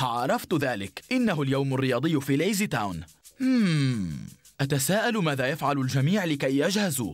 عرفت ذلك. إنه اليوم الرياضي في ليزي تاون. أتساءل ماذا يفعل الجميع لكي يجهزوا.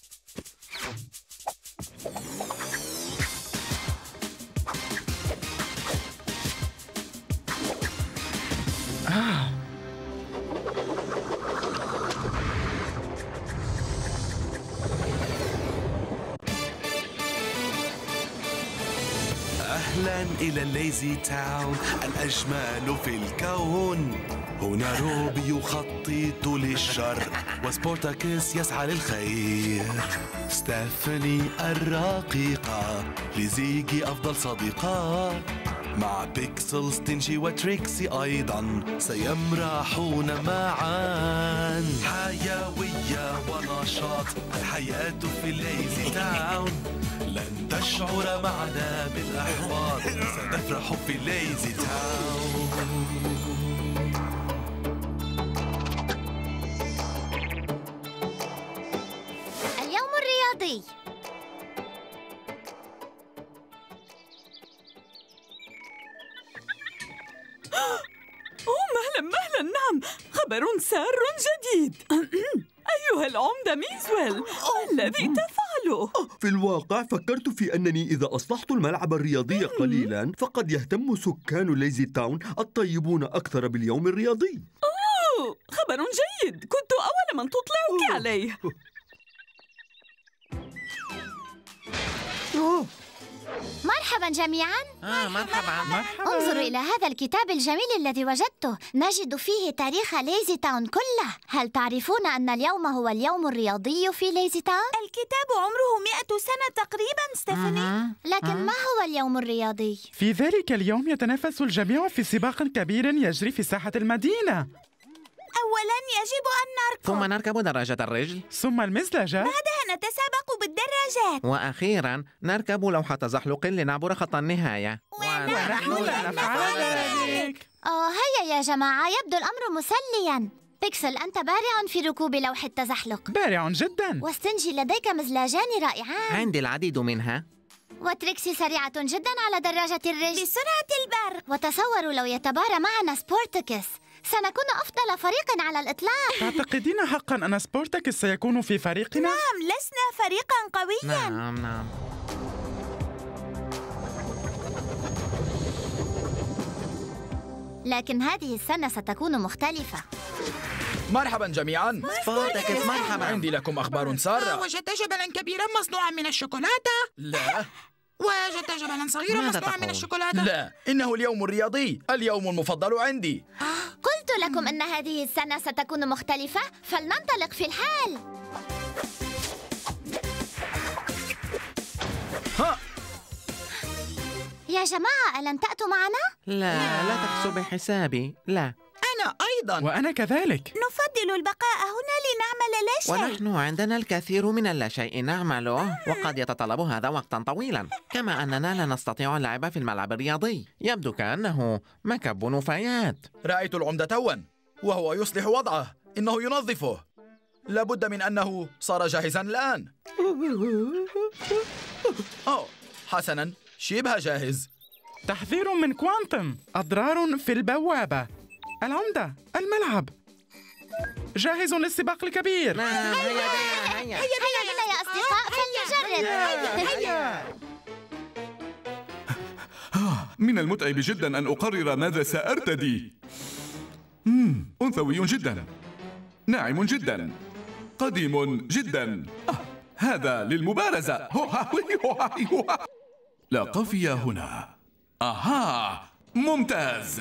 أهلا إلى الليزي تاون الأجمل في الكون. هنا روبي يخطط للشر وسبورتاكس يسعى للخير. ستيفاني الرقيقة لزيجي أفضل صديقة. مع بيكسلز تنشي وتريكسي أيضا سيمرحون معا. حيوية ونشاط الحياة في الليزي تاون. لن تشعر معنا بالإحباط سنفرح في الليزي تاون. اليوم الرياضي. مهلا نعم، خبر سار جديد. أيها العمدة ميزويل، ما الذي تفعله؟ في الواقع فكرت في أنني إذا أصلحت الملعب الرياضي قليلا فقد يهتم سكان ليزي تاون الطيبون أكثر باليوم الرياضي. خبر جيد، كنت أول من تطلعك عليه. مرحبا جميعا. مرحبا. انظروا إلى هذا الكتاب الجميل الذي وجدته. نجد فيه تاريخ ليزي تاون كله. هل تعرفون أن اليوم هو اليوم الرياضي في ليزي تاون؟ الكتاب عمره 100 سنة تقريبا ستيفاني. لكن ما هو اليوم الرياضي؟ في ذلك اليوم يتنافس الجميع في سباق كبير يجري في ساحة المدينة. أولا يجب أن نركض، ثم نركب دراجة الرجل، ثم المزلجة، بعدها نتسابق بالدراجات، وأخيرا نركب لوحة تزحلق لنعبر خط النهاية. ونحن لا نفعل ذلك. هيا يا جماعة، يبدو الأمر مسليا. بيكسل، أنت بارع في ركوب لوح التزحلق. بارع جدا. وستنجي لديك مزلاجان رائعان. عندي العديد منها. وتريكسي سريعة جدا على دراجة الرجل بسرعة البرق. وتصوروا لو يتبارى معنا سبورتاكس، سنكون أفضل فريق على الإطلاق. تعتقدين حقا أن سبورتاكس سيكون في فريقنا؟ نعم، لسنا فريقا قويا. نعم. لكن هذه السنة ستكون مختلفة. مرحبا جميعا. سبورتاكس مرحبا. عندي لكم أخبار سارة. وجدت جبلا كبيرا مصنوعا من الشوكولاتة؟ لا. وجدت جبلا صغيرا مصنوعا من الشوكولاتة؟ لا، إنه اليوم الرياضي، اليوم المفضل عندي. قلت لكم أن هذه السنة ستكون مختلفة، فلننطلق في الحال. يا جماعة، ألن تأتوا معنا؟ لا تحسوا بحسابي. لا، أنا أيضا. وأنا كذلك. نفضل البقاء هنا لنعمل لا شيء. ونحن عندنا الكثير من اللا شيء نعمله، وقد يتطلب هذا وقتا طويلا. كما أننا لا نستطيع اللعب في الملعب الرياضي. يبدو كأنه مكب نفايات. رأيت العمدة توا وهو يصلح وضعه. إنه ينظفه. لابد من أنه صار جاهزا الآن. حسنا، شبه جاهز. تحذير من كوانتم، أضرار في البوابة. العمدة، الملعب جاهز للسباق الكبير. هيا بنا يا أصدقاء، فلنجرب. هيا. من المتعب جدا أن أقرر ماذا سأرتدي. أنثوي جدا، ناعم جدا، قديم جدا. هذا للمبارزة. لا قافية هنا. ممتاز.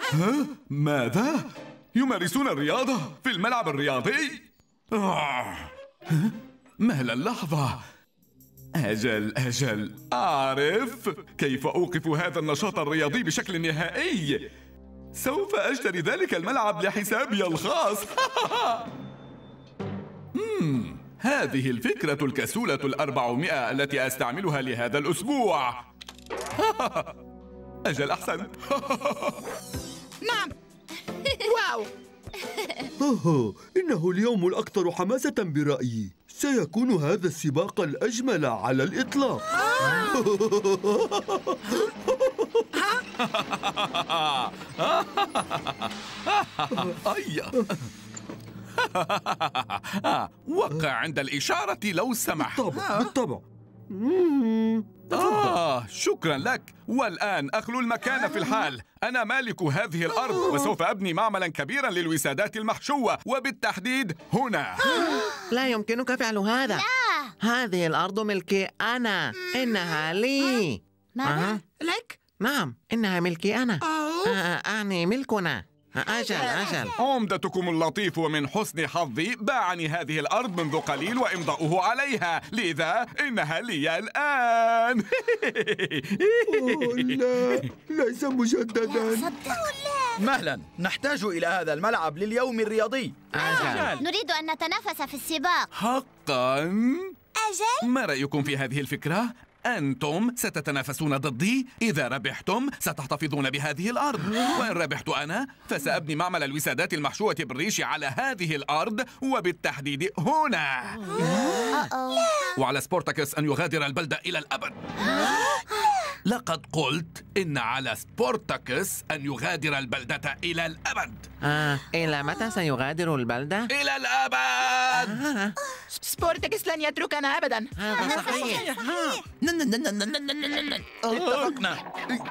ماذا؟ يمارسون الرياضة في الملعب الرياضي؟ مهلا لحظة. أجل أعرف كيف أوقف هذا النشاط الرياضي بشكل نهائي. سوف أشتري ذلك الملعب لحسابي الخاص. هذه الفكرة الكسولة 400 التي أستعملها لهذا الأسبوع. أجل أحسن. نعم. واو. إنه اليوم الأكثر حماسة برأيي. سيكون هذا السباق الأجمل على الإطلاق. وقع عند الإشارة لو سمحت. بالطبع. شكرا لك. والآن أخلو المكان في الحال. أنا مالك هذه الأرض وسوف أبني معملا كبيرا للوسادات المحشوة، وبالتحديد هنا. لا يمكنك فعل هذا. لا. هذه الأرض ملكي أنا. إنها لي. ماذا؟ لك؟ نعم، إنها ملكي أنا. أعني ملكنا. أجل. عمدتكم اللطيف ومن حسن حظي باعني هذه الأرض منذ قليل وإمضاؤه عليها، لذا إنها لي الآن. لا، ليس مجددا. مهلا، نحتاج إلى هذا الملعب لليوم الرياضي. أجل. نريد أن نتنافس في السباق. حقا؟ أجل؟ ما رأيكم في هذه الفكرة؟ أنتم ستتنافسون ضدي. إذا ربحتم ستحتفظون بهذه الأرض، وإن ربحت أنا فسأبني معمل الوسادات المحشوة بالريش على هذه الأرض، وبالتحديد هنا. وعلى سبورتاكس أن يغادر البلدة إلى الأبد. لقد قلت إن على سبورتاكس أن يغادر البلدة إلى الأبد. إلى متى سيغادر البلدة؟ إلى الأبد. سبورتاكس لن يتركنا أبدا. هذا صحيح. اتفقنا.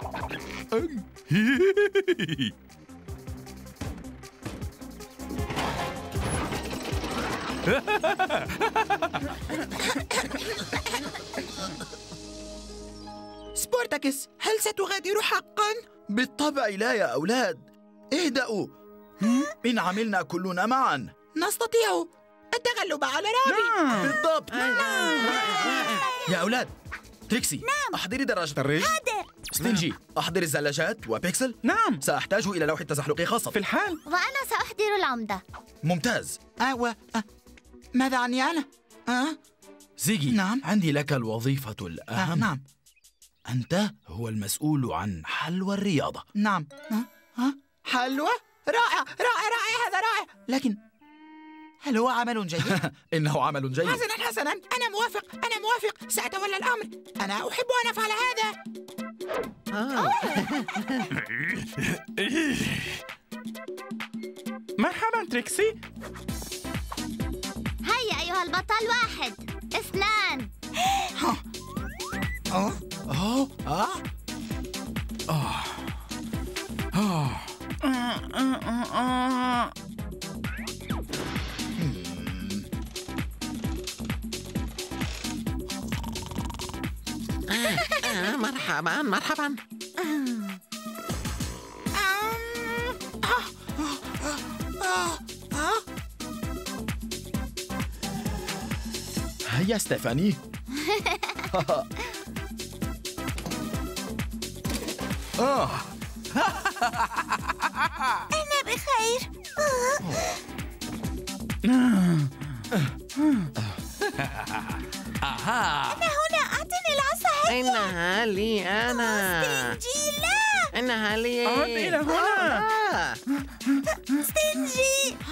سبورتاكس، هل ستغادر حقا؟ بالطبع لا يا أولاد، اهدأوا. إن عملنا كلنا معا نستطيع التغلب على رابي. بالضبط. يا أولاد، تريكسي أحضري دراجة الريش. ستينجي أحضر الزلاجات، وبيكسل نعم. سأحتاج إلى لوح تزحلق خاصة. في الحال. وأنا سأحضر العمدة. ممتاز. ماذا عني أنا؟ زيجي، نعم. عندي لك الوظيفة الأهم. نعم. أنت هو المسؤول عن حلوى الرياضة. نعم. حلوى؟ رائع هذا رائع. لكن هل هو عمل جيد؟ إنه عمل جيد. حسنا، أنا موافق. سأتولى الأمر. أنا أحب أن أفعل هذا. مرحبا تريكسي. هيا أيها البطل، 1 2. مرحبا. هيا ستيفاني. أنا بخير. أنا هنا، أعطني العصا. إنها لي أنا. ستينجي، لا. إنها لي. عد إلى هنا. ستينجي.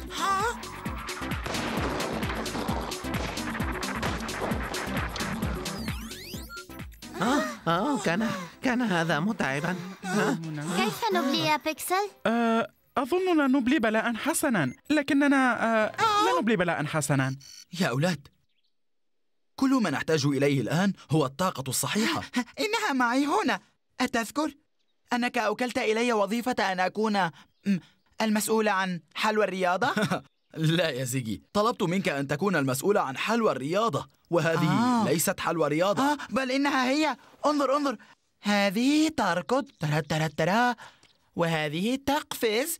كان هذا متعبا. كيف نبلي يا بيكسل؟ أظننا نبلي بلاء حسنا، لكننا لا نبلي بلاء حسنا. يا أولاد، كل ما نحتاج إليه الآن هو الطاقة الصحيحة. إنها معي هنا. أتذكر أنك أوكلت إلي وظيفة أن أكون المسؤول عن حلوى الرياضة؟ لا يا زيجي، طلبت منك أن تكون المسؤول عن حلوى الرياضة، وهذه ليست حلوى رياضة. بل إنها هي. انظر، هذه تركض ترى وهذه تقفز.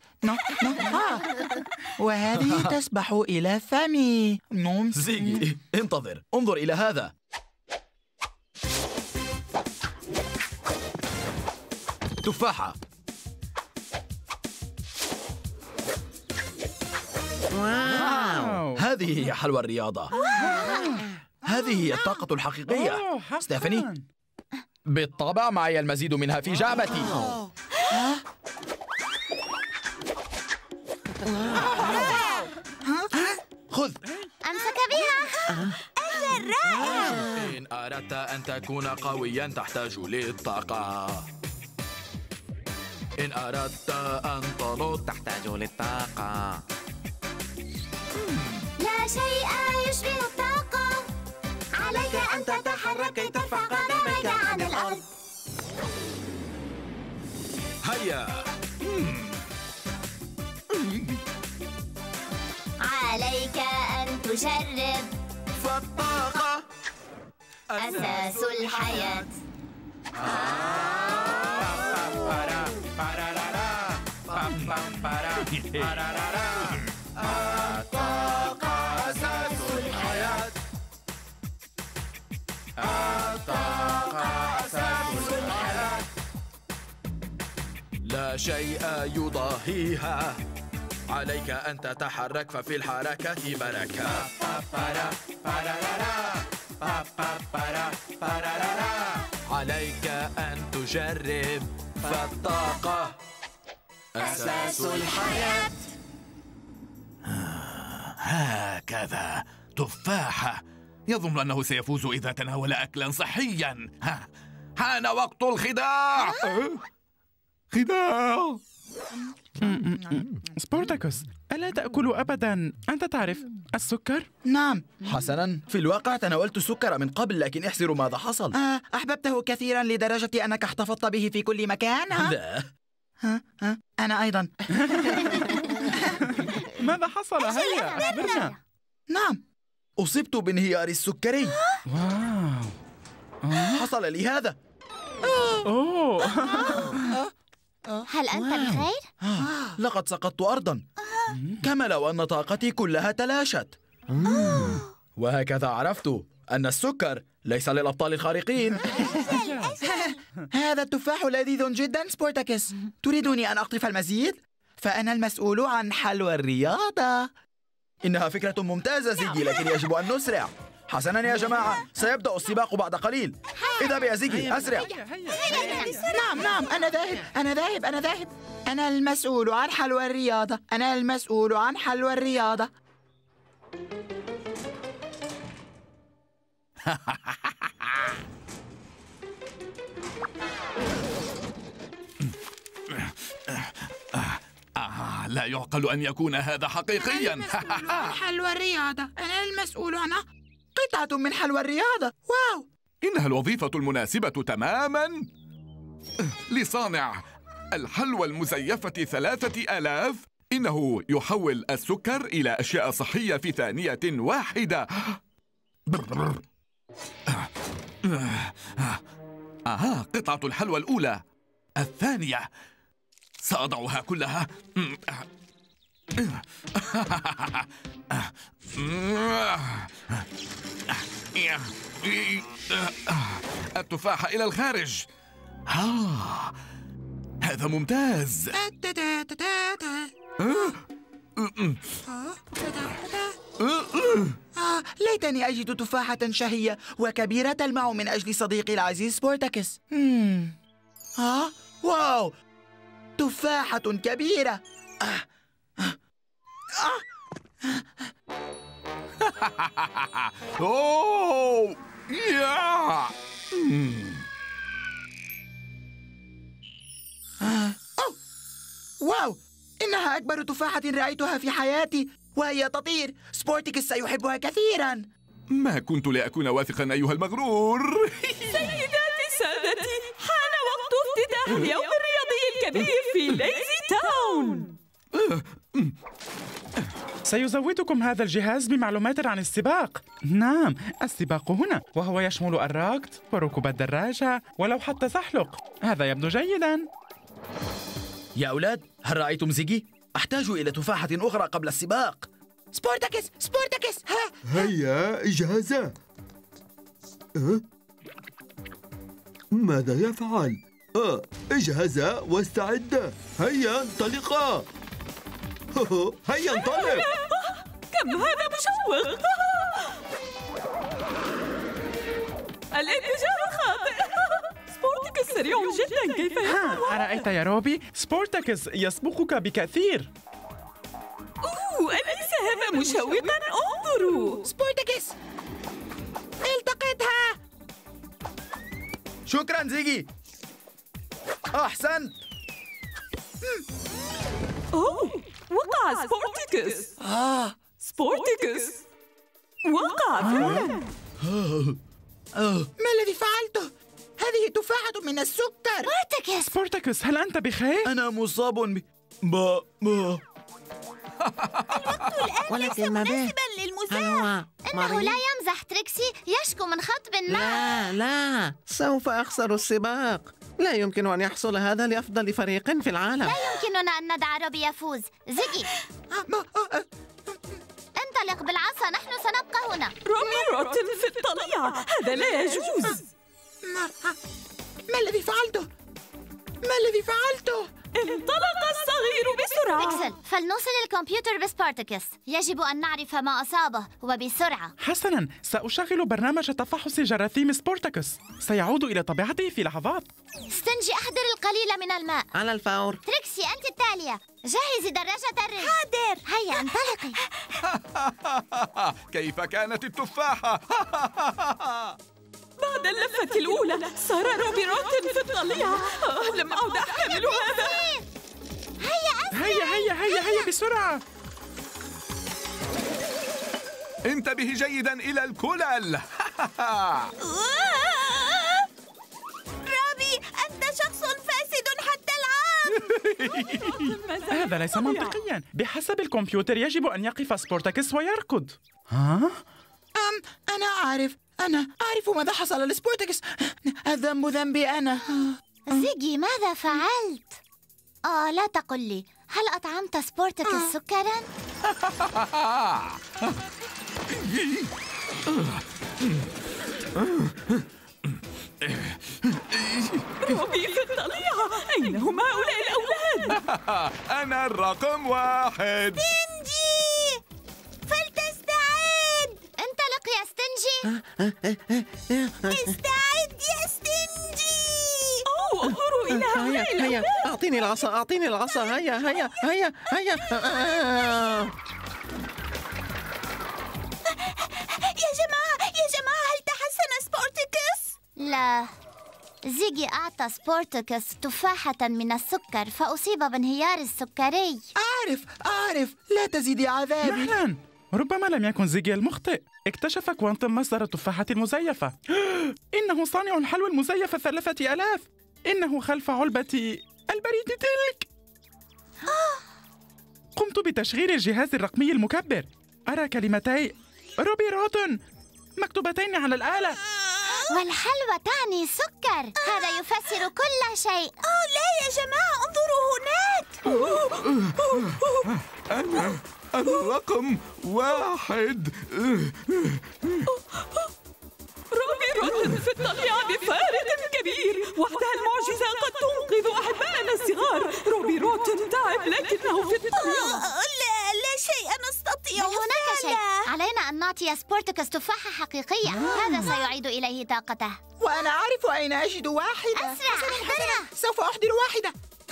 وهذه تسبح إلى فمي. زيجي، انتظر، انظر إلى هذا. تفاحة. واو. هذه هي حلوى الرياضة. هذه هي الطاقة الحقيقية. ستيفاني، بالطبع معي المزيد منها في جعبتي. خذ. أمسك بها. إن أردت أن تكون قوياً تحتاج للطاقة. إن أردت أن تنط تحتاج للطاقة. لا شيء يشبه الطاقة. عليك أن تتحرك كي ترفع قدميك عن الأرض. هيا. عليك أن تجرب. فالطاقة أساس الحياة. الطاقة أساس الحياة. الطاقة أساس الحياة. لا شيء يضاهيها. عليك أن تتحرك ففي الحركة بركة. عليك أن تجرب فالطاقة أساس الحياة. هكذا تفاحة. يظن أنه سيفوز إذا تناول أكلا صحيا. حان وقت الخداع. خداع. سبورتاكوس، ألا تأكل أبدا؟ أنت تعرف السكر؟ نعم. حسناً، في الواقع تناولت السكر من قبل، لكن احذروا ماذا حصل. أحببته كثيرا لدرجة أنك احتفظت به في كل مكان. لا. أنا أيضا. ماذا حصل؟ هيا أخبرنا. نعم، أصبت بانهيار السكري. واو. حصل لي هذا. أوه. هل أنت بخير؟ لقد سقطت أرضاً، كما لو أن طاقتي كلها تلاشت. وهكذا عرفت أن السكر ليس للأبطال الخارقين. هذا التفاح لذيذ جدا سبورتاكس. تريدني أن أقطف المزيد؟ فأنا المسؤول عن حلوى الرياضة. إنها فكرة ممتازة زيجي، لكن يجب أن نسرع. حسناً يا جماعة، سيبدأ السباق بعد قليل. اذهب يا زيجي، أسرع. نعم، أنا ذاهب. أنا المسؤول عن حلوى الرياضة. أنا المسؤول عن حلوى الرياضة. لا يعقل أن يكون هذا حقيقيا. حلوى الرياضة، أنا المسؤول عنها. قطعة من حلوى الرياضة. واو، إنها الوظيفة المناسبة تماما لصانع الحلوى المزيفة 3000. إنه يحول السكر إلى أشياء صحية في ثانية واحدة. قطعة الحلوى الأولى. الثانية سأضعها كلها. التفاحة إلى الخارج. هذا ممتاز. ليتني أجد تفاحة شهية وكبيرة تلمع من أجل صديقي العزيز سبورتاكس. واو، تفاحة كبيرة. أوه يا واو، إنها أكبر تفاحة رأيتها في حياتي، وهي تطير. سبورتاكس سيحبها كثيرا. ما كنت لأكون واثقا أيها المغرور. سيداتي سادتي، حان وقت افتتاح اليوم الرياضي الكبير في ليزي تاون. سيزودكم هذا الجهاز بمعلومات عن السباق. نعم، السباق هنا، وهو يشمل الركض وركوب الدراجة ولوحة التزحلق. هذا يبدو جيداً. يا أولاد، هل رأيتم زيجي؟ أحتاج إلى تفاحة أخرى قبل السباق. سبورتاكس سبورتاكس، هيا اجهزا. ماذا يفعل؟ اجهزا واستعدا. هيا انطلقا. هيا انطلق. كم هذا مشوق. الاتجاه خاطئ. سبورتاكس سريع جدا، كيف يفعل؟ أرأيت يا روبي؟ سبورتاكس يسبقك بكثير. أليس هذا مشوقا؟ انظروا. سبورتاكس التقطها. شكرا زيجي. أحسنت. وقع سبورتاكس. سبورتاكس وقع فعلا. ما الذي فعلته؟ هذه تفاحة من السكر. سبورتاكس، هل أنت بخير؟ أنا مصاب ولكن ما به؟ للمساء. إنه لا يمزح تريكسي، يشكو من خطب ما. لا، سوف أخسر السباق. لا يمكن أن يحصل هذا لأفضل فريق في العالم. لا يمكننا أن ندع روبي يفوز. زيجي، انطلق بالعصا، نحن سنبقى هنا. روبي روتن في الطليعة، هذا لا يجوز. ما الذي فعلته؟ ما الذي فعلته؟ انطلق الصغير بسرعة. إكسل، فلنوصل الكمبيوتر بسبارتاكس. يجب أن نعرف ما أصابه وبسرعة. حسناً، سأشغل برنامج تفحص جراثيم سبورتاكس. سيعود إلى طبيعته في لحظات. ستنجي، أحضر القليل من الماء. على الفور. تريكسي، أنت التالية. جهزي دراجة الرجل. حاضر. هيا انطلقي. كيف كانت التفاحة؟ بعد اللفة الأولى صار روبي روتن في الطليعة. لم أعد أحتمل هذا. هيا بسرعة. انتبه جيدا إلى الكلل. روبي، أنت شخص فاسد حتى العار. هذا ليس منطقياً. بحسب الكمبيوتر يجب أن يقف سبورتاكس ويركض. ها؟ أنا أعرف ماذا حصل لسبورتاكس. الذنب ذنبي أنا. زيجي، ماذا فعلت؟ لا تقل لي. هل أطعمت سبورتاكس سكراً؟ روبي في الطليعة. أين هم هؤلاء الأولاد؟ أنا الرقم 1. ستنجي، فلتستعد. انطلق يا ستنجي. استعد يا ستنجي. انظروا إلى هؤلاء هيا الأولاد. أعطيني العصا. هيا. يا جماعة، هل تحسن سبورتاكس؟ لا، زيجي أعطى سبورتاكس تفاحة من السكر فأصيب بانهيار السكري. أعرف، لا تزيدي عذابي. مهلاً، ربما لم يكن زيجي المخطئ. اكتشف كوانتم مصدر التفاحة المزيفة. إنه صانع الحلوى المزيفة 3000. إنه خلف علبة البريد تلك. قمت بتشغيل الجهاز الرقمي المكبر. أرى كلمتي روبي روتن مكتوبتين على الآلة. والحلوى تعني سكر. هذا يفسر كل شيء. لا يا جماعة، انظروا هناك. أنا الرقم 1. روبي روتن في الطليعة بفارق كبير. وحدها المعجزة قد تنقذ أحبائنا الصغار. روبي روتن تعب لكنه في الطليعة. لا شيء نستطيع هناك شيء. فعله. علينا أن نعطي سبورتاكس تفاحة حقيقية. هذا سيعيد إليه طاقته. وأنا أعرف أين أجد واحدة. أسرع، احضرها. سوف أحضر واحدة.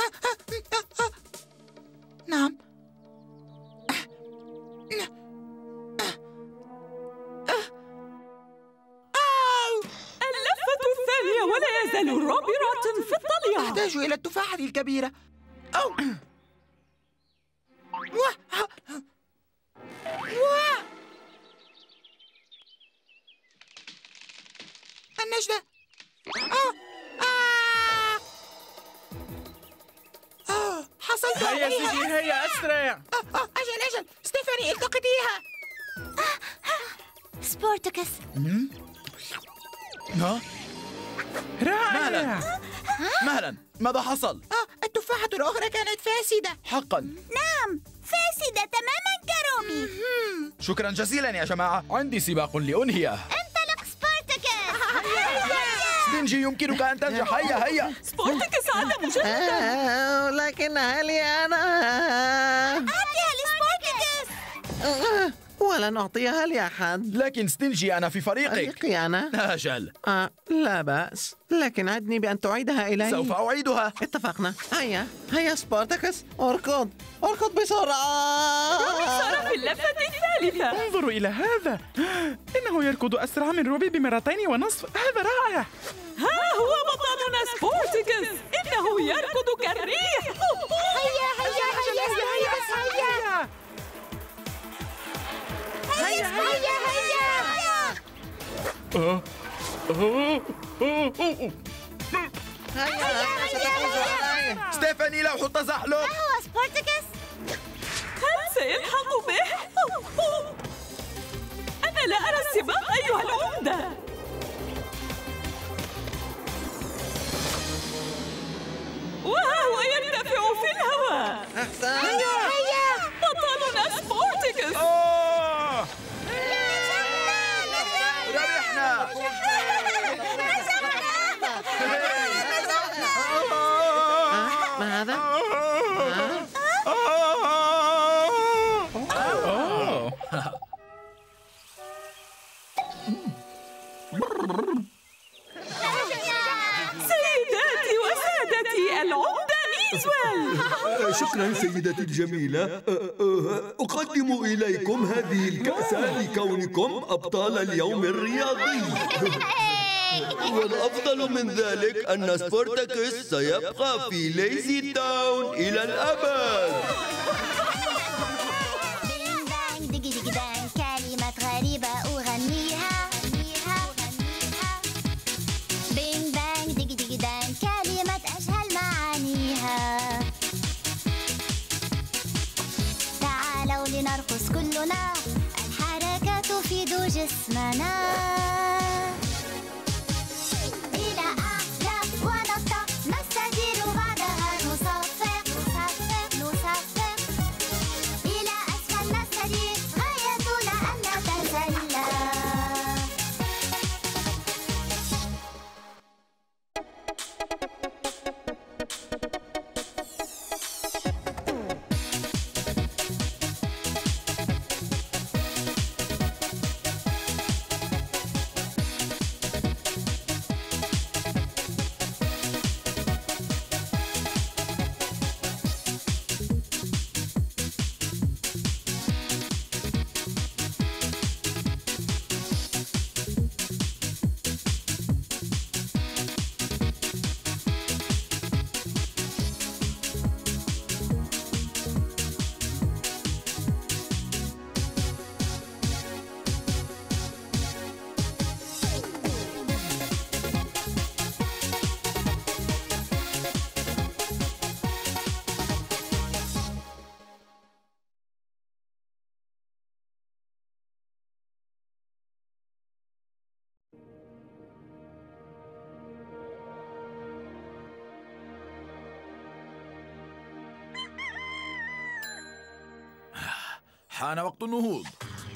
نعم. اللفة الثانية ولا يزال روبي روتن في الطليعة. أحتاج إلى التفاحة الكبيرة. النجدة. حصلت هيا عليها. زيجي، هيا أسرع. أجل ستيفاني، التقطيها. سبورتاكس، رائع. مهلا، ماذا حصل؟ التفاحة الأخرى كانت فاسدة. حقا. نعم، فاسدة تماما كروبي. شكرا جزيلا يا جماعة، عندي سباق لأنهيه. انطلق سبورتاكس. ستينجي يمكنك أن تنجح. هيا هيا. سبورتاكس عاد مجددا. لكن هل أنا أعطيها لسبورتاكس. ولن أعطيها لأحد. لكن ستينجي أنا في فريقك. فريقي أنا؟ أجل. لا بأس، لكن عدني بأن تعيدها إلي. سوف أعيدها. اتفقنا. هيا سبورتاكس، اركض بسرعة. روبي صار في اللفة الثالثة. انظروا إلى هذا، إنه يركض أسرع من روبي ب2.5 مرات. هذا رائع. ها هو بطلنا سبورتاكس، إنه يركض كالريح. هيا هيا هيا هيا هيا هيا. ستيفاني لوح التزحلق. ما هو سبورتاكس؟ هل سيلحق به؟ أنا لا أرى السباق أيها العمدة. وهو يرتفع في الهواء. هيا. بطلنا سبورتاكس. ربحنا. ما هذا؟ سيداتي وسادتي، العمدة ميزويل. شكرا سيدتي الجميلة. أقدم إليكم هذه الكأس لكونكم أبطال اليوم الرياضي. والأفضل من ذلك أن سبورتاكس سيبقى في ليزي تاون إلى الأبد. بينج بانج ديجي ديجي دانج، كلمات غريبة أغنيها. بينج بانج ديجي ديجي دانج، كلمات أجهل معانيها. تعالوا لنرقص كلنا، الحركة تفيد جسمنا. حان وقت النهوض.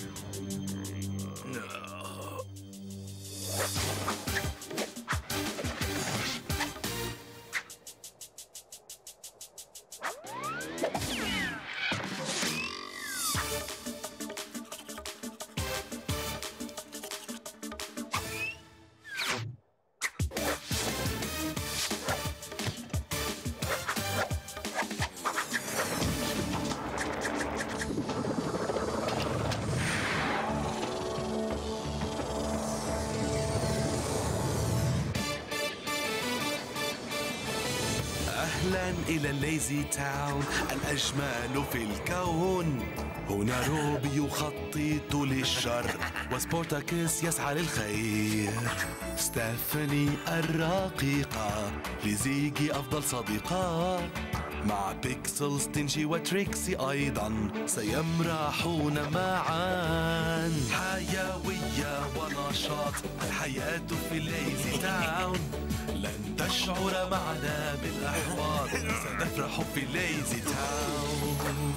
أهلا إلى الليزي تاون، الأجمل في الكون. هنا روبي يخطط للشر، وسبورتاكس يسعى للخير. ستيفاني الرقيقة، لزيجي أفضل صديقة. مع بيكسل ستينجي وتريكسي أيضا سيمرحون معا. حيوية ونشاط الحياة في ليزي تاون، لن تشعر معنا بالإحباط، سنفرح في ليزي تاون.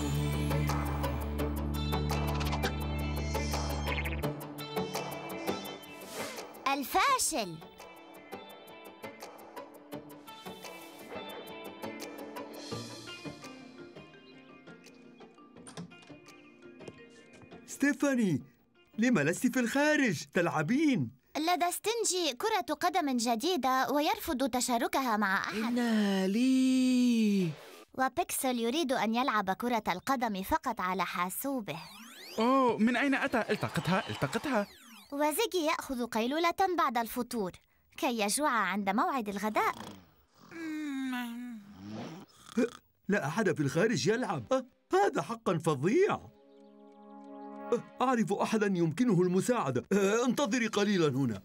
الفاشل. ستيفاني، لما لست في الخارج تلعبين؟ لدى ستينجي كرة قدم جديدة ويرفض تشاركها مع أحد. إنها لي. وبيكسل يريد أن يلعب كرة القدم فقط على حاسوبه. أوه، من أين أتى؟ التقطها. وزيجي يأخذ قيلولة بعد الفطور كي يجوع عند موعد الغداء. لا أحد في الخارج يلعب. هذا حقا فظيع. أعرف أحدا يمكنه المساعدة. انتظري قليلا هنا.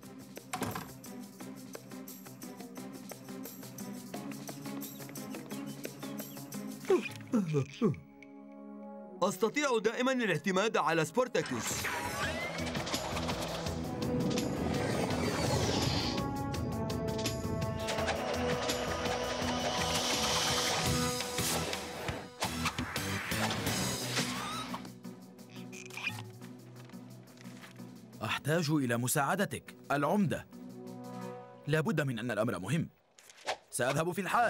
أستطيع دائما الاعتماد على سبورتاكوس. أحتاج إلى مساعدتك العمدة. لابد من أن الأمر مهم. سأذهب في الحال.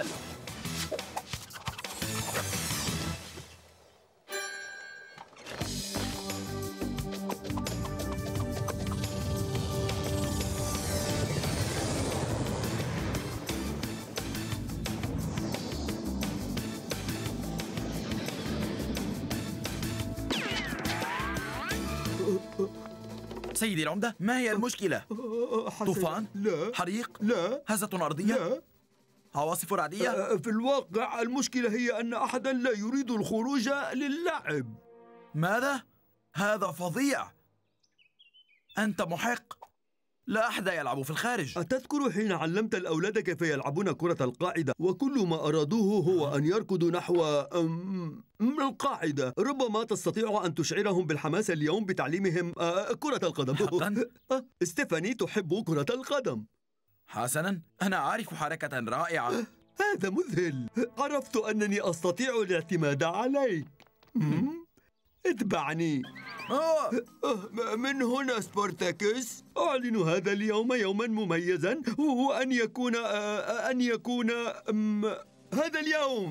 سيدي العمدة، ما هي المشكلة؟ طوفان؟ لا. حريق؟ لا. هزة أرضية؟ لا. عواصف رعدية؟ في الواقع المشكلة هي أن أحدا لا يريد الخروج للعب. ماذا؟ هذا فظيع. أنت محق. لا أحد يلعب في الخارج. أتذكر حين علمت الأولاد كيف يلعبون كرة القاعدة وكل ما أرادوه هو أن يركضوا نحو القاعدة؟ ربما تستطيع أن تشعرهم بالحماس اليوم بتعليمهم كرة القدم. حقا؟ ستيفاني تحب كرة القدم. حسنا، أنا أعرف حركة رائعة. هذا مذهل. عرفت أنني أستطيع الاعتماد عليك. اتبعني. من هنا سبورتاكوس، أعلن هذا اليوم يوما مميزا، وهو أن يكون هذا اليوم.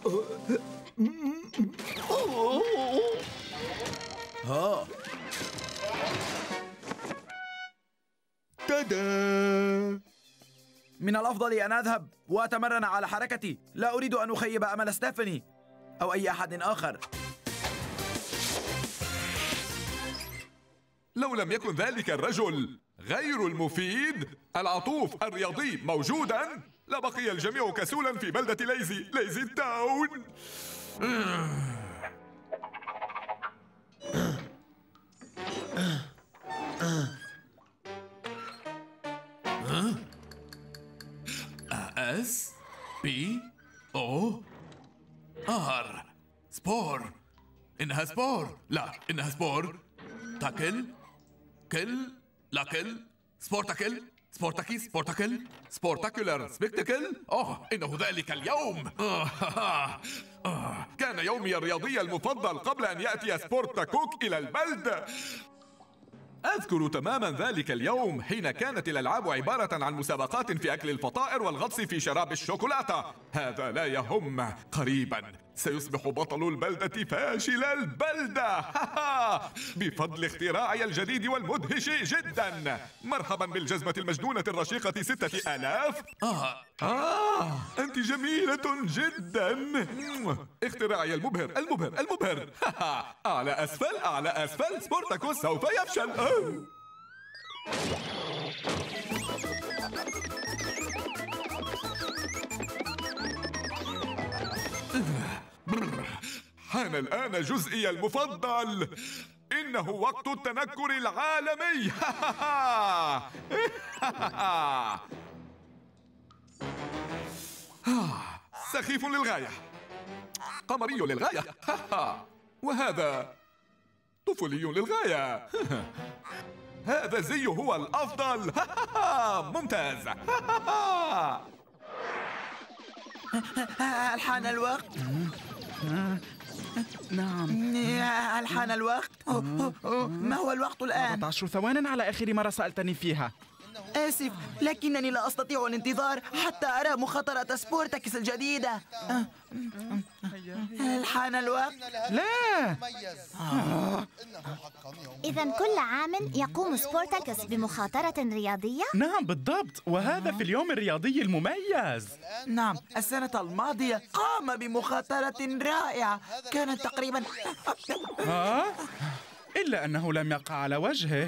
تادا! من الأفضل أن أذهب وأتمرن على حركتي. لا أريد أن أخيب أمل ستيفاني أو أي أحد آخر. لو لم يكن ذلك الرجل غير المفيد العطوف الرياضي موجودا، لبقي الجميع كسولا في بلدة ليزي تاون. SPOR. سبور. إنها سبور. لا، إنها سبور. تاكل. كل. سبورتاكل. سبورتاكولر سبيكتاكل. إنه ذلك اليوم. كان يومي الرياضي المفضل قبل أن يأتي سبورتاكوك إلى البلدة. أذكر تماما ذلك اليوم حين كانت الألعاب عبارة عن مسابقات في أكل الفطائر والغطس في شراب الشوكولاتة. هذا لا يهم، قريبا سيصبح بطل البلدة فاشل البلدة. بفضل اختراعي الجديد والمدهش جدا. مرحبا بالجزمة المجنونة الرشيقة 6000. أنت جميلة جدا. اختراعي المبهر. أعلى أسفل. سبورتاكوس سوف يفشل. حان الآن جزئي المفضل. إنه وقت التنكر العالمي. سخيف للغاية، قمري للغاية، وهذا طفولي للغاية. هذا الزي هو الأفضل. ممتاز. هل حان الوقت؟ نعم. هل حان الوقت؟ ما هو الوقت الآن؟ 14 ثواناً على آخر مرة سألتني فيها. آسف، لكنني لا أستطيع الانتظار حتى أرى مخاطرة سبورتاكس الجديدة. هل حان الوقت؟ لا. إذا كل عام يقوم سبورتاكس بمخاطرة رياضية؟ نعم بالضبط، وهذا في اليوم الرياضي المميز. نعم، السنة الماضية قام بمخاطرة رائعة، كانت تقريبا إلا أنه لم يقع على وجهه.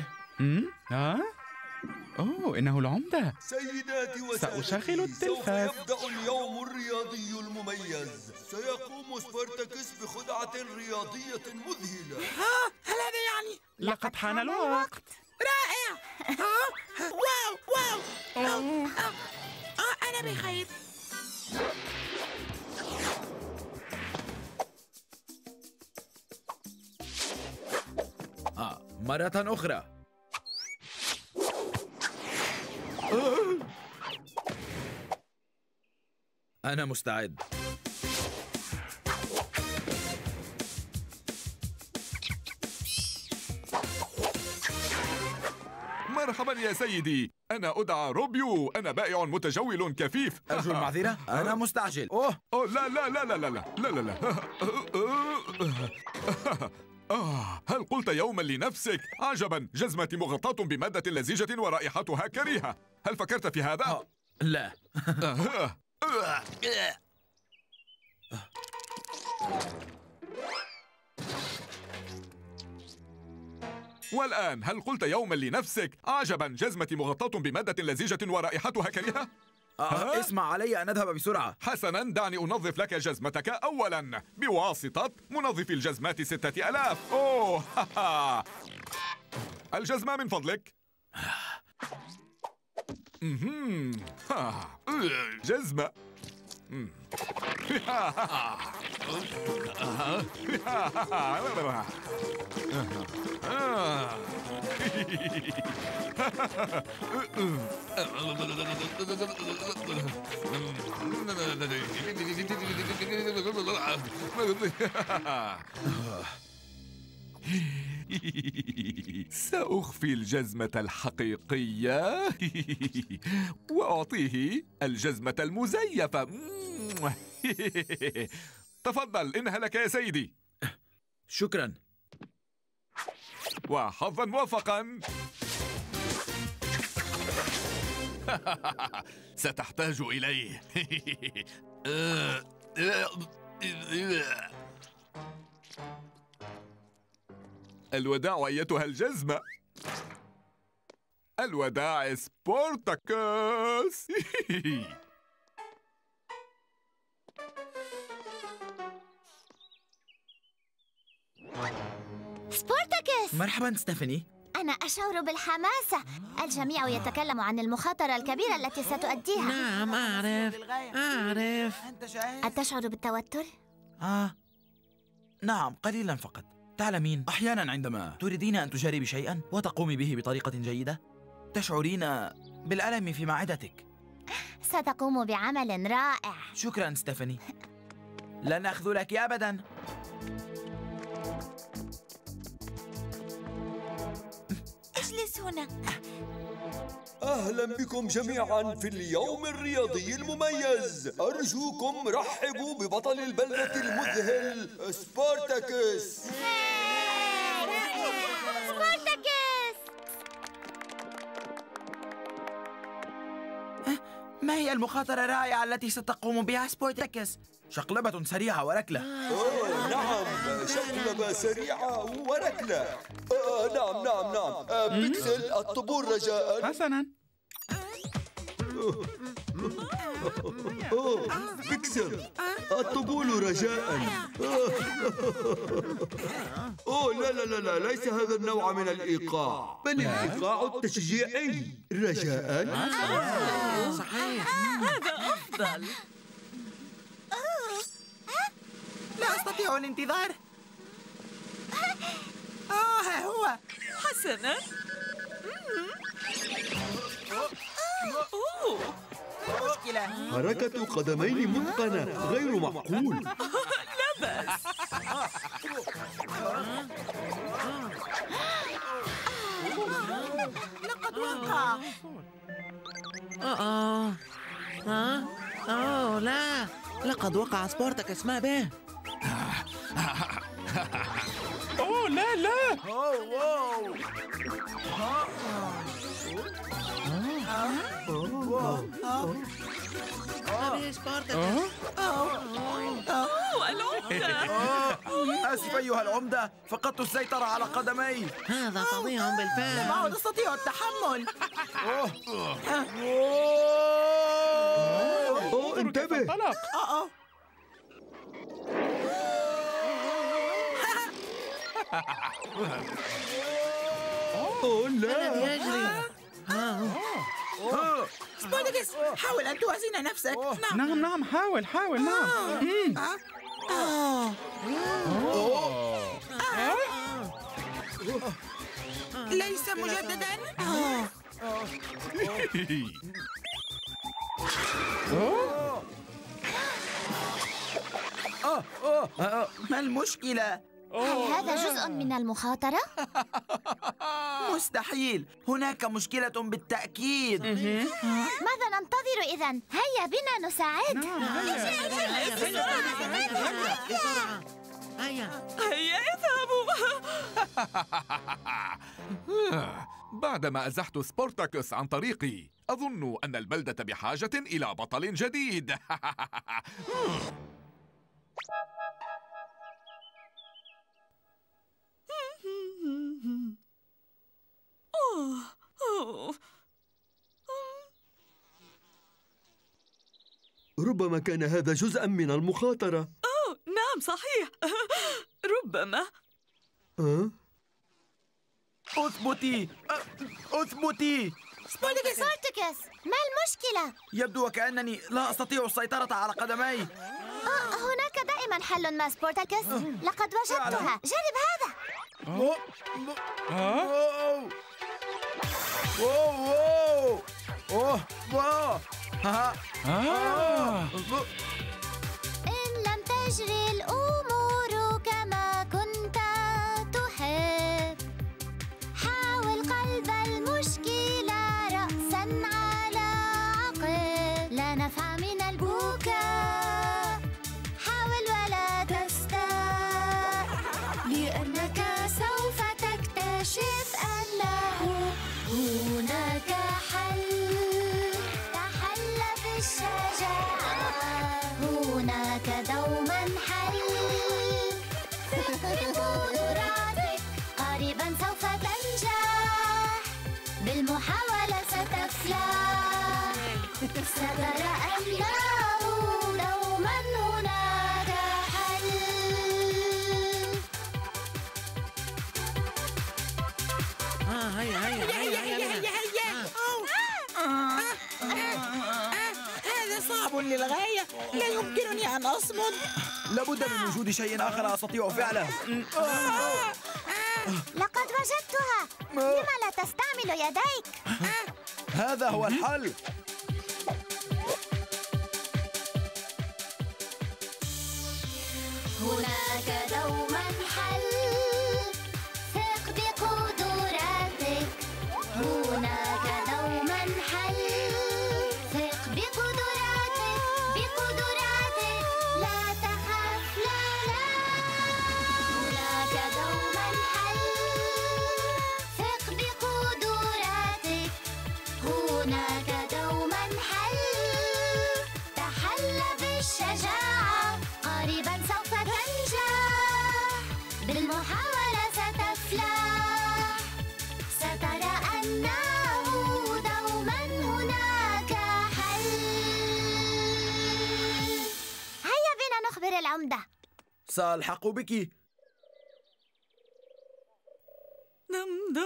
أوه، إنه العمدة. سيداتي وسادتي، سأشغل التلفاز. سوف يبدأ اليوم الرياضي المميز. سيقوم سبارتاكس بخدعة رياضية مذهلة. هل هذا يعني؟ لقد حان الوقت. رائع. واو. أنا بخير. مرة أخرى. أنا مستعد. مرحبا يا سيدي، أنا أدعى روبيو، أنا بائع متجول كفيف. أرجو المعذرة، أنا مستعجل. أوه لا لا لا لا لا لا لا لا. هل قلت يوما لنفسك عجبا، جزمتي مغطاة بمادة لزجة ورائحتها كريهة؟ هل فكرت في هذا؟ لا. والآن هل قلت يوما لنفسك عجبا، جزمتي مغطاة بمادة لزجة ورائحتها كريهة؟ اسمع علي أن أذهب بسرعة. حسنا، دعني أنظف لك جزمتك أولا بواسطة منظف الجزمات 6000. أوه الجزمة من فضلك. جزمة. سأخفي الجزمة الحقيقية وأعطيه الجزمة المزيفة. تفضل، إنها لك يا سيدي. شكرا. وحظا موفقا. ستحتاج إليه. الوداع أيتها الجزمة. الوداع سبورتاكس. سبورتاكس! مرحبا ستيفاني. أنا أشعر بالحماسة. الجميع يتكلم عن المخاطرة الكبيرة التي ستؤديها. نعم أعرف. أنت جاهز؟ أتشعر بالتوتر؟ نعم، قليلا فقط. تعلمين، أحيانا عندما تريدين أن تجربي شيئا وتقومي به بطريقة جيدة تشعرين بالألم في معدتك. ستقوم بعمل رائع. شكرا ستيفاني، لن أخذلك أبدا. اجلس هنا. أهلا بكم جميعا في اليوم الرياضي المميز. أرجوكم رحبوا ببطل البلدة المذهل سبارتاكس. سبورتاكس! ما هي المخاطرة الرائعة التي ستقوم بها سبورتاكس؟ شقلبة سريعة وركلة. نعم، شقلبة سريعة وركلة. نعم. بيكسل، الطبول رجاء. حسنا. بيكسل، الطبول رجاء. لا، ليس هذا النوع من الإيقاع، بل الإيقاع التشجيعي. رجاء. صحيح. هذا أفضل. لا أستطيع الانتظار. ها هو. حسناً. مشكلة. حركة قدمين متقنة غير معقول. لا بأس. لقد وقع. لا، لقد وقع سبورتاكس، ما به؟ أوه لا لا. العمدة. آسف أيها العمدة، فقدت السيطرة على قدمي. هذا فظيع بالفعل. لم أعد أستطيع التحمل. انتبه. لا. الذي يجري؟ سبورتاكس، حاول أن توازن نفسك. نعم حاول نعم. ليس مجددا. ما المشكلة؟ هل هذا جزء من المخاطرة؟ مستحيل، هناك مشكلة بالتأكيد. ماذا ننتظر إذن؟ هيا بنا نساعد. بسرعة. هيا. هيا اذهبوا. بعدما أزحت سبورتاكس عن طريقي، أظن أن البلدة بحاجة إلى بطل جديد. ربما كان هذا جزءا من المخاطرة. نعم صحيح. ربما. اثبتي. سبورتاكس، ما المشكلة؟ يبدو وكأنني لا أستطيع السيطرة على قدمي. هناك دائما حل ما سبورتاكس. لقد وجدتها. جرب هذا. إن لم تجري الأمور كما كنت تحب، حاول قلب المشكلة رأسا على عقب. لا نفع من البكاء، حاول ولا تستاء، لأنك سوف تكتشف أنه هناك حل. تحل بالشجاعة، هناك دوما حل. ثق بقدراتك، قريبا سوف تنجح. بالمحاولة ستفلح، سترى أنه دوما هناك حل. هذا صعب للغاية، لا يمكنني أن أصمد. لابد من وجود شيء آخر أستطيع فعله. لقد وجدتها. لم لا تستعمل يديك؟ هذا هو الحل. هناك دوما حل. ثق بقدراتك، هناك دوما حل. ثق بقدراتك، لا تخف، لا. هناك دوما حل. ثق بقدراتك، هناك دوما حل. تحل بالشجاعة، قريبا سوف تنجح. بالمحاولة ستفلح، سترى أنه دوما هناك حل. هيا بنا نخبر العمدة. سألحق بك.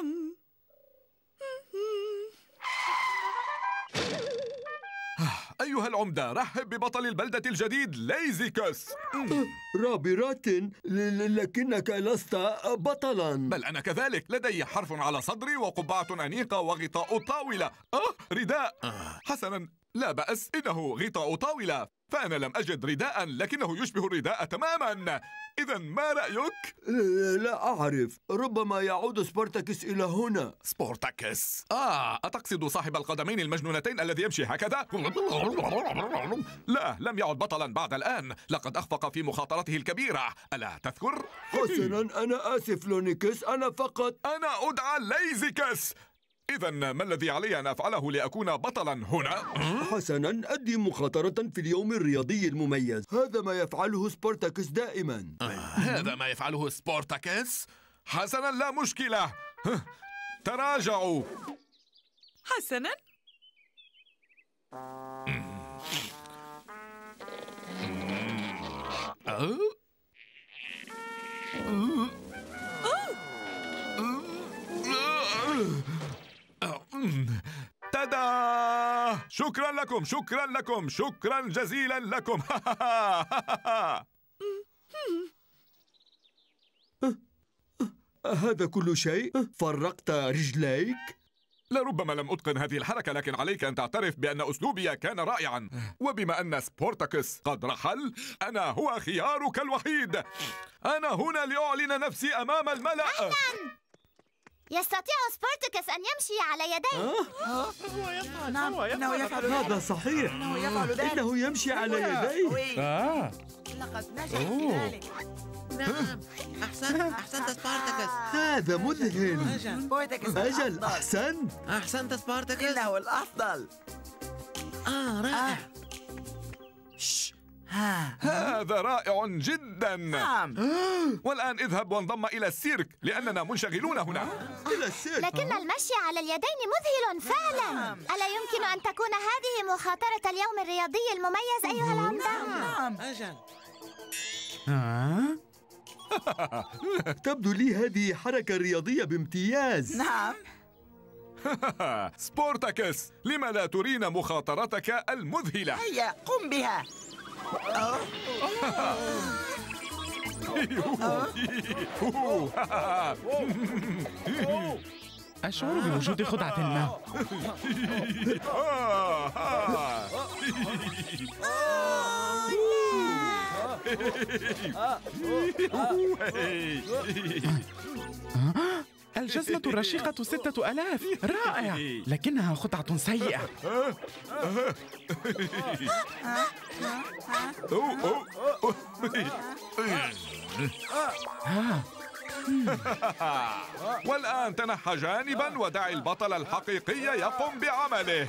دم. أيها العمدة، رحب ببطل البلدة الجديد ليزيكس. روبي روتن، لكنك لست بطلا. بل أنا كذلك، لدي حرف على صدري وقبعة أنيقة وغطاء طاولة. رداء. حسنا، لا بأس، إنه غطاء طاولة، فأنا لم أجد رداء لكنه يشبه الرداء تماما. إذا ما رأيك؟ لا أعرف، ربما يعود سبارتاكس إلى هنا. سبارتاكس؟ أتقصد صاحب القدمين المجنونتين الذي يمشي هكذا؟ لا، لم يعد بطلا بعد الآن، لقد أخفق في مخاطرته الكبيرة، ألا تذكر؟ حسنا، أنا آسف لونيكس، أنا أدعى ليزيكس. إذا ما الذي علي أن أفعله لأكون بطلا هنا؟ حسنا، أدي مخاطرة في اليوم الرياضي المميز. هذا ما يفعله سبارتاكس دائما. هذا ما يفعله سبارتاكس؟ حسنا، لا مشكلة. تراجعوا. حسنا. تدا! شكرا لكم، شكرا لكم، شكرا جزيلا لكم. هذا كل شيء؟ فرقت رجليك؟ لربما لم أتقن هذه الحركة، لكن عليك أن تعترف بأن أسلوبي كان رائعا. وبما أن سبارتاكس قد رحل، أنا هو خيارك الوحيد. أنا هنا لأعلن نفسي أمام الملأ. يستطيع سبارتاكس أن يمشي على يديه. إنه يفعل هذا صحيح. إنه يمشي على يديه. لقد نجح في ذلك. نعم، أحسنت سبارتاكس. هذا مذهل. أجل، أحسنت سبارتاكس. إنه الأفضل. رائع. هذا رائع جدا. نعم. والآن اذهب وانضم إلى السيرك، لأننا منشغلون هنا. إلى السيرك. لكن المشي على اليدين مذهل فعلا. ألا يمكن أن تكون هذه مخاطرة اليوم الرياضي المميز أيها العمدة؟ نعم. أجل. تبدو لي هذه حركة رياضية بامتياز. نعم. سبارتاكس، لم لا ترينا مخاطرتك المذهلة؟ هيا قم بها. أشعر بوجود خدعة ما. الجزمة الرشيقة 6000. رائع، لكنها خدعة سيئة. والآن تنحى جانبا ودع البطل الحقيقي يقوم بعمله.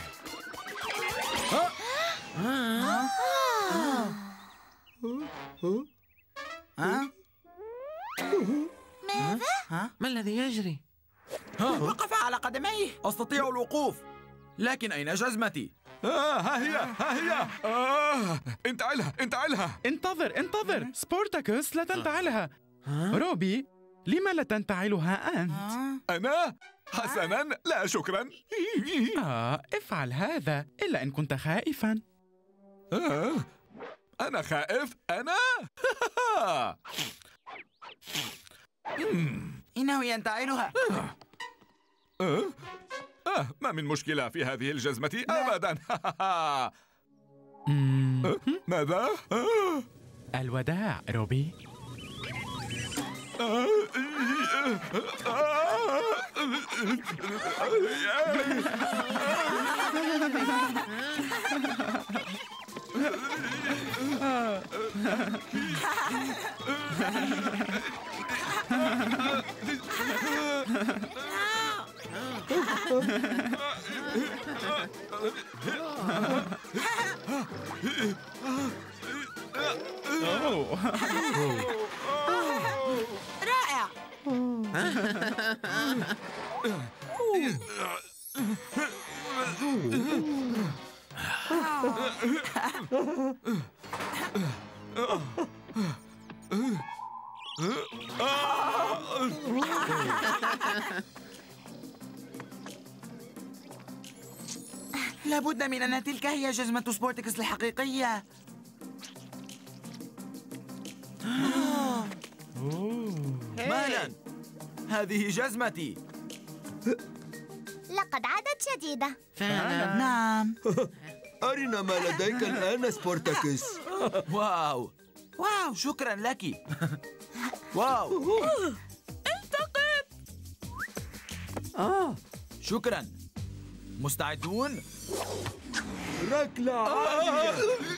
ماذا؟ ما الذي يجري؟ وقف على قدميه. أستطيع الوقوف، لكن أين جزمتي؟ ها هي. انتعلها. انتظر. سبارتاكس، لا تنتعلها. روبي، لما لا تنتعلها أنت؟ أنا؟ حسنا، لا شكرا. افعل هذا، إلا إن كنت خائفا. أنا خائف؟ أنا؟ إنه ينتعلها. ما من مشكلة في هذه الجزمة أبدا. ماذا؟ الوداع روبي. رائع. لابد من أن تلك هي جزمة سبورتكس الحقيقية. مالا، هذه جزمتي. لقد عادت جديدة. فعلا. نعم. أرنا ما لديك الآن سبورتاكس. واو، شكرا لك. واو. التقط. شكرا. مستعدون؟ ركلة عالية.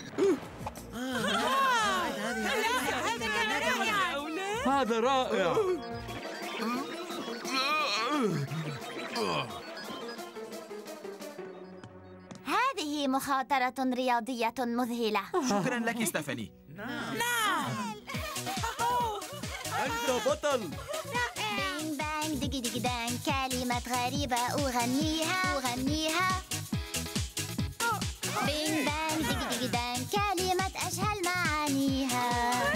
هذا رائع. هذه مخاطرة رياضية مذهلة. شكرا لك ستيفاني. أنت بطل. بينج بانج ديجي ديجي دانج، كلمات غريبة أغنيها. بينج بانج ديجي ديجي دانج، كلمات أجهل معانيها.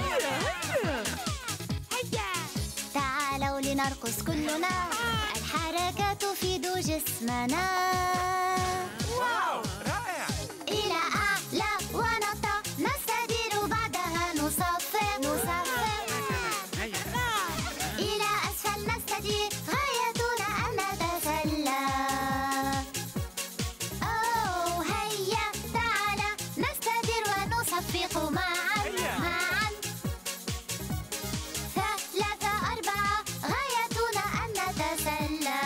تعالوا لنرقص كلنا، الحركة تفيد جسمنا. واو، رائع. إلى أعلى ونطلع، نستدير بعدها نصفر. إلى أسفل نستدير، غايتنا أن نتسلى. أوه هيا تعالى نستدير ونصفق معا. 3 4، غايتنا أن نتسلى.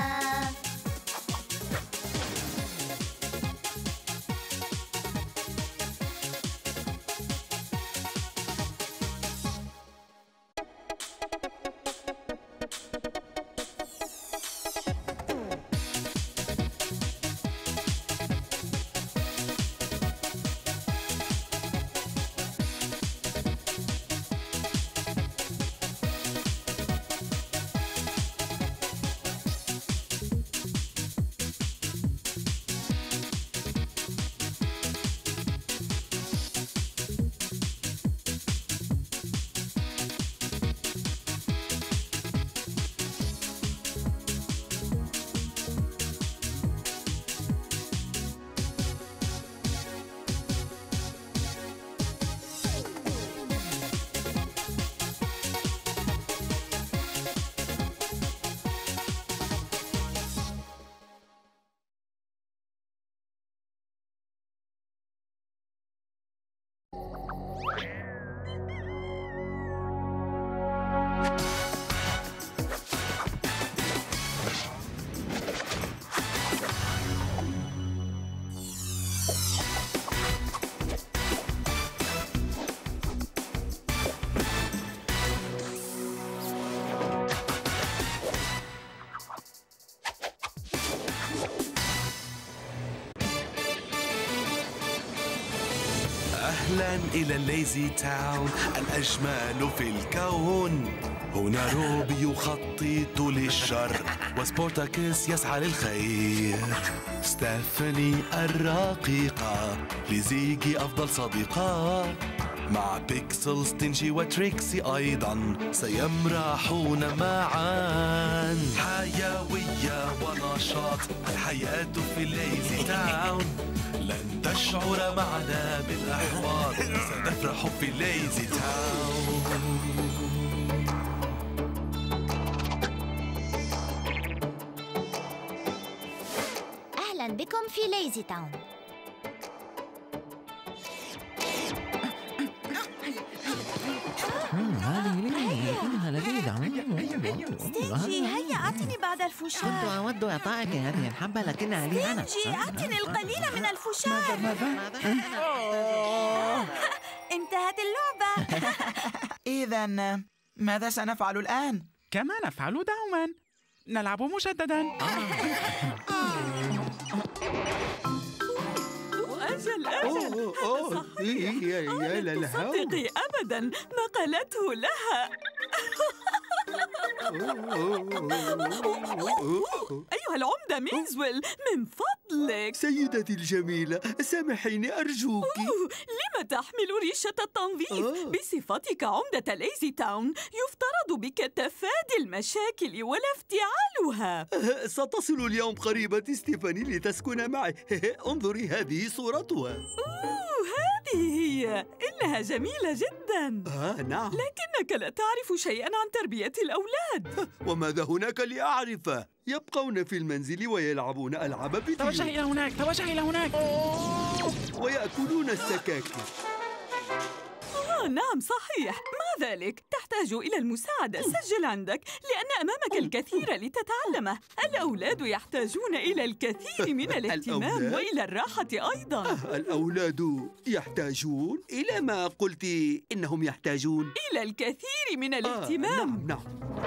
أهلا إلى الليزي تاون، الأجمل في الكون. هنا روبي يخطط للشر، وسبورتاكس يسعى للخير. ستيفاني الرقيقة، لزيجي أفضل صديقة. مع بيكسلز تنجي وتريكسي أيضا، سيمرحون معا. حيوية ونشاط، الحياة في الليزي تاون. لن تشعر معنا بالإحباط، سنفرح في الليزي تاون. أهلا بكم في ليزي تاون. إنها لذيذة. ستينجي هيا أعطني بعض الفشار. أود إعطائك هذه الحبة لكنها لي أنا. ستينجي أعطني القليل من الفشار. ماذا؟ انتهت اللعبة. إذا ماذا سنفعل الآن؟ كما نفعل دوما، نلعب مجددا. أجل يا للهو. تصدقي أبدا، نقلته لها. أيها أيها العمدة ميزويل، من فضلك. سيدتي الجميلة، سامحيني أرجوك. لم تحمل ريشة التنظيف؟ بصفتك عمدة ليزي تاون يفترض بك تفادي المشاكل ولا افتعالها. ستصل اليوم قريبة ستيفاني لتسكن معي. انظري، هذه صورتها. هذه هي. إنها جميلة جداً. نعم. لكنك لا تعرف شيئاً عن تربية الأولاد. وماذا هناك لأعرفه؟ يبقون في المنزل ويلعبون ألعاب فيديو. توجه إلى هناك، توجه إلى هناك. ويأكلون السكاكين. نعم صحيح. ما ذلك؟ تحتاج إلى المساعدة. سجل عندك، لأن أمامك الكثير لتتعلمه. الأولاد يحتاجون إلى الكثير من الاهتمام وإلى الراحة أيضاً. الأولاد يحتاجون؟ إلى ما قلت إنهم يحتاجون؟ إلى الكثير من الاهتمام. نعم.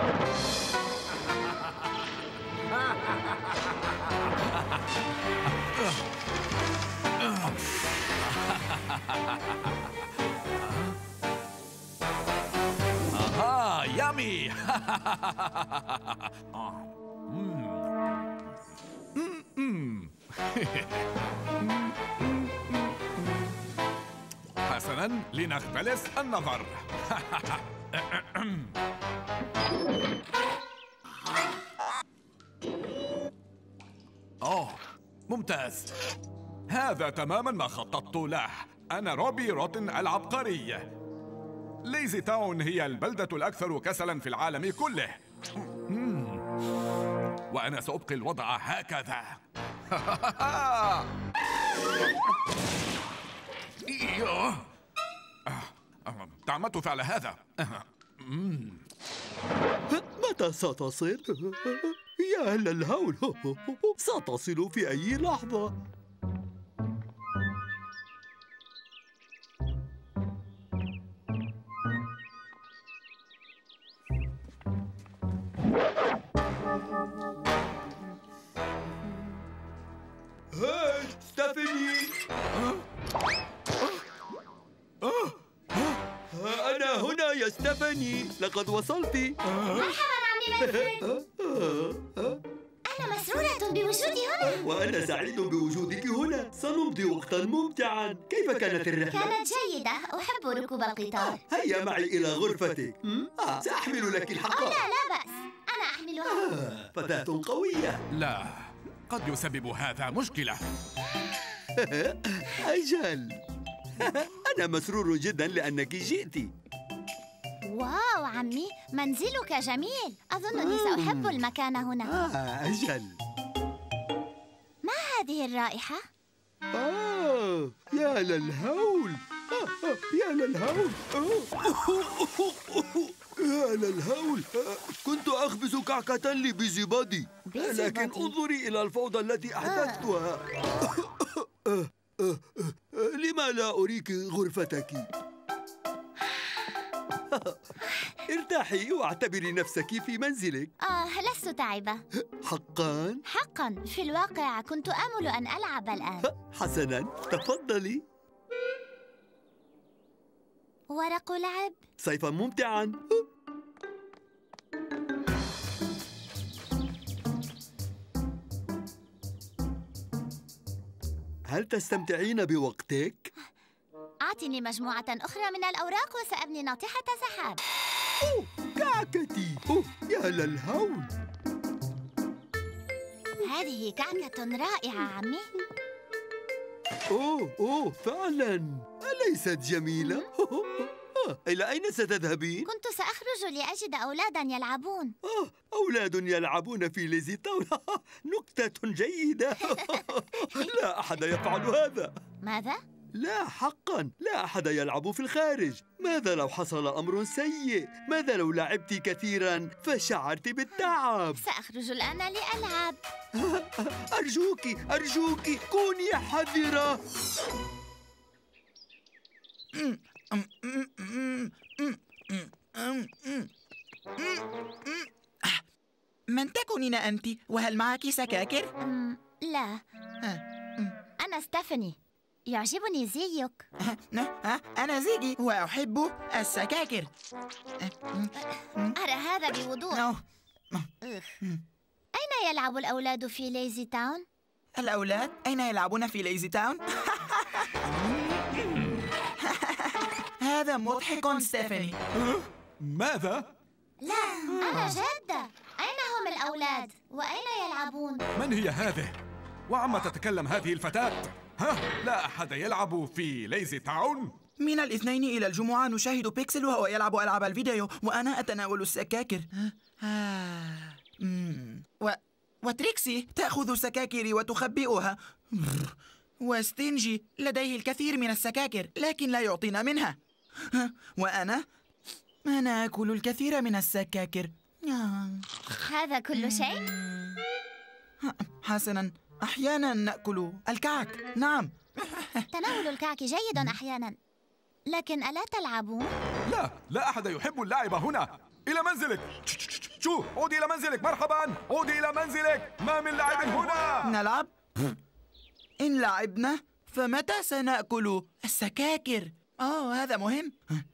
يامي. حسناً، لنختلس النظر. ممتاز. هذا تماماً ما خططت له. أنا روبي روتن العبقري. ليزي تاون هي البلدة الأكثر كسلاً في العالم كله. وأنا سأبقي الوضع هكذا. تعمدت فعل هذا. متى ستصل؟ يا للهول، ستصل في أي لحظة. هاي ستيفاني، أنا هنا يا ستيفاني، لقد وصلت. مرحبا عمي مانفريد. أنا مسرورة بوجودي هنا. وأنا سعيد بوجودك هنا. سنمضي وقتا ممتعا. كيف كانت الرحلة؟ كانت جيدة. أحب ركوب القطار. هيا معي إلى غرفتك. سأحمل لك الحقائب. لا بأس، أنا أحملها. فتاة قوية. لا، قد يسبب هذا مشكلة. أجل. أنا مسرور جدا لأنك جئت. واو عمي، منزلك جميل. أظنني سأحب المكان هنا. أجل. ما هذه الرائحة؟ يا للهول. يا للهول. يا للهول. كنت أخبز كعكة لي بزبادي، لكن انظري إلى الفوضى التي أحدثتها. لما لا أريك غرفتك؟ ارتاحي واعتبري نفسك في منزلك. لست تعبة. حقاً؟ حقاً، في الواقع كنت آمل أن ألعب الآن. حسناً، تفضلي. ورق لعب. صيفاً ممتعاً. هل تستمتعين بوقتك؟ أعطني مجموعة أخرى من الأوراق وسأبني ناطحة سحاب. كعكتي. يا للهول. هذه كعكة رائعة عمي. فعلا، أليست جميلة؟ إلى أين ستذهبين؟ كنت سأخرج لأجد أولادا يلعبون. أولاد يلعبون في ليزي تاون. نكتة جيدة. لا أحد يفعل هذا. ماذا؟ لا حقا، لا أحد يلعب في الخارج. ماذا لو حصل أمر سيء؟ ماذا لو لعبت كثيرا فشعرت بالتعب؟ سأخرج الآن لألعب. أرجوك كوني حذرة. من تكونين أنت؟ وهل معك سكاكر؟ لا، أنا ستيفاني. يعجبني زيك. أنا زيجي وأحب السكاكر. أرى هذا بوضوح. أين أين يلعب الأولاد في ليزي تاون؟ الأولاد؟ أين يلعبون في ليزي تاون؟ هذا مضحك ستيفاني. ماذا؟ لا، أنا جادة. أين هم الأولاد؟ وأين يلعبون؟ من هي هذه؟ وعما تتكلم هذه الفتاة؟ لا أحد يلعب في ليزي تاون؟ من الاثنين إلى الجمعة نشاهد بيكسل وهو يلعب ألعاب الفيديو وأنا أتناول السكاكر. وتريكسي تأخذ سكاكري وتخبئها. وستينجي لديه الكثير من السكاكر لكن لا يعطينا منها. وأنا أكل الكثير من السكاكر. هذا كل شيء؟ حسناً، أحياناً نأكل الكعك. نعم. تناول الكعك جيد أحياناً، لكن ألا تلعبون؟ لا أحد يحب اللعب هنا. إلى منزلك. شو، عودي إلى منزلك. مرحباً، عودي إلى منزلك. ما من لعب هنا. نلعب؟ إن لعبنا فمتى سنأكل السكاكر؟ هذا مهم.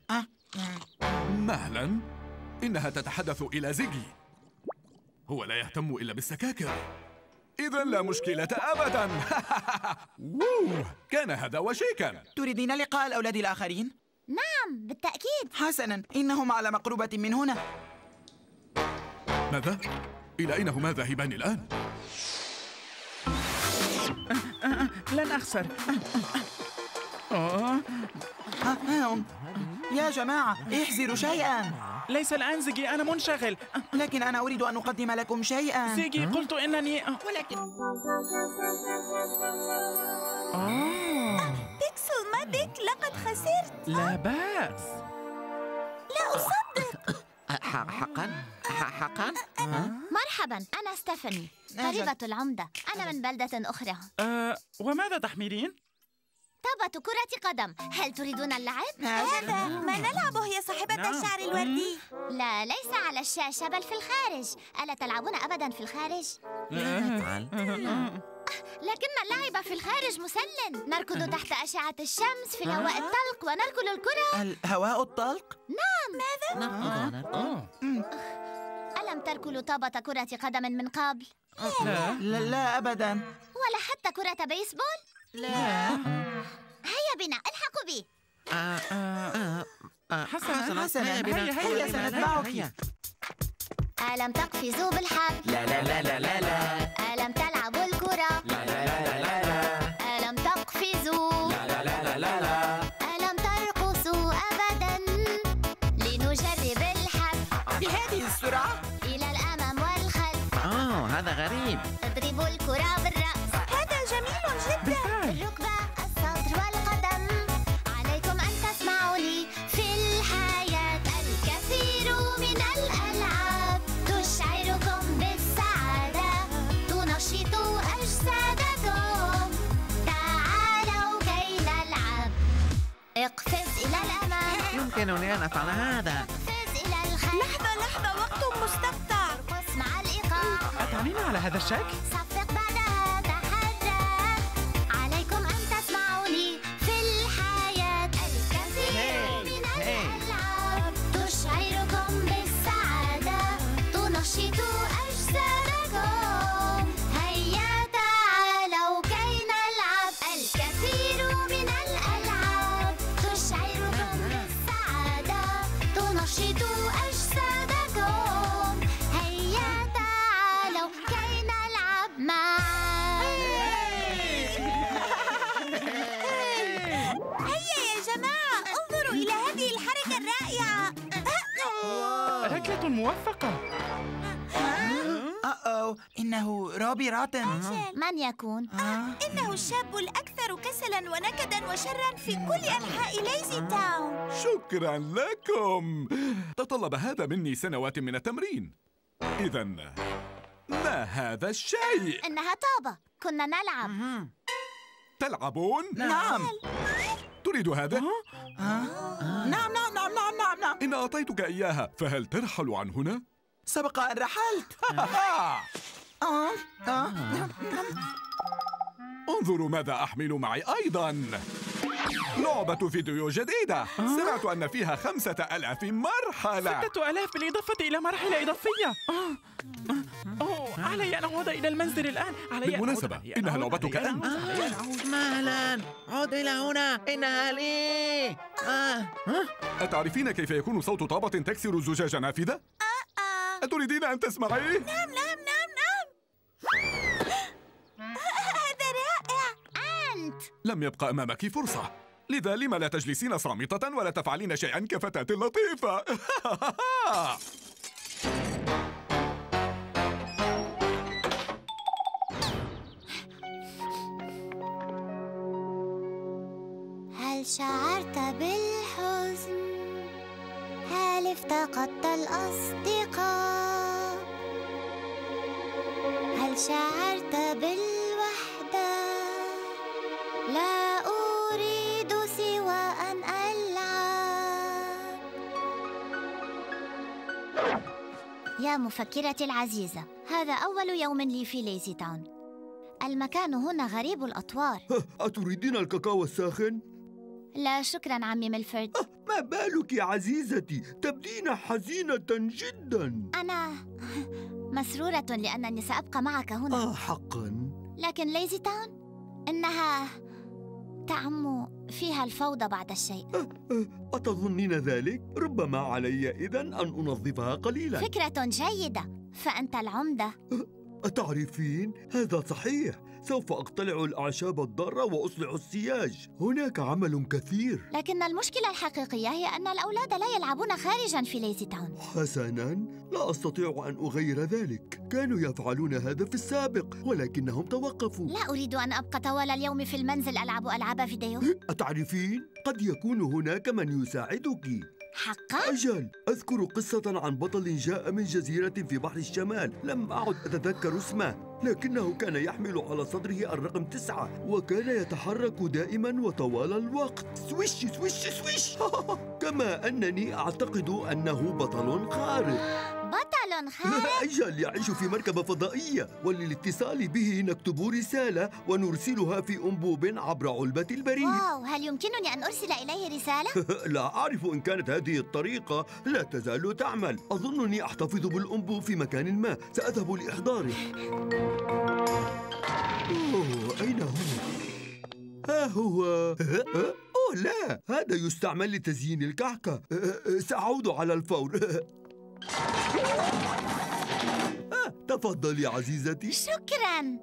مهلا، إنها تتحدث إلى زيجي. هو لا يهتم إلا بالسكاكر. إذن لا مشكلة أبدا. كان هذا وشيكا. تريدين لقاء الأولاد الآخرين؟ نعم بالتأكيد. حسنا، إنهم على مقربة من هنا. ماذا؟ إلى أين هما ذاهبان الآن؟ لن أخسر. يا جماعة، احذروا شيئا. ليس الآن زيجي، أنا منشغل. لكن أنا أريد أن أقدم لكم شيئا. زيجي، قلت إنني ولكن بيكسل، ما بك؟ لقد خسرت. لا بأس. لا أصدق. حقا؟ مرحبا، أنا ستيفاني طبيبة العمدة. أنا من بلدة أخرى. وماذا تحملين؟ طابة كرة قدم. هل تريدون اللعب؟ هذا ما نلعبه يا صاحبة الشعر الوردي. لا، ليس على الشاشة بل في الخارج. ألا تلعبون أبدا في الخارج؟ لكن اللعب في الخارج مسل. نركض تحت أشعة الشمس في الهواء الطلق ونركل الكرة. الهواء الطلق؟ نعم. ماذا؟ ألم تركلوا طابة كرة قدم من قبل؟ لا أبدا. ولا حتى كرة بيسبول؟ لا. هيا بنا، الحقوا بي. حسنا، هيا سنتبعك. ألم تقفزوا بالحبل؟ لا. ألم تلعبوا الكرة؟ لا. ألم تقفزوا؟ لا. ألم ترقصوا أبدا؟ لنجرب الحبل بهذه السرعة؟ إلى الأمام والخلف. هذا غريب. اضربوا الكرة بالرأس. هذا جميل جدا. الركبة، الصدر والقدم. عليكم أن تسمعوني. في الحياة الكثير من الألعاب تشعركم بالسعادة، تنشط أجسادكم. تعالوا كي نلعب. اقفز إلى الأمام. يمكنني أن أفعل هذا. اقفز إلى الخلف. لحظة، وقت مستقطع. ارقص مع الإيقاع. أتعنين على هذا الشكل؟ صفق بعدها تحرك. عليكم أن تسمعوني. في الحياة الكثير من الألعاب تشعركم بالسعادة، تنشط أجسادكم. هيا تعالوا كي نلعب. الكثير من الألعاب تشعركم بالسعادة، تنشط أجسادكم. هيا تعالوا كي نلعب معا. هيا يا جماعة، انظروا إلى هذه الحركة الرائعة. ركلة موفقة. إنه روبي راتن. من يكون؟ إنه الشاب الأكثر كسلاً ونكداً وشراً في كل أنحاء ليزي تاون. شكرا لكم. تطلب هذا مني سنوات من التمرين. إذن ما هذا الشيء؟ إنها طابة، كنا نلعب. تلعبون؟ نعم. تريد هذا؟ نعم. إن أعطيتك إياها، فهل ترحل عن هنا؟ سبق أن رحلت. انظروا ماذا أحمل معي أيضا. لعبة فيديو جديدة. سمعت أن فيها 5000 مرحلة. 6000 بالإضافة إلى مراحل إضافية. على علي أن أعود إلى المنزل الآن. بالمناسبة إنها لعبتك أنت. مهلا، عد إلى هنا، إنها لي. أتعرفين كيف يكون صوت طابة تكسر زجاج نافذة؟ أتريدين أن تسمعيه؟ نعم نعم نعم نعم. هذا رائع. أنت لم يبقى أمامك فرصة، لذا لما لا تجلسين صامتة ولا تفعلين شيئا كفتاة لطيفة؟ هل شعرت بالحزن؟ هل افتقدت الأصدقاء؟ هل شعرت بالوحدة؟ لا أريد سوى أن ألعب. يا مفكرتي العزيزة، هذا أول يوم لي في ليزي تاون. المكان هنا غريب الأطوار. أتريدين الكاكاو الساخن؟ لا شكراً عمي ميلفورد. ما بالك يا عزيزتي؟ تبدين حزينة جداً. أنا مسرورة لأنني سأبقى معك هنا. حقاً؟ لكن ليزي تاون إنها تعم فيها الفوضى بعض الشيء. أتظنين ذلك؟ ربما علي إذن أن أنظفها قليلاً. فكرة جيدة، فأنت العمدة. أتعرفين؟ هذا صحيح. سوف أقتلع الأعشاب الضارة وأصلح السياج. هناك عمل كثير. لكن المشكلة الحقيقية هي أن الأولاد لا يلعبون خارجاً في ليزي تاون. حسناً، لا أستطيع أن أغير ذلك. كانوا يفعلون هذا في السابق ولكنهم توقفوا. لا أريد أن أبقى طوال اليوم في المنزل ألعب ألعاب فيديو. أتعرفين؟ قد يكون هناك من يساعدك. حقاً؟ أجل، أذكر قصة عن بطل جاء من جزيرة في بحر الشمال. لم أعد أتذكر اسمه، لكنه كان يحمل على صدره الرقم 9 وكان يتحرك دائما وطوال الوقت. سويش سويش سويش. كما أنني أعتقد أنه بطل خارق. بطل خارق؟ أجل، يعيش في مركبة فضائية، وللاتصال به نكتب رسالة ونرسلها في أنبوب عبر علبة البريد. واو، هل يمكنني أن أرسل إليه رسالة؟ لا أعرف إن كانت هذه الطريقة لا تزال تعمل. أظنني أحتفظ بالأنبوب في مكان ما، سأذهب لإحضاره. أين هو؟ ها هو. أوه لا، هذا يستعمل لتزيين الكعكة. سأعود على الفور. تفضلي عزيزتي. شكراً.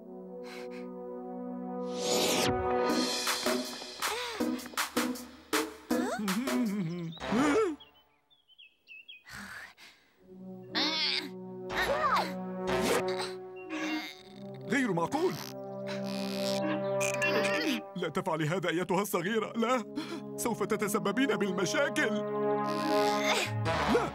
غير معقول. لا تفعلي هذا أيتها الصغيرة، لا، سوف تتسببين بالمشاكل. لا.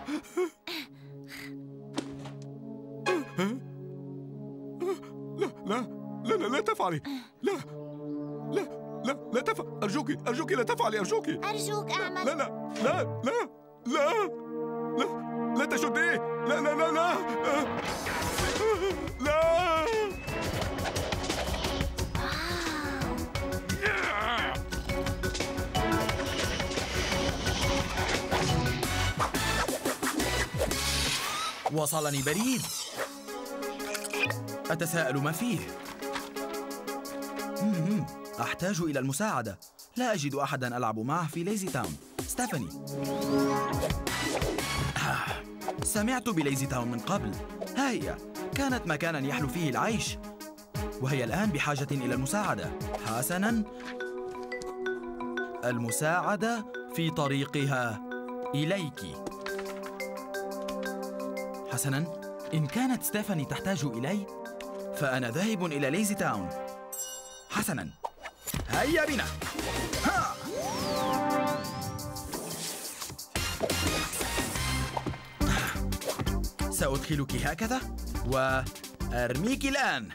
لا لا لا لا تفعلي. لا لا لا لا تفعلي. أرجوك لا تفعلي. أرجوك أعمل. لا لا لا لا لا لا لا تشديه. لا لا لا لا لا. وصلني بريد. أتساءل ما فيه. أحتاج إلى المساعدة. لا أجد أحداً ألعب معه في ليزي تاون. ستيفاني. سمعت بليزي تاون من قبل. ها هي، كانت مكاناً يحلو فيه العيش، وهي الآن بحاجة إلى المساعدة. حسناً، المساعدة في طريقها إليك. حسناً، إن كانت ستيفاني تحتاج إلي فأنا ذاهب إلى ليزي تاون. حسناً، هيا بنا. ها! سأدخلك هكذا وأرميك الآن.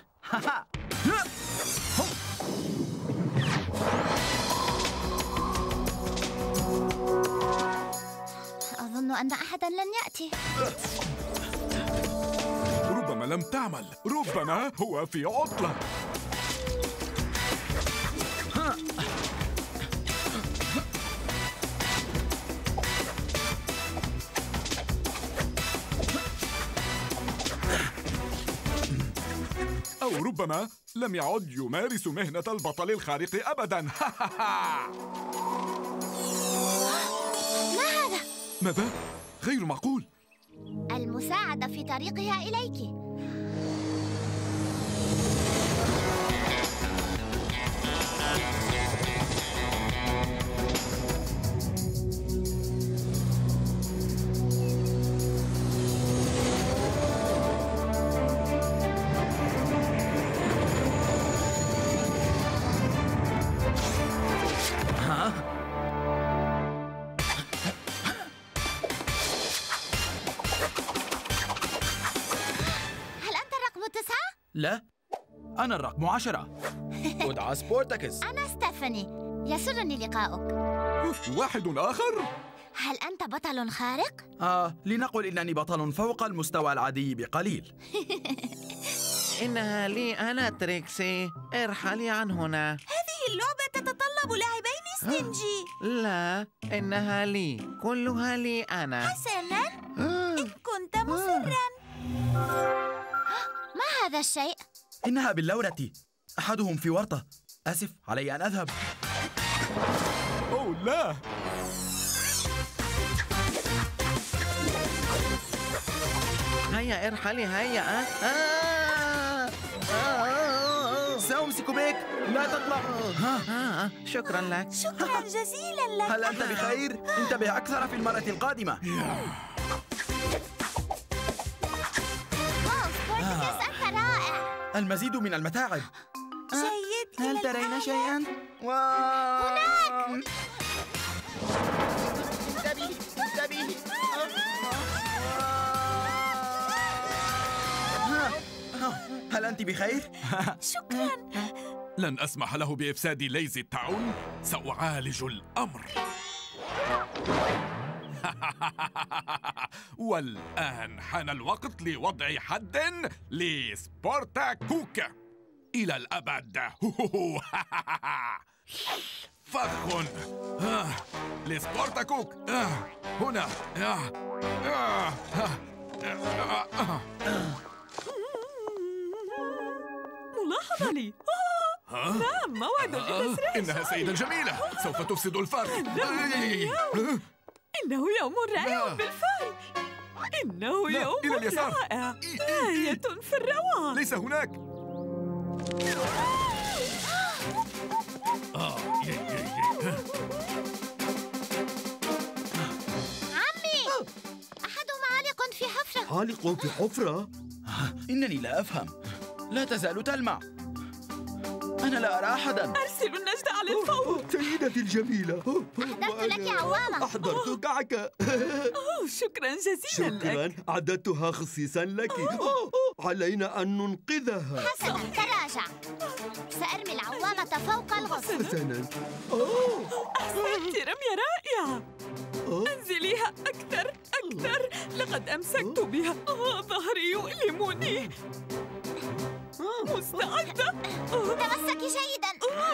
أظن أن أحداً لن يأتي. ربما لم تعمل، ربما هو في عطلة. أو ربما لم يعد يمارس مهنة البطل الخارق أبداً. ما هذا؟ ماذا؟ غير معقول. المساعدة في طريقها إليك. لا، أنا الرقم 10. أدعى سبورتاكس. أنا ستيفاني، يسرني لقاؤك. واحد آخر؟ هل أنت بطل خارق؟ لنقل إنني بطل فوق المستوى العادي بقليل. إنها لي أنا تريكسي، ارحلي عن هنا. هذه اللعبة تتطلب لاعبين ستينجي. لا، إنها لي، كلها لي أنا. حسناً، إن كنت مصراً. ما هذا الشيء؟ إنها باللورة، أحدهم في ورطة. آسف، علي أن أذهب. أوه لا! هيا ارحلي هيا. سأمسك بك، لا تطلع. شكرا لك. شكرا جزيلا لك. هل أنت بخير؟ انتبه أكثر في المرة القادمة. سبورتاكس، أنت رائع. المزيد من المتاعب. جيد. هل ترين شيئا؟ هناك. انتبهي. هل أنت بخير؟ شكرا. لن أسمح له بإفساد ليزي تاون. سأعالج الأمر. والآن حان الوقت لوضع حد لسبورتاكوك إلى الأبد. فخ لسبورتاكوك هنا. ملاحظة لي. نعم، موعد للتسريح. إنها سيدة جميلة، سوف تفسد الفرق. إنه يوم رائع بالفعل. إنه يوم إلى اليسار. رائع، غاية في الروعة. ليس هناك. عمي، أحدهم عالق في حفرة. عالق في حفرة؟ إنني لا أفهم. لا تزال تلمع. أنا لا أرى أحداً. أرسلوا النجدة على الفور. سيدتي الجميلة، أحضرت لك عوامة. أحضرت كعكة. شكراً جزيلاً لك. شكراً، أعددتها خصيصاً لك. علينا أن ننقذها. حسناً، تراجع. سأرمي العوامة فوق الغصن. حسناً. أحسنت، رمية رائعة. انزليها أكثر. لقد أمسكت بها. ظهري يؤلمني. مستعدة. تمسكي جيداً.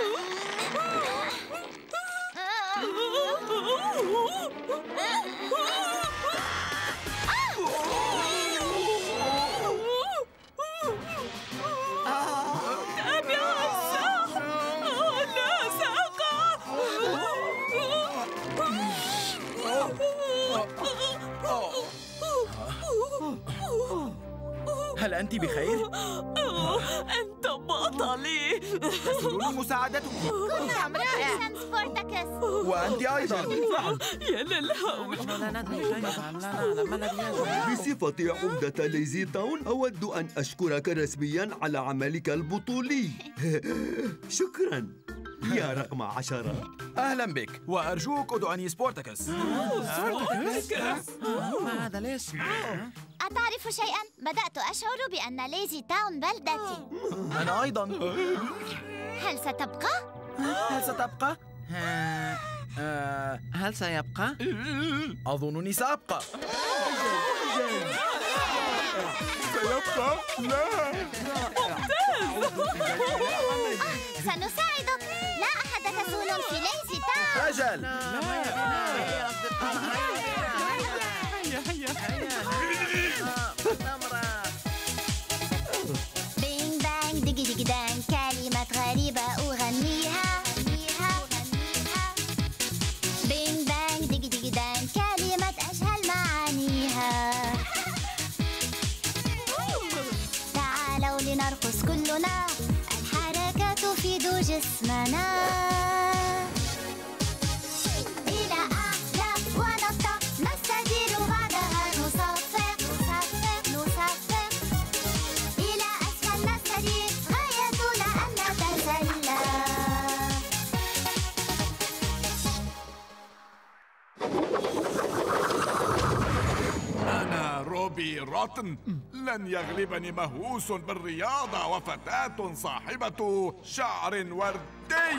تابع السحر. لا، سأقع. هل أنت بخير؟ أنت بطلي. تسألوني مساعدتك. نعم، رائع. سبورتاكس. وأنت أيضاً. يا للهول. لا ندري شيئا. لا، ما الذي يجري؟ بصفتي عمدة ليزي تاون، أود أن أشكرك رسمياً على عملك البطولي. شكراً يا رقم 10. أهلاً بك، وأرجوك ادعني سبورتاكس. ما هذا الاسم؟ أتعرف شيئاً؟ بدأت أشعر بأن ليزي تاون بلدتي. أنا أيضاً. هل ستبقى؟ هل سيبقى؟ أظنني سأبقى. سيبقى؟ لا. سنساعدك. لا أحد كسول في ليزي تاون. أجل. بينج بانج ديجي لنرقص كلنا، الحركة تفيد جسمنا. إلى أعلى ونطلق، نستدير بعدها نصفق نصفق نصفق. إلى أسفل نستدير، غايتنا أن نتسلى. أنا روبي روتن، لن يغلبني مهووس بالرياضة وفتاة صاحبة شعر وردي.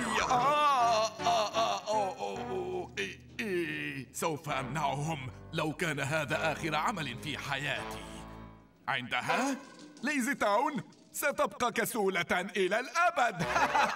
سوف أمنعهم لو كان هذا آخر عمل في حياتي. عندها ليزي تاون ستبقى كسولة إلى الأبد.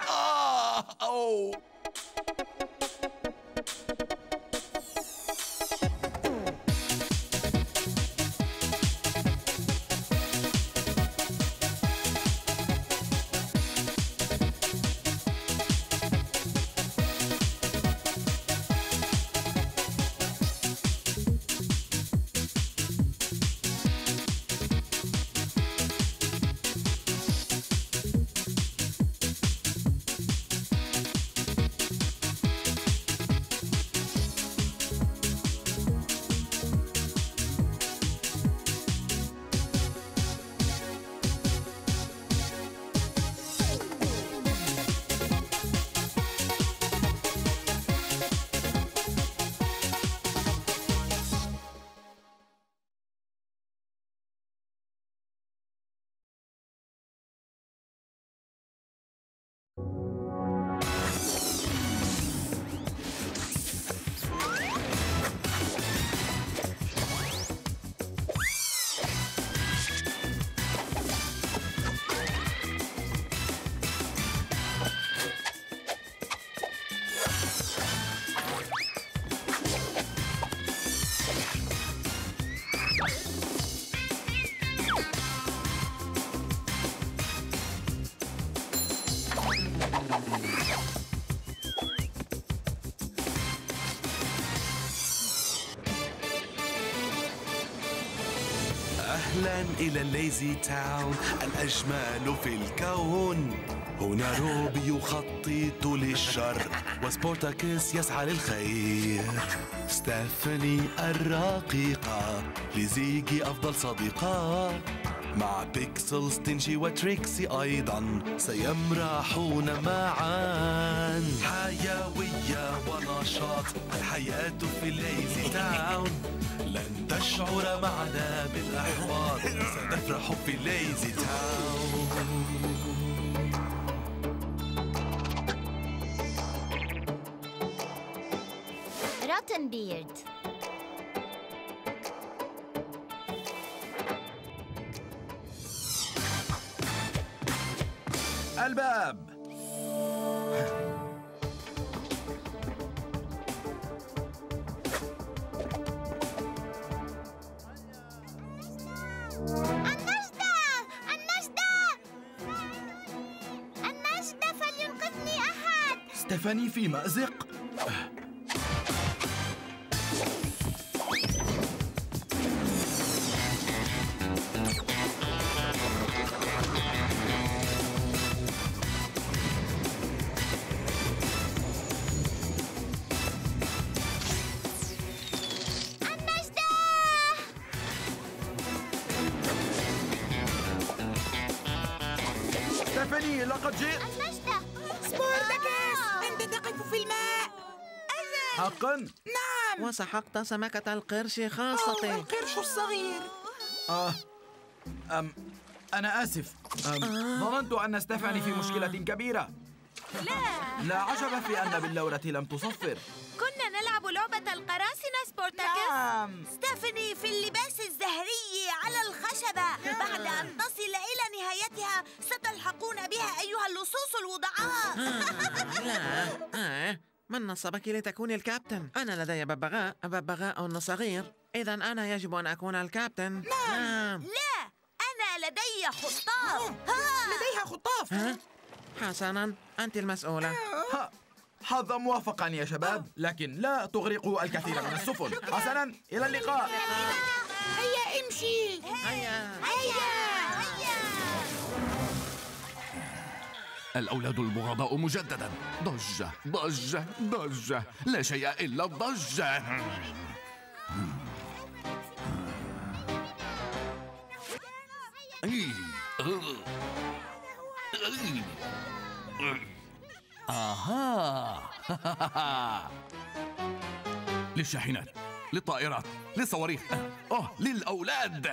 أهلا إلى الليزي تاون الأجمل في الكون. هنا روبي يخطط للشر وسبورتاكس يسعى للخير. ستيفاني الرقيقة لزيجي أفضل صديقة. مع بيكسلز تنجي وتريكسي أيضا سيمرحون معا. حيوية ونشاط الحياة في الليزي تاون. لن تشعر معنا بالإحباط، سنفرح في الليزي تاون. روتن بيرد. الباب. النجدة فلينقذني أحد. ستيفاني في مأزق. ستيفاني لقد جئت. النجدة. سبورتاكس، أنت تقف في الماء. حقا؟ نعم. وسحقت سمكة القرش خاصتي. القرش الصغير. أنا آسف. ظننت أن ستيفاني في مشكلة كبيرة. لا عجب في أن بلورة لم تصفر. كنا نلعب لعبة القراصنة سبورتاكس. نعم. ستيفاني في اللباس الزهري على الخشبة. بعد أن تصل إلى نهايتها ستلحقون بها أيها اللصوص الوضعاء. لا من نصبك لتكوني الكابتن؟ أنا لدي ببغاء صغير. إذا أنا يجب أن أكون الكابتن. نعم. لا، أنا لدي خطاف. لديها خطاف. حسناً، أنت المسؤولة. حظا موافقا يا شباب، لكن لا تغرقوا الكثير من السفن. حسنا، إلى اللقاء. هيا امشي. هيا. هيا. الأولاد البغضاء مجددا. ضجة ضجة ضجة، لا شيء إلا الضجة. آها. للشاحنات، للطائرات، للصواريخ، للأولاد.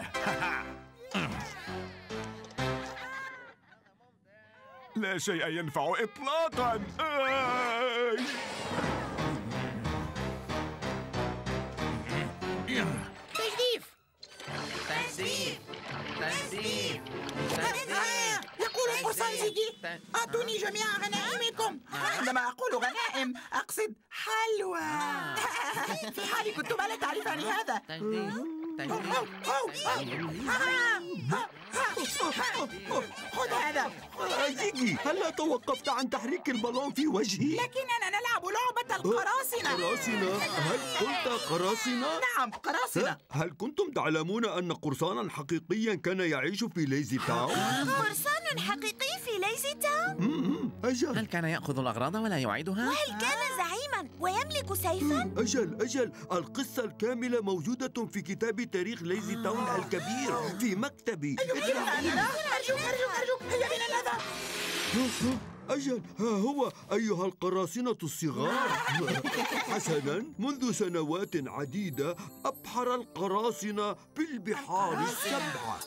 لا شيء ينفع إطلاقا. تجديف. يقول القرصان زيجي: أعطوني جميع غنائمكم. عندما أقول غنائم أقصد حلوى. في حال كنتما لا تعرفان هذا. خذ هذا. زيجي، هل توقفت عن تحريك البالون في وجهي؟ لكننا نلعب لعبة القراصنة. قراصنة؟ هل قلت قراصنة؟ نعم، قراصنة. هل كنتم تعلمون أن قرصانا حقيقيا كان يعيش في ليزي تاون؟ قرصان حقيقي في ليزي تاون؟ أجل. هل كان يأخذ الأغراض ولا يعيدها؟ وهل كان زعيما ويملك سيفا؟ أجل، القصة الكاملة موجودة في كتاب تاريخ ليزي تاون الكبير في مكتبي. أرجوك، هيا بنا نذهب. أجل، ها هو أيها القراصنة الصغار. حسناً، منذ سنوات عديدة أبحر القراصنة بالبحار السبعة.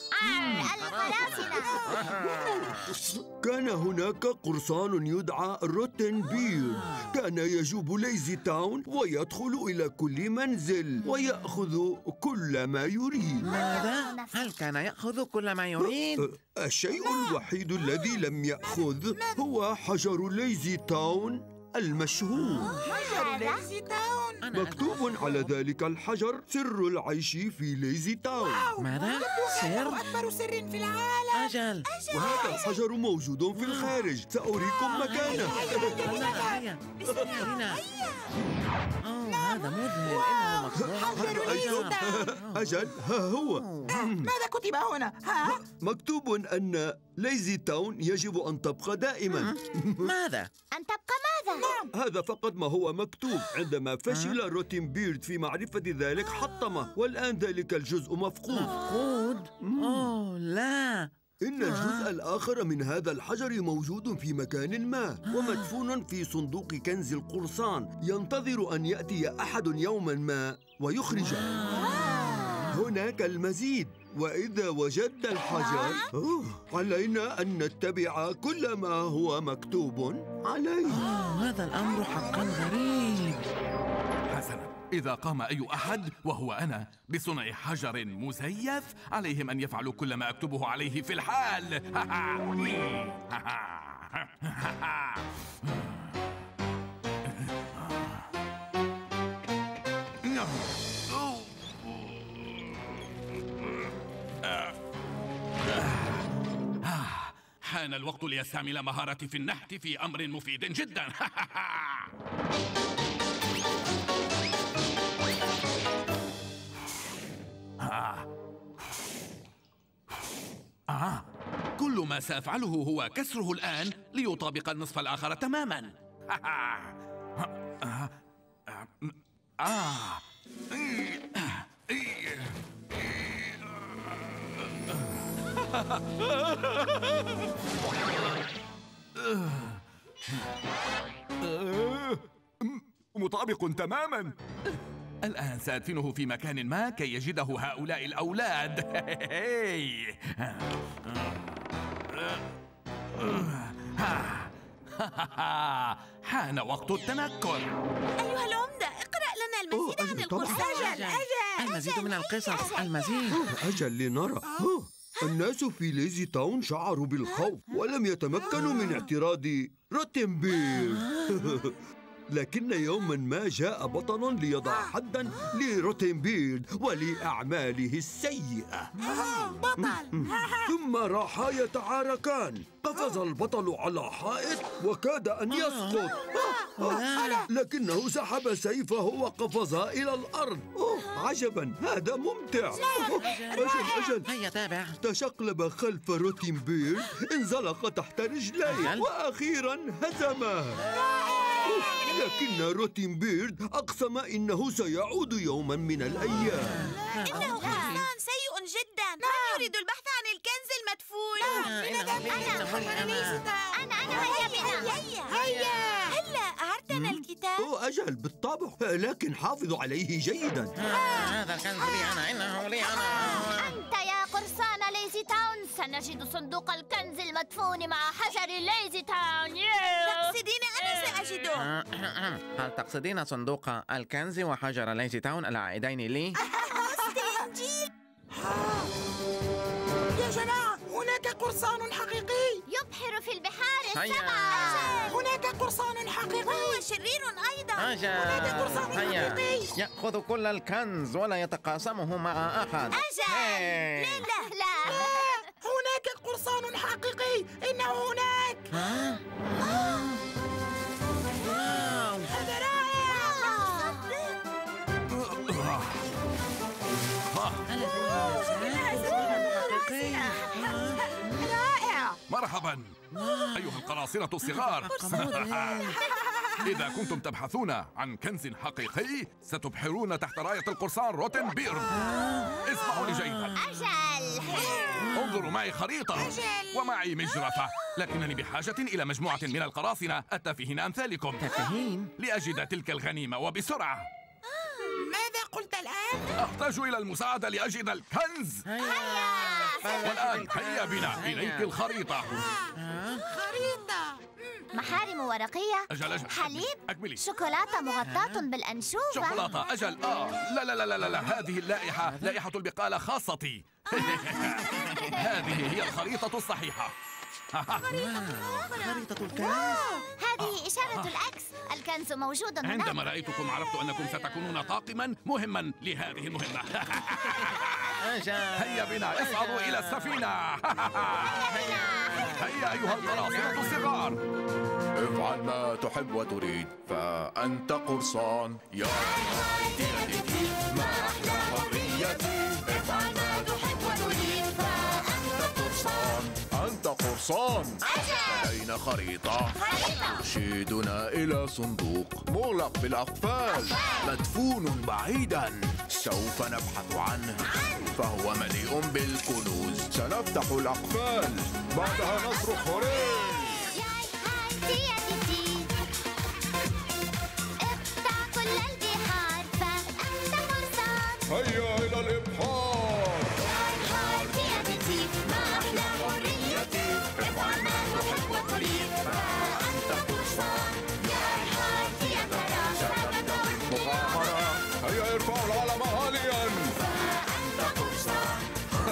كان هناك قرصان يدعى روتنبيرد، كان يجوب ليزي تاون ويدخل إلى كل منزل ويأخذ كل ما يريد. ماذا؟ هل كان يأخذ كل ما يريد؟ الشيء الوحيد الذي لم يأخذ هو حجر ليزي تاون المشهور. حجر ليزي تاون. مكتوب على ذلك الحجر: سر العيش في ليزي تاون. ماذا؟ سر؟ أكبر سر في العالم. أجل. وهذا الحجر موجود في الخارج، سأريكم مكانه. هذا مذهل، إنه مصنوع. أجل، ها هو. ماذا كتب هنا؟ مكتوب أن ليزي تاون يجب أن تبقى دائما. ماذا؟ أن تبقى ماذا؟ هذا فقط ما هو مكتوب. عندما فشل روتنبيرد في معرفة ذلك حطمه، والآن ذلك الجزء مفقود. مفقود؟ لا. إن الجزء الآخر من هذا الحجر موجود في مكان ما ومدفون في صندوق كنز القرصان، ينتظر أن يأتي أحد يوما ما ويخرجه. هناك المزيد، وإذا وجدنا الحجر علينا أن نتبع كل ما هو مكتوب عليه. هذا الأمر حقا غريب. حسنا، إذا قام أي أحد وهو أنا بصنع حجر مزيف، عليهم أن يفعلوا كل ما أكتبه عليه في الحال. حان الوقت ليستعمل مهارتي في النحت في أمر مفيد جدا. كل ما سأفعله هو كسره الآن ليطابق النصف الآخر تماما. مطابق تماما. الآن سأدفنه في مكان ما كي يجده هؤلاء الأولاد. حان وقت التنكر. أيها العمدة، اقرأ لنا المزيد عن القرصان. المزيد من القصص، المزيد. أجل لنرى. الناس في ليزي تاون شعروا بالخوف ولم يتمكنوا من اعتراض روتنبيرد. لكن يوما ما جاء بطل ليضع حدا لروتنبيرد ولأعماله السيئة. بطل. ثم راحا يتعاركان. قفز البطل على حائط وكاد أن يسقط، لكنه سحب سيفه وقفز إلى الأرض. عجبا، هذا ممتع. أجل هيا تابع. تشقلب خلف روتنبيرد، انزلق تحت رجليه وأخيرا هزمه. لكن روتنبيرد أقسم إنه سيعود يوما من الأيام. إنه قرصان سيء جدا. من يريد البحث عن الكنز المدفون؟ هيا هلا أعرتنا الكتاب. أجل بالطبع، لكن حافظوا عليه جيدا. هذا الكنز لي أنا، إنه لي أنا. أنت يا قرصان ليزي تاون، سنجد صندوق الكنز المدفون مع حجر ليزي تاون. تقصدين أنا سأجده؟ هل تقصدين صندوق الكنز وحجر ليزي تاون العائدين لي؟ يا جماعة، هناك قرصان حقيقي يبحر في البحار هيا. السبع. هناك قرصان حقيقي وهو شرير أيضا. هناك قرصان حقيقي يأخذ كل الكنز ولا يتقاسمه مع أحد. أجل. لا. هناك قرصان حقيقي. إنه هناك. هذا رائع. رائع. مرحبا أيها القراصنة الصغار. إذا كنتم تبحثون عن كنز حقيقي ستبحرون تحت راية القرصان روتنبيرد. اسمعوني جيدا. أجل. انظروا معي خريطة ومعي مجرفة، لكنني بحاجة إلى مجموعة من القراصنة التافهين أمثالكم لأجد تلك الغنيمة وبسرعة. ماذا قلت الآن؟ أحتاج إلى المساعدة لأجد الكنز. والآن هيا بنا إليك الخريطة. خريطة. محارم ورقية. أجل. حليب. أكملي. شوكولاتة مغطاة بالأنشوبة. شوكولاتة. أجل. لا لا لا لا لا، هذه اللائحة لائحة البقالة خاصتي. هذه هي الخريطة الصحيحة. خريطة الكنز. هذه إشارة الأكس. الكنز موجود هناك. عندما رأيتكم عرفت أنكم ستكونون طاقما مهما لهذه المهمة. هيا بنا اصعدوا إلى السفينة. هيا أيها القراصنة الصغار. افعل ما تحب وتريد، فأنت قرصان. يا حريتي ما أحلى حريتي. افعل ما تحب وتريد، فأنت قرصان. أنت قرصان. لدينا خريطة ترشدنا إلى صندوق مغلق بالأقفال، مدفون بعيدا. سوف نبحث عنه، فهو مليء بالكنوز. سنفتح الأقفال، بعدها نصرخ هوري. اقطع كل البحار، فأنت قرصان. هيا إلى الإبحار. ما أحلى حريتي. افعل ما تحب وتريد، فأنت قرصان. يا حارتي يا ترى. مغامرة. هيا ارفعوا العلم عاليا. فأنت قرصان.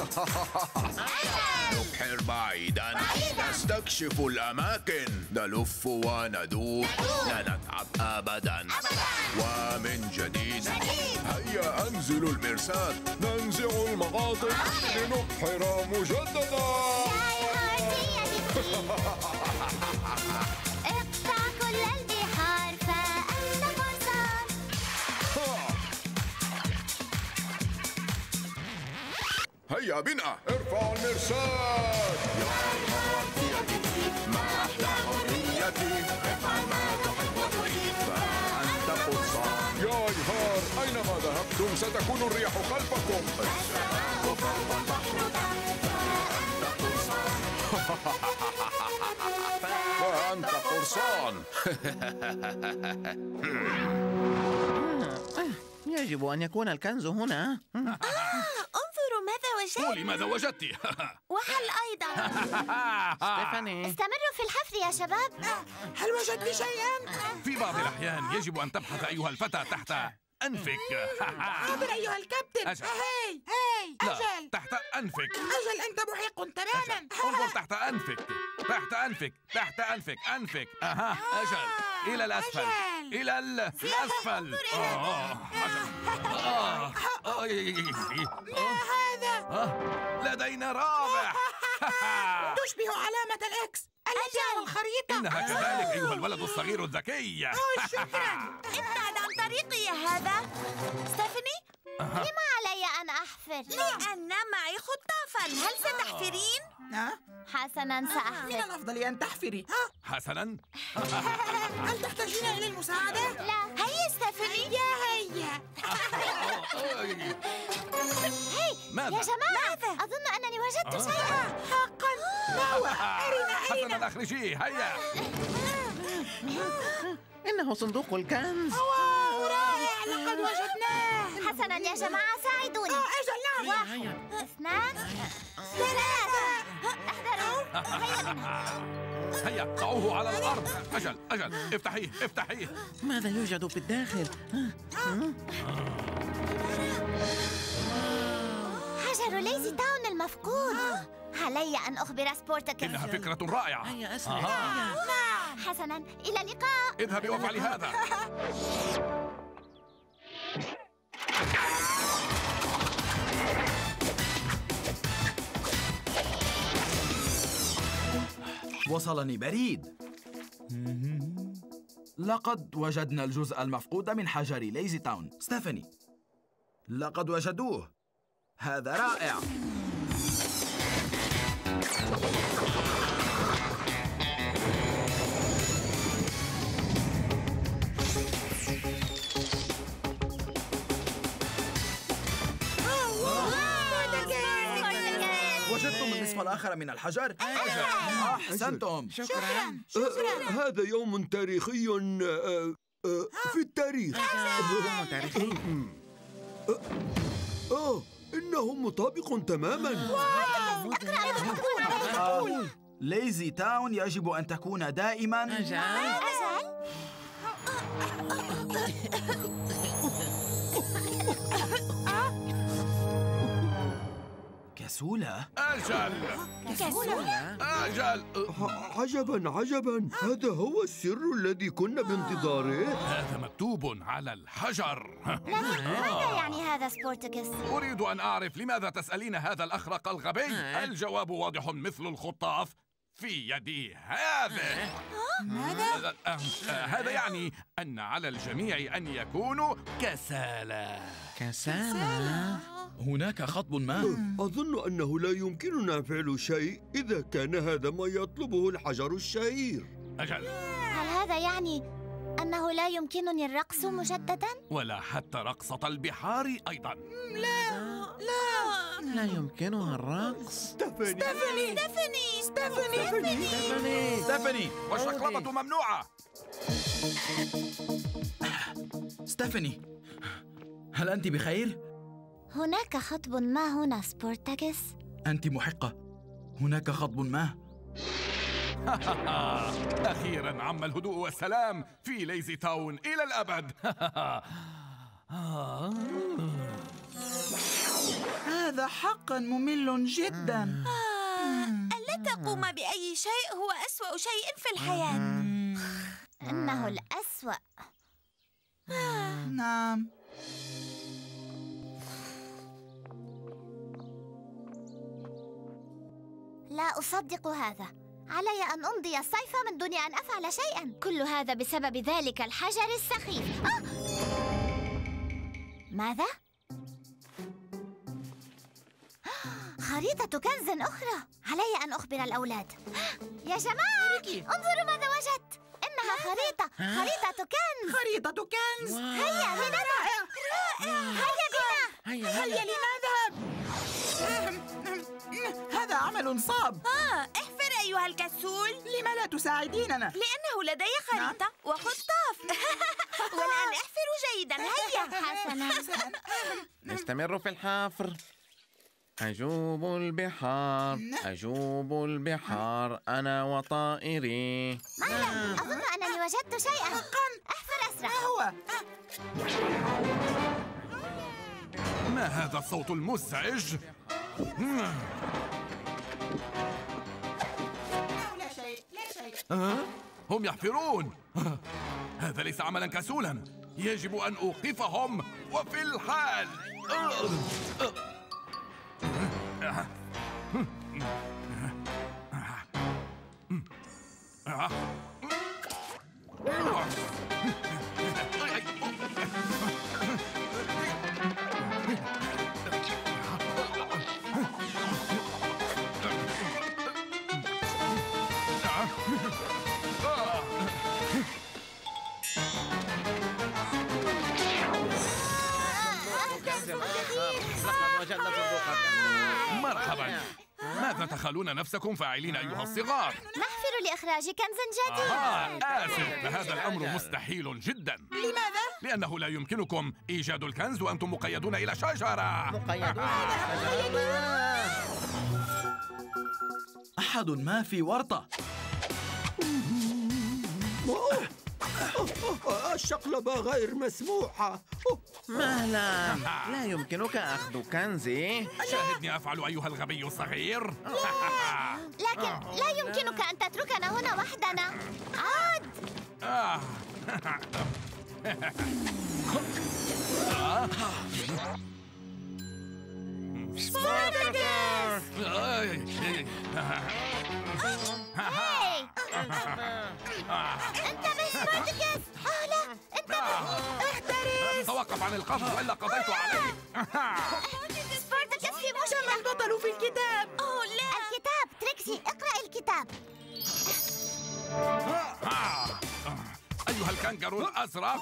نبحر بعيدا، نستكشف الأماكن، نلف وندور، لا نتعب أبدا. ومن جديد هيا أنزل المرساة، ننزع المغاطس لنبحر مجددا. اقطع كل البحار، فأنت قرصان. هيا بنا ارفعوا المرساة. يا حريتي ما أحلى حريتي. افعل ما تحب وتريد، فأنت قرصان. يا جهار، أينما ذهبتم ستكون الريح خلفكم. السماء فوق البحر تحت، فأنت قرصان. فأنت قرصان. يجب أن يكون الكنز هنا. انظروا ماذا وجدت. قولي ماذا وجدت. وحل أيضا. ستيفاني، استمروا في الحفر يا شباب. هل وجدت شيئا؟ في بعض الأحيان يجب أن تبحث أيها الفتى تحت أنفك. حاضر أيها الكابتن. أجل. هاي لا، أجل تحت أنفك. أجل أنت محق تماما. انظر تحت أنفك. تحت أنفك. تحت أنفك. أنفك. أجل. إلى الأسفل. إلى الأسفل. ما هذا؟ لدينا رابح. تشبه علامة الإكس التي على الخريطة. إنها كذلك أيها الولد الصغير الذكي. شكرا. ابتعد عن طريقي يا هذا. ستيفاني؟ لما علي أن أحفر؟ لأن معي خطافا. هل ستحفرين؟ حسناً من سأحفر. الأفضل أن تحفري. حسناً. هل تحتاجين إلى المساعدة؟ لا. هيا ستيفاني. هيا ماذا؟ يا جماعة، أظن أنني وجدت شيئاً. حقا. نوى. حسناً أخرجيه. هيا. إنه صندوق الكنز. واو رائع، لقد وجدناه. حسناً يا جماعة، ساعدوني. أجل نعم. 1 2 3. احذروا. هيا بنا. هيا ضعوه على الأرض. أجل. افتحيه. ماذا يوجد في الداخل؟ حجر ليزي تاون المفقود. علي أن أخبر سبورتاكس. إنها فكرة رائعة. هيا أسرع. حسناً، إلى اللقاء. اذهبي وافعلي هذا. وصلني بريد. لقد وجدنا الجزء المفقود من حجر ليزي تاون. ستيفاني، لقد وجدوه. هذا رائع. وجدتم النصف الآخر من الحجر؟ أحسنتم. شكرا. هذا يوم تاريخي في التاريخ. يوم تاريخي. إنه مطابق تماما. ليزي تاون يجب أن تكون دائما. أجل. كسولة. عجبا. هذا هو السر الذي كنا بانتظاره. هذا مكتوب على الحجر. ماذا يعني هذا سبورتاكس؟ أريد أن أعرف لماذا تسألين هذا الأخرق الغبي؟ الجواب واضح مثل الخطاف في يدي هذا. ماذا؟ هذا يعني أن على الجميع أن يكونوا كسالى. هناك خطب ما. أظن أنه لا يمكننا فعل شيء إذا كان هذا ما يطلبه الحجر الشهير. أجل. هل هذا يعني أنه لا يمكنني الرقص مجدداً؟ ولا حتى رقصة البحار أيضاً. لا يمكنها الرقص. ستيفاني والشقلبة ممنوعة. ستيفاني، هل أنت بخير؟ هناك خطب ما هنا سبورتاكس. أنت محقة. هناك خطب ما. أخيراً عم الهدوء والسلام في ليزي تاون إلى الأبد. هذا حقا ممل جدا. ألا تقوم بأي شيء هو أسوأ شيء في الحياة. إنه الأسوأ. نعم. لا أصدق هذا. علي أن أمضي الصيف من دون أن أفعل شيئاً. كل هذا بسبب ذلك الحجر السخيف. ماذا؟ خريطة كنز أخرى. علي أن أخبر الأولاد. يا جماعة، انظروا ماذا وجدت. إنها خريطة كنز. خريطة كنز. هيا لنذهب. هيا لنذهب. هذا عمل صعب. احفر أيها الكسول. لما لا تساعديننا؟ لأنه لدي خريطة وخطاف. والآن احفروا جيدا. هيا. حسنا. نستمر في الحفر. أجوب البحار أجوب البحار أنا وطائري. مهلا، أظن أنني وجدت شيئا. احفر أسرع. ما هو؟ ما هذا الصوت المزعج؟ لا شيء لا شيء. هم يحفرون. هذا ليس عملا كسولا، يجب أن أوقفهم وفي الحال. مرحبا، ماذا تخلون نفسكم فاعلين أيها الصغار؟ نحفر لإخراج كنز جديد. آسف، فهذا الأمر مستحيل جدا. لماذا؟ لأنه لا يمكنكم إيجاد الكنز وأنتم مقيدون إلى شجرة. أحد ما في ورطة. الشقلبة غير مسموحة. مهلا، لا يمكنك أخذ كنزي. شاهدني أفعل أيها الغبي الصغير. لكن لا يمكنك أن تتركنا هنا وحدنا. عاد. سبورتاكس! انتبه سبورتاكس! لا، انتبه! احترس! توقف عن القفز وإلا قضيت عليك. سبورتاكس في مشكلة. البطل في الكتاب. لا، الكتاب. تريكسي، اقرأ الكتاب. أيها الكنغرو الأزرق.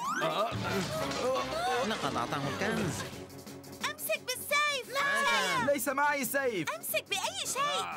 لقد أعطاه الكنز. أمسك بالسيف. ليس معي سيف. أمسك بأي شيء.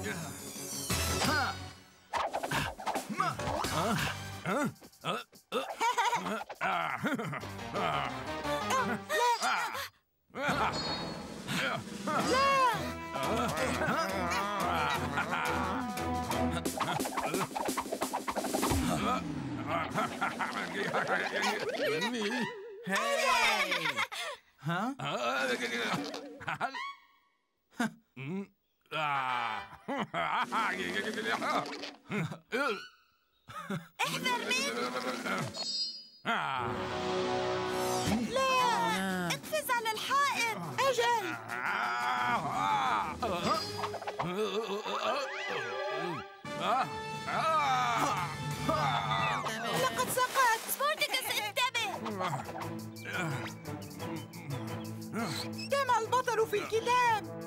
احذر منه. لا، اقفز على الحائط. أجل. لقد سقط. سبورتاكس انتبه. كما البطل في الكتاب.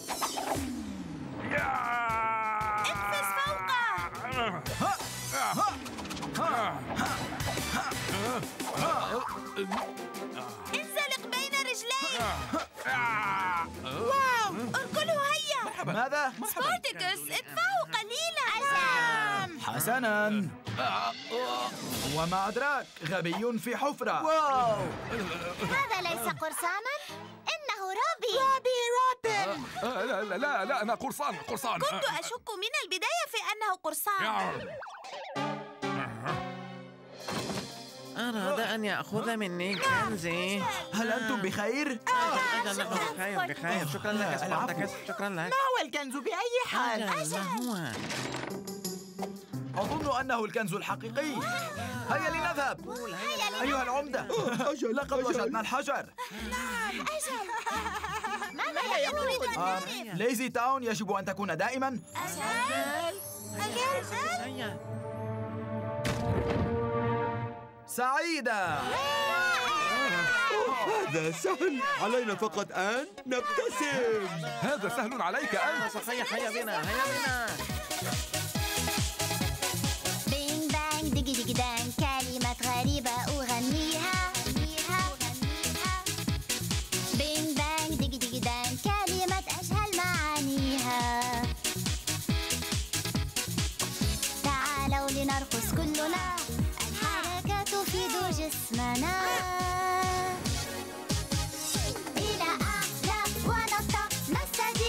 اقفز فوقه. انزلق بين رجليه. واو، اركله هيا. ماذا؟ سبورتاكس ادفعه قليلا. حسناً. وما أدراك، غبي في حفرة. واو! هذا ليس قرصانا، إنه روبي. روبي روتن. لا، أنا قرصان. كنت أشك من البداية في أنه قرصان. أراد أن يأخذ مني كنزي. هل أنتم بخير؟ أجل، نحن بخير. شكرا لك سبورتاكس، شكرا لك. ما هو الكنز بأي حال؟ ما هو؟ أظن أنه الكنز الحقيقي. هيا لنذهب. أيها العمدة، لقد وجدنا الحجر. نعم، أجل. ماذا نريد أن نعرف؟ ليزي تاون يجب أن تكون دائما. أجل. سعيدة. هذا سهل، علينا فقط أن نبتسم. هذا سهل عليك أنت. صحيح، هيا بنا. بينج بانج ديجي ديجي دانج، كلمات غريبة أغنيها. بينج بانج ديجي ديجي دانج، كلمات أجهل معانيها. تعالوا لنرقص كلنا، الحركة تفيد جسمنا. إلى أعلى ونطلق نستدير.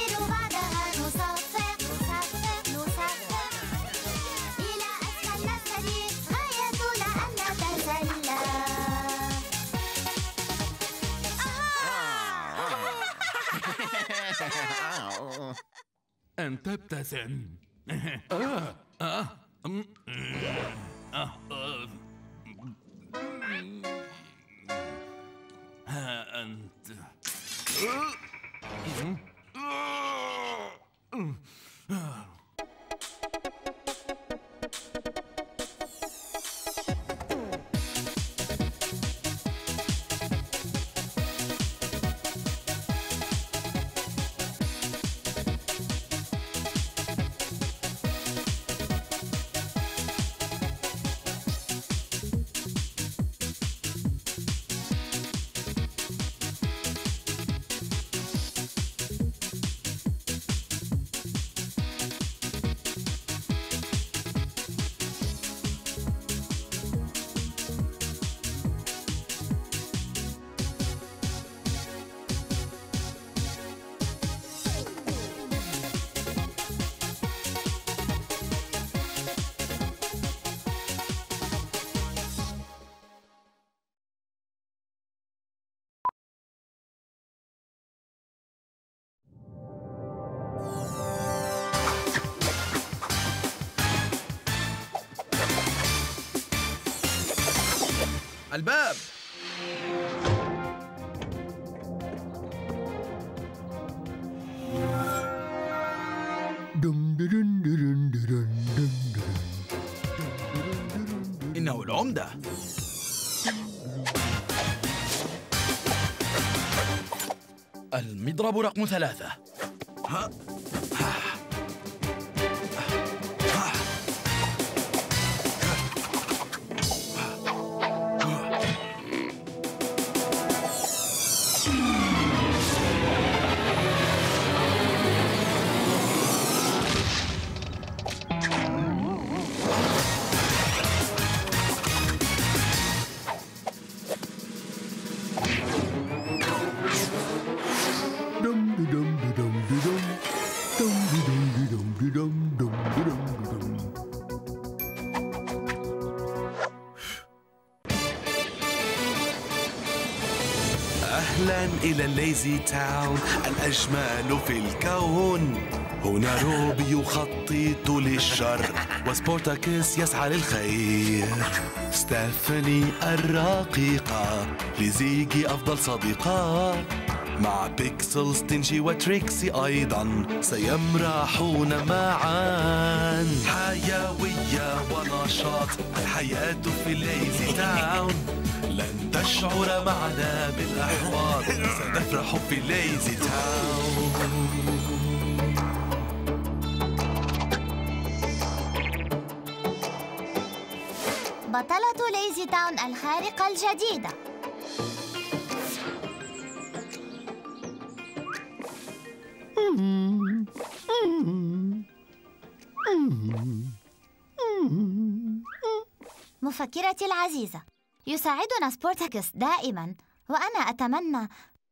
أن تبتسم. ها أنت. الباب. إنه العمدة. المضرب رقم 3. أهلا إلى الليزي تاون الأجمل في الكون. هنا روبي يخطط للشر وسبورتاكس يسعى للخير. ستيفاني الرقيقة لزيجي أفضل صديقة. مع بيكسل ستينجي وتريكسي أيضا سيمرحون معا. حيوية ونشاط الحياة في الليزي تاون. لن تشعر معنا بالإحباط سنفرح في الليزي تاون. بطلة ليزي تاون الخارقة الجديدة. مفكرتي العزيزة، يساعدنا سبورتاكس دائما، وأنا أتمنى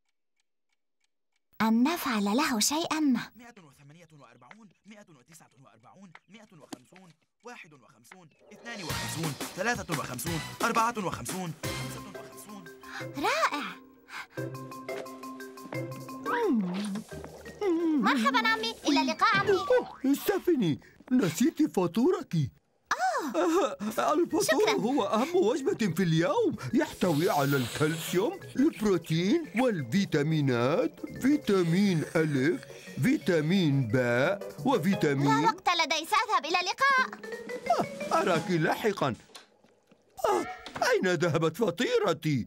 أن نفعل له شيئا ما. 148 149 150 51 52 53 54 55. رائع. مرحبا عمي. إلى اللقاء عمي. ستيفاني، نسيت فطورك. الفطور شكراً. هو أهم وجبة في اليوم. يحتوي على الكالسيوم، البروتين والفيتامينات. فيتامين ألف، فيتامين باء، وفيتامين. لا وقت لدي، سأذهب إلى اللقاء. أراك لاحقا. أين ذهبت فطيرتي؟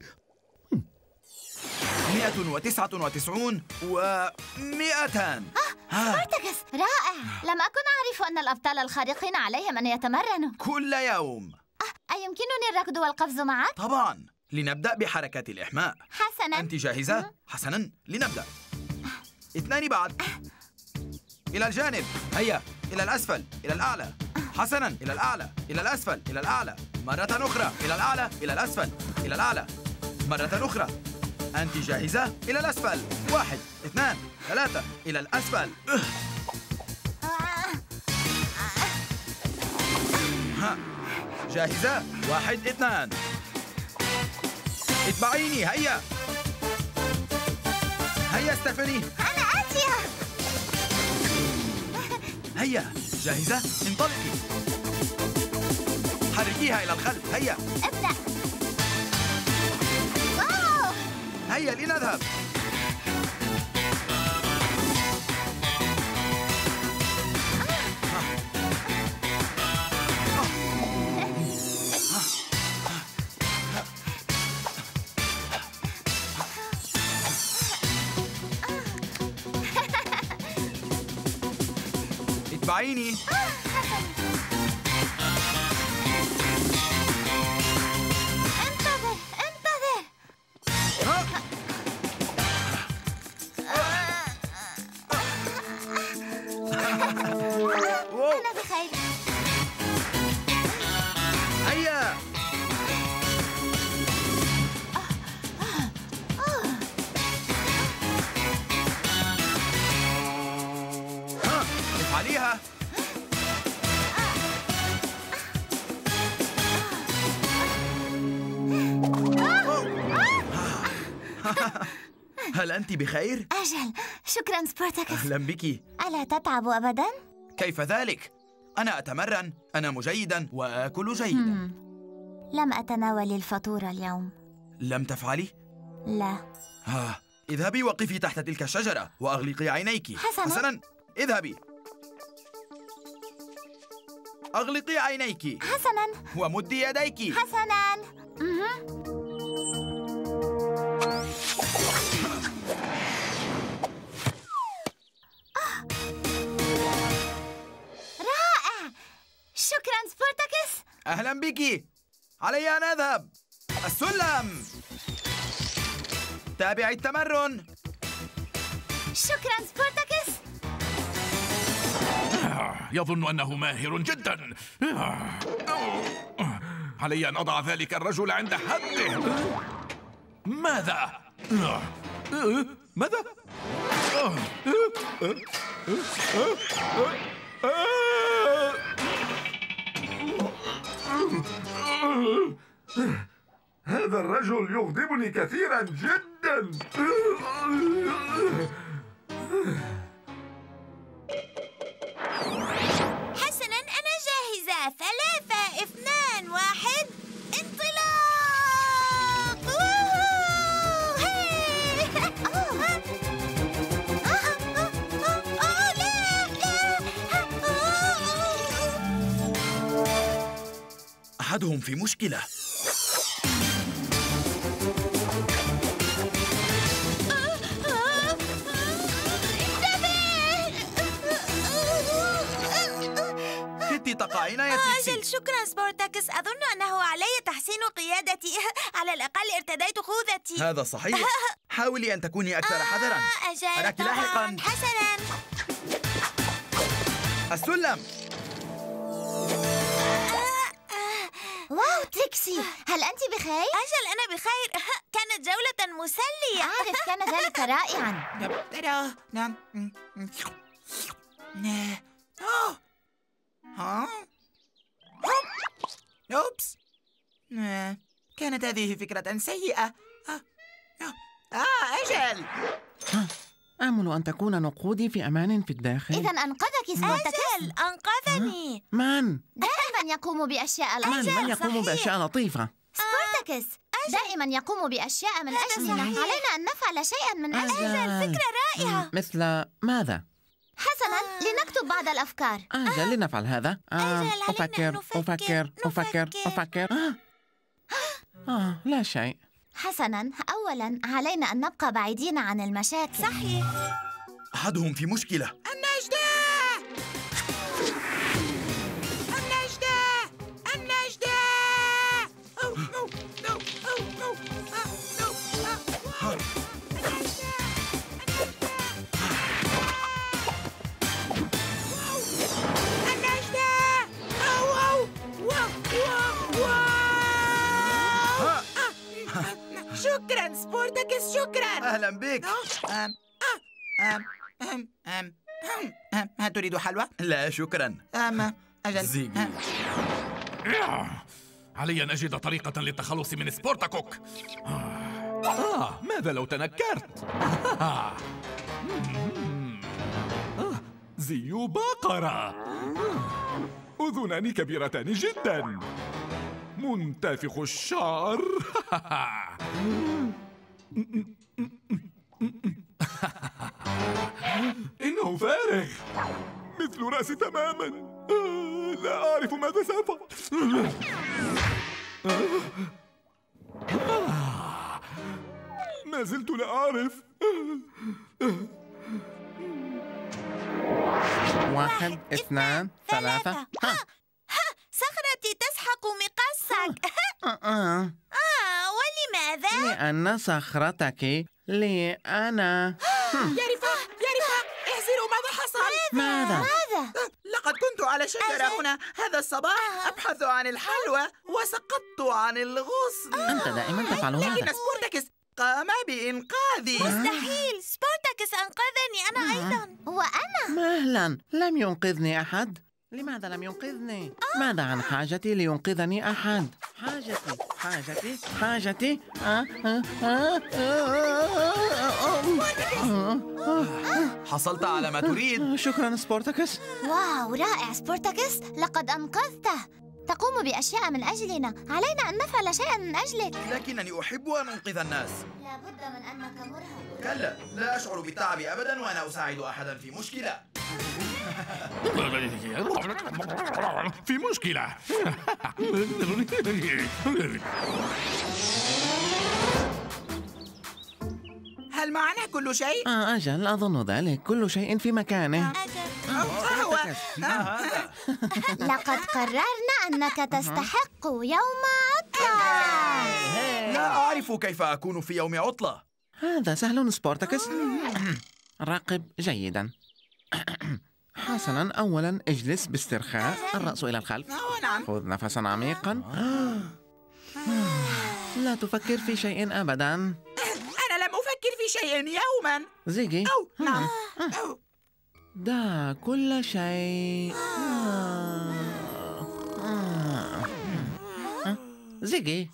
199 و200. سبورتاكس رائع. لم أكن أعرف أن الأبطال الخارقين عليهم أن يتمرنوا كل يوم. أيمكنني الركض والقفز معك؟ طبعا. لنبدأ بحركة الإحماء. حسنا. أنت جاهزة؟ حسنا، لنبدأ. 2 بعد. إلى الجانب. هيا. إلى الأسفل. إلى الأعلى. حسنا، إلى الأعلى. إلى الأسفل. إلى الأعلى. مرة أخرى. إلى الأعلى. إلى الأسفل. إلى الأعلى. مرة أخرى. أنت جاهزة؟ إلى الأسفل. 1 2 3. إلى الأسفل. ها. جاهزة؟ 1 2. اتبعيني. هيا. هيا ستيفاني. أنا آتية. هيا، جاهزة؟ انطلقي. حركيها إلى الخلف. هيا ابدأ. واو. هيا لنذهب. اتبعيني. انتظر انتظر. أنا بخير. هيا. افعليها. هل أنت بخير؟ أجل، شكراً سبورتاكس. أهلا بك. ألا تتعب أبداً؟ كيف ذلك؟ أنا أتمرن، أنام جيداً وآكل جيداً. لم أتناول الفطور اليوم. لم تفعلي؟ لا. اذهبي وقفي تحت تلك الشجرة وأغلقي عينيك. حسناً، اذهبي. أغلقي عينيك. حسناً. ومدي يديك. حسناً. رائع. شكراً سبورتاكس. أهلا بك. علي أن أذهب. السلم. تابعي التمرن. شكراً سبورتاكس. يظن أنه ماهر جدا. علي أن أضع ذلك الرجل عند حده. ماذا؟ ماذا؟ هذا الرجل يغضبني كثيرا جدا. حسناً، أنا جاهزة. 3 2 1 انطلاق. أحدهم في مشكلة. كنت تقعين يا تريكسي. أجل، شكراً سبورتاكس. أظن أنه علي تحسين قيادتي. على الأقل ارتديت خوذتي. هذا صحيح. حاولي أن تكوني أكثر حذراً. أجل أراك طبعاً. لاحقاً. حسناً. السلم. واو تريكسي، هل أنت بخير؟ أجل أنا بخير. كانت جولة مسلية. أعرف، كان ذلك رائعاً. أوبس. كانت هذه فكرة سيئة. أجل. آمل أن تكون نقودي في أمان في الداخل. إذا أنقذك سبورتاكس. أجل، أنقذني. من؟ دائما يقوم بأشياء لطيفة. من يقوم بأشياء لطيفة؟ سبورتاكس دائما يقوم بأشياء من أجلنا. علينا أن نفعل شيئا من أجلنا. فكرة رائعة. مثل ماذا؟ حسنا، لنكتب بعض الأفكار. أجل، لنفعل هذا. أفكر. لا شيء. حسنا، أولا علينا أن نبقى بعيدين عن المشاكل. صحيح. أحدهم في مشكلة. النجدة. شكراً سبورتاكس، شكراً. أهلا بك. هل تريد حلوى؟ لا شكرا. أجل. زيجي. علي أن أجد طريقة للتخلص من سبورتاكوك. ماذا لو تنكرت؟ زي بقرة. أذنان كبيرتان جدا. منتفخ الشعر. إنه فارغ مثل رأسي تماما. لا أعرف ماذا سأفعل. ما زلت لا أعرف. 1 2 3 صخرتي تسحق مقصك. ولماذا؟ لأن صخرتك لي أنا. يا رفاق احذروا ماذا حصل؟ ماذا؟ لقد كنت على شجرة هنا هذا الصباح أبحث عن الحلوى وسقطت عن الغصن. أنت دائما تفعل هذا. لكن سبورتاكس قام بإنقاذي. مستحيل، سبورتاكس أنقذني أنا أيضا. وأنا مهلا، لم ينقذني أحد. لماذا لم ينقذني؟ ماذا عن حاجتي لينقذني أحد؟ حاجتي. حصلت على ما تريد. شكرا سبورتاكس. واو، رائع سبورتاكس، لقد أنقذته. تقوم بأشياء من أجلنا، علينا أن نفعل شيئا من أجلك. لكنني أحب أن أنقذ الناس. لابد من أنك مرهق. كلا، لا أشعر بالتعب أبدا وأنا أساعد أحدا في مشكلة. في مشكلة. هل معنا كل شيء؟ أجل، أظن ذلك. كل شيء في مكانه. لقد قررنا أنك تستحق يوم عطلة. لا أعرف كيف أكون في يوم عطلة. هذا سهل سبورتاكس. راقب جيدا. حسنا، أولا اجلس باسترخاء، الرأس إلى الخلف. نعم. خذ نفسا عميقا. لا تفكر في شيء أبدا. أنا لم أفكر في شيء يوما. زيجي. نعم. دع كل شيء. زيجي.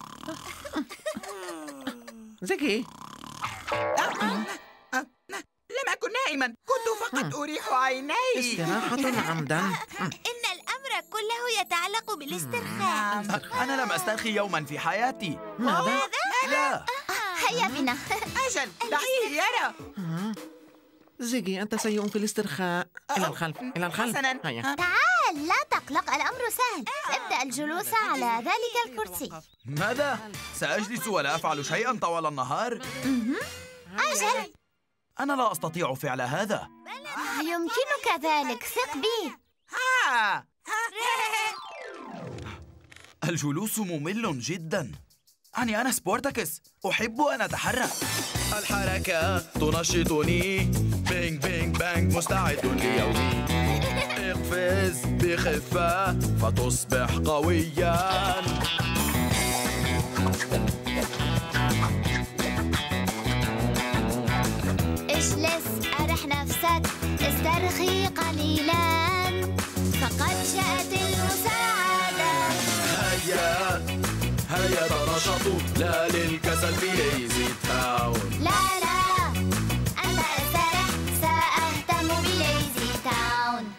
لم أكن نائما، كنت فقط أريح عيني. استراحة عمدا. إن الأمر كله يتعلق بالاسترخاء. أنا لم أسترخي يوما في حياتي. ماذا؟ لا. هيا بنا. أجل، دعيه يرى. زيجي، أنت سيء في الاسترخاء. إلى الخلف، إلى الخلف. حسنا. هيا. تعال، لا تقلق، الأمر سهل. ابدأ الجلوس على ذلك الكرسي. ماذا؟ سأجلس ولا أفعل شيئا طوال النهار؟ أجل. أنا لا أستطيع فعل هذا. يمكنك ذلك، ثق بي. الجلوس ممل جدا. أنا سبورتاكس، أحب أن أتحرك. الحركة تنشطني. بينج بينج بانج، مستعد ليومي. اقفز بخفة فتصبح قويا. اجلس، أرح نفسك، استرخي قليلا، فقد جاءت المساعدة. هيا تنشطوا، لا للكسل في ليزي تاون. لا، أنت استرح، سأهتم بليزي تاون.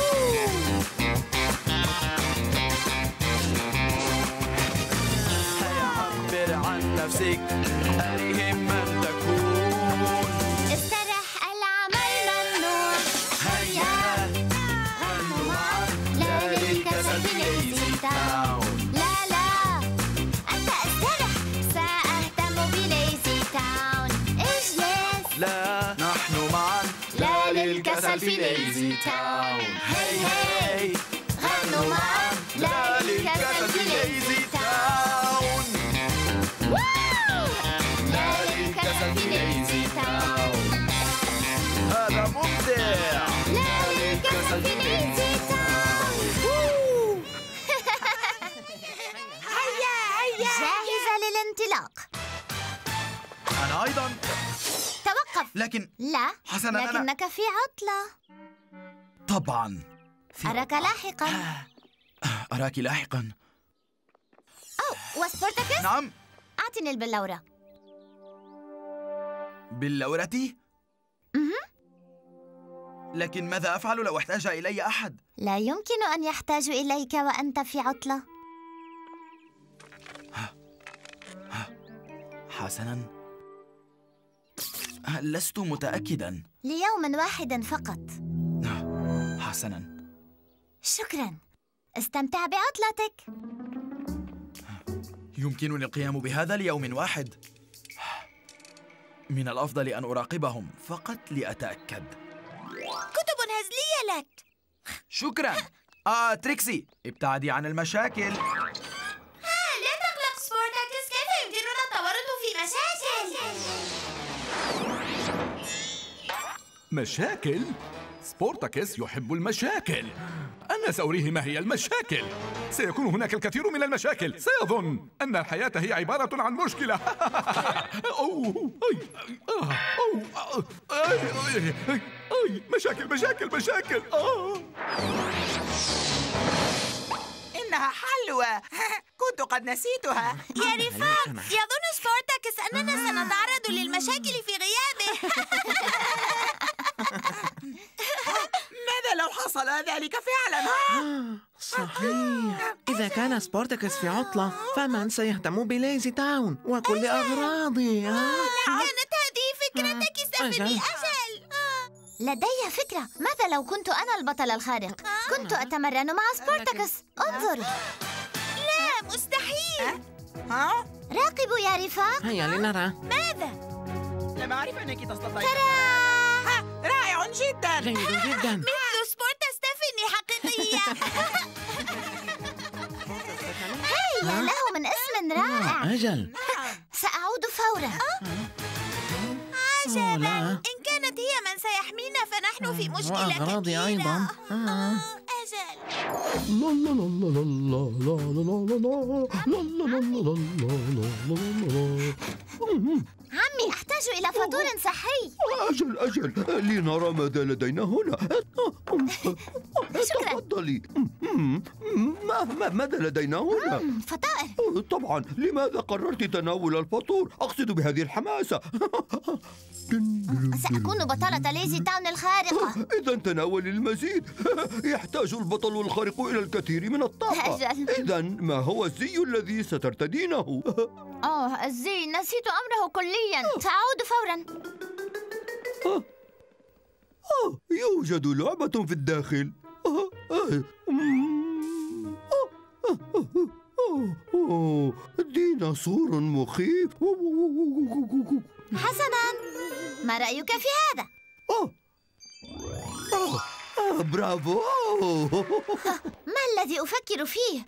هيا عبر عن نفسك، أرهم من تكون. استرح، العمل ممنوع. هيا غنوا معا، لا للكسل في ليزي تاون. لا، أنت استرح، سأهتم بليزي تاون. اجلس. لا، نحن معا، لا للكسل في ليزي تاون. هي غنوا معا، لا للكسل في ليزي تاون. لا للكسل في ليزي تاون. هذا ممتع. لا للكسل في ليزي تاون. جاهزة للانطلاق. أنا أيضا. توقف. لكن لا، حسنا، لكنك في عطلة. طبعا. أراك لاحقا. أراك لاحقا. وسبورتاكس؟ نعم. أعطني البلورة. باللورة؟ لكن ماذا أفعل لو احتاج إلي أحد؟ لا يمكن أن يحتاج إليك وأنت في عطلة. حسناً، لست متأكداً. ليوم واحد فقط. حسناً، شكراً. استمتع بعطلتك. يمكنني القيام بهذا ليوم واحد. من الأفضل أن أراقبهم فقط لأتأكد. كتب هزلية لك. شكراً. تريكسي، ابتعدي عن المشاكل. لا تقلق سبورتاكس، كيف يمكننا التورط في مشاكل؟ مشاكل؟ سبورتاكس يحب المشاكل. أنا سأريه ما هي المشاكل. سيكون هناك الكثير من المشاكل. سيظن أن الحياة هي عبارة عن مشكلة. مشاكل. إنها حلوى. كنت قد نسيتها. يا رفاق، يظن سبورتاكس أننا سنتعرض للمشاكل في غيابه. ماذا لو حصل ذلك فعلا؟ صحيح. إذا كان سبورتاكس في عطلة فمن سيهتم بليزي تاون وكل أغراضي؟ كانت هذه فكرتك ستيفاني. أجل. لدي فكرة. ماذا لو كنت أنا البطل الخارق؟ كنت أتمرن مع سبورتاكس. انظر. لا، مستحيل. راقبوا يا رفاق. هيا لنرى. ماذا؟ لم أعرف أنك تستطيع. ترى رائع جدا. جيد جدا. مثل سبورتا ستيفاني حقيقية. هيا، له من اسم رائع. أجل. سأعود فورا. عجبا. إن كانت هي من سيحمينا فنحن في مشكلة وأغراضي كبيرة. أيضا. أجل. عمي، أحتاج إلى فطور صحي. أجل، لنرى ماذا لدينا هنا. شكرا. تفضلي. ماذا لدينا هنا؟ فطائر. طبعا، لماذا قررت تناول الفطور؟ أقصد بهذه الحماسة. سأكون بطلة ليزي تاون الخارقة. إذا تناولي المزيد. يحتاج البطل الخارق إلى الكثير من الطاقة. إذا ما هو الزي الذي سترتدينه؟ الزي نسيت أمره كليا. سأعود فورا. يوجد لعبة في الداخل. ديناصور مخيف. حسناً، ما رأيك في هذا؟ برافو. ما الذي أفكر فيه؟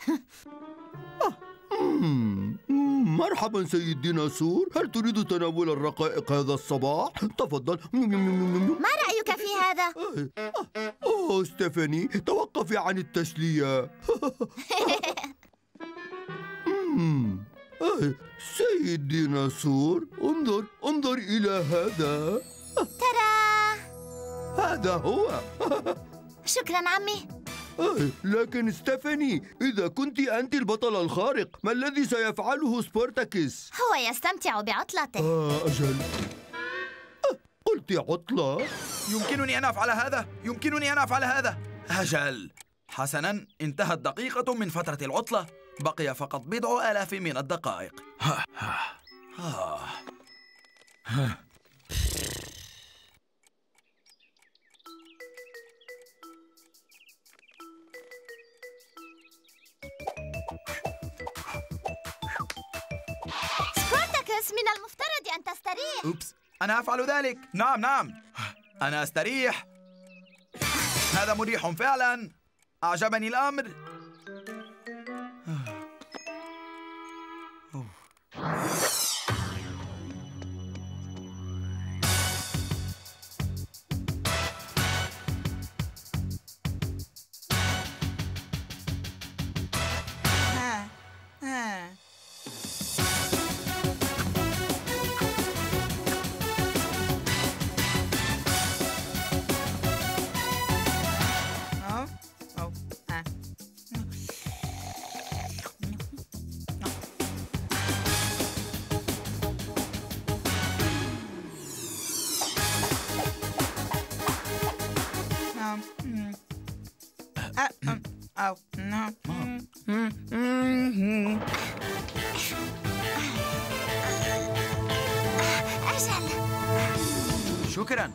مرحبا سيد ديناصور، هل تريد تناول الرقائق هذا الصباح؟ تفضل. ما رأيك في هذا؟ ستيفاني، توقفي عن التسلية. سيد ديناصور، انظر إلى هذا. ترى هذا هو. شكرا عمي. لكن ستيفاني، إذا كنت أنت البطل الخارق، ما الذي سيفعله سبورتاكس؟ هو يستمتع بعطلته. أجل. قلت عطلة؟ يمكنني أن أفعل هذا. أجل. حسناً، انتهت دقيقة من فترة العطلة. بقي فقط 1000 من الدقائق. سبورتاكس، من المفترض أن تستريح. أوبس، أنا أفعل ذلك. نعم، أنا أستريح. هذا مريح فعلا. أعجبني الأمر. أو أجل. شكراً.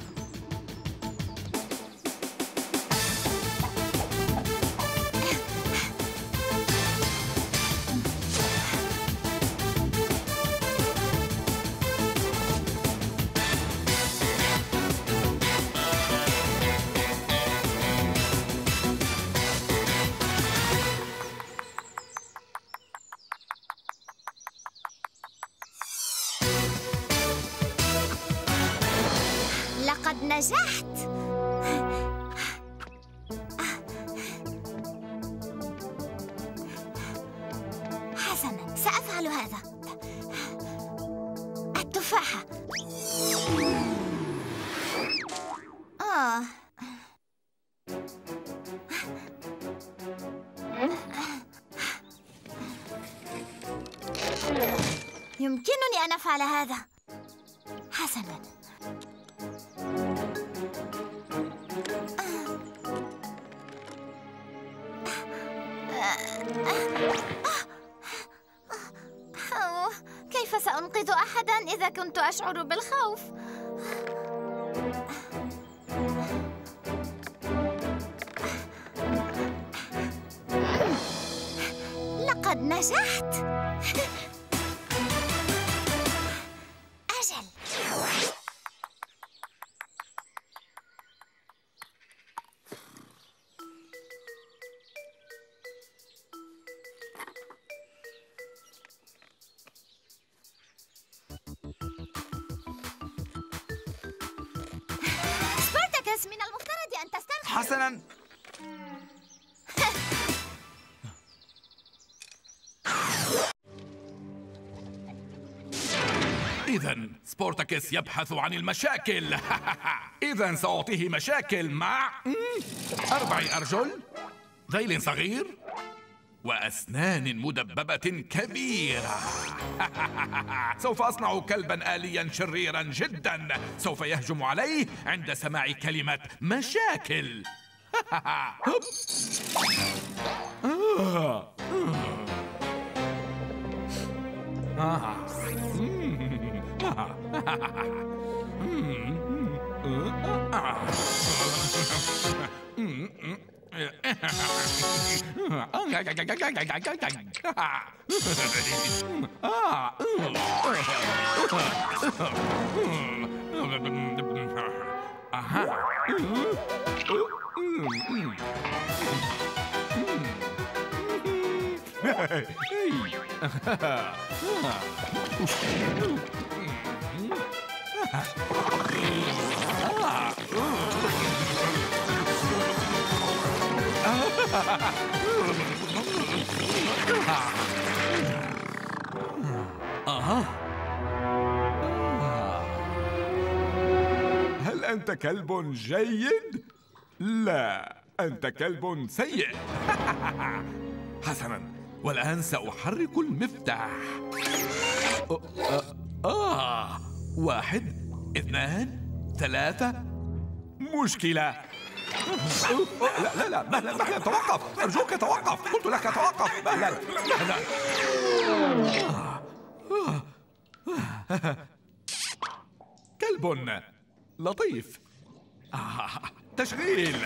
لقد نجحت. حسناً، سأفعل هذا. التفاحة. يمكنني أن أفعل هذا. حسناً. كيف سأنقذ أحداً إذا كنت أشعر بالخوف؟ لقد نجحت. أجل. سبارتاكس، من المفترض أن تسترخي. حسناً. إذن سبورتاكس يبحث عن المشاكل. إذن سأعطيه مشاكل مع 4 أرجل، ذيل صغير، وأسنان مدببة كبيرة. سوف أصنع كلبا آليا شريرا جدا سوف يهجم عليه عند سماع كلمة مشاكل. هل أنت كلب جيد؟ لا، أنت كلب سيء. حسناً، والآن سأحرك المفتاح. 1 2 3. مشكلة. لا مهلا توقف، أرجوك توقف، قلت لك توقف مهلا. كلب لطيف. تشغيل.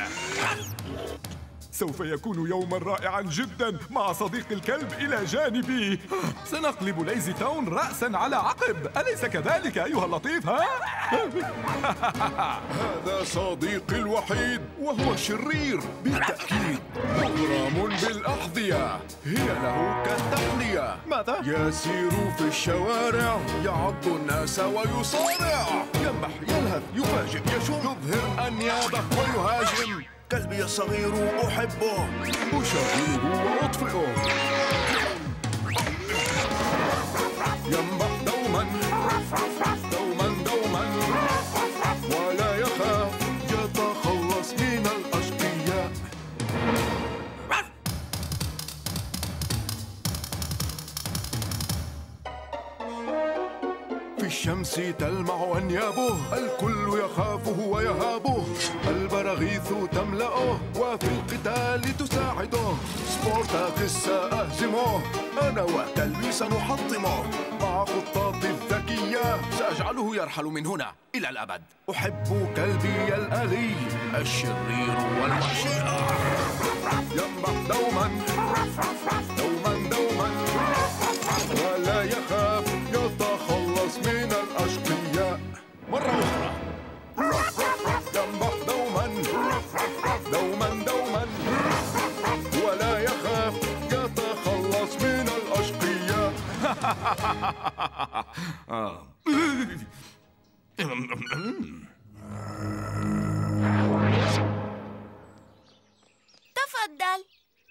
سوف يكون يوما رائعا جدا مع صديق الكلب إلى جانبي. سنقلب ليزي تاون رأسا على عقب، أليس كذلك أيها اللطيف؟ ها؟ هذا صديقي الوحيد وهو شرير بالتأكيد، مغرم بالأحذية هي له كالتحلية. ماذا؟ يسير في الشوارع يعض الناس ويصارع، ينبح يلهث يفاجئ يشم يظهر أنيابه ويهاجم. كلبي الصغير أحبه، أشغله وأطفئه، ينبح دوما ولا يخاف، يتخلص من الأشقياء. في الشمس تلمع أنيابه، الكل يخافه ويهابه، البراغيث تملأه وفي القتال تساعده. سبورتاكس سأهزمه، أنا وكلبي سنحطمه، مع خطاتي الذكية سأجعله يرحل من هنا إلى الأبد. أحب كلبي الألي الشرير والوحشي، ينبح دوما دوما دوما ولا يخاف، يتخلص من الأشقياء. مرة أخرى، ينبح دوما دوما دوما ولا يخاف، يتخلص من الأشقياء. تفضل.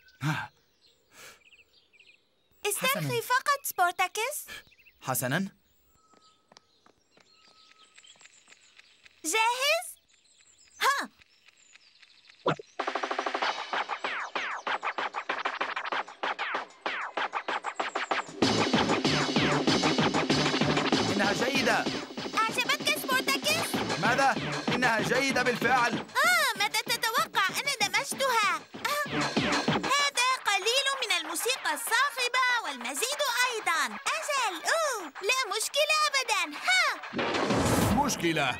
استرخي فقط سبورتاكس. حسناً. جاهز؟ ها. إنها جيدة. أعجبتك سبورتاكس؟ ماذا؟ إنها جيدة بالفعل. ماذا تتوقع؟ أنا دمجتها. هذا قليل من الموسيقى الصاخبة والمزيد أيضا. أجل. لا مشكلة أبدا. ها. مشكلة.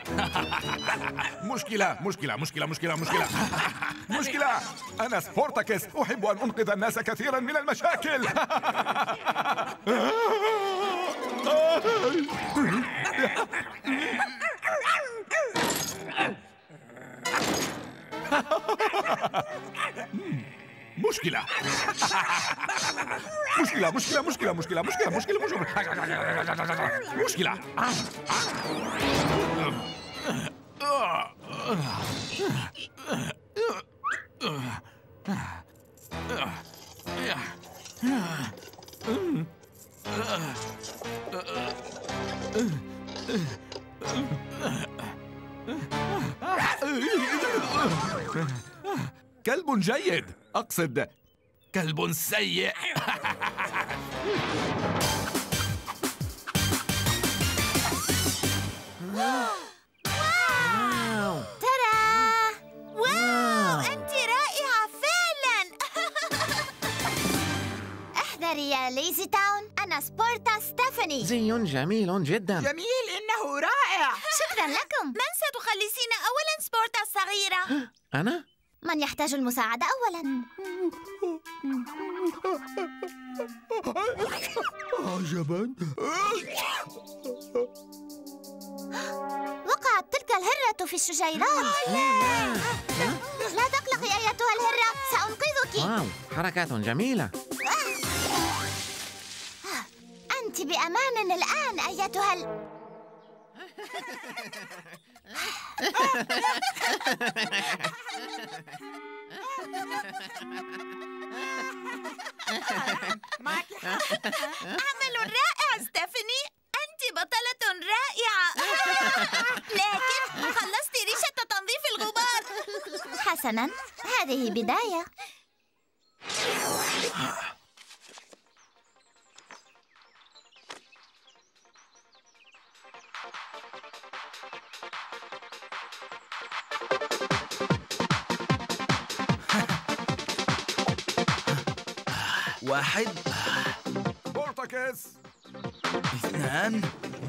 مشكلة. أنا سبورتاكس، أحب أن أنقذ الناس كثيرا من المشاكل. مشكلة. كلب جيد، أقصد كلب سيء. ترى واو، أنت رائعة فعلا. احذري يا ليزي تاون، أنا سبورتا ستيفاني. زي جميل جدا. جميل، إنه رائع. شكرا لكم. من ستخلصين أولا سبورتا الصغيرة؟ أنا؟ من يحتاج المساعدة أولا؟ عجبا. وقعت تلك الهرة في الشجيرات. لا تقلقي أيتها الهرة، سأنقذك. واو، حركات جميلة. أنت بأمان الآن أيتها عمل رائع ستيفاني، أنت بطلة رائعة. لكن خلصت ريشة تنظيف الغبار. حسناً، هذه بداية. واحد، سبورتاكس. اثنان،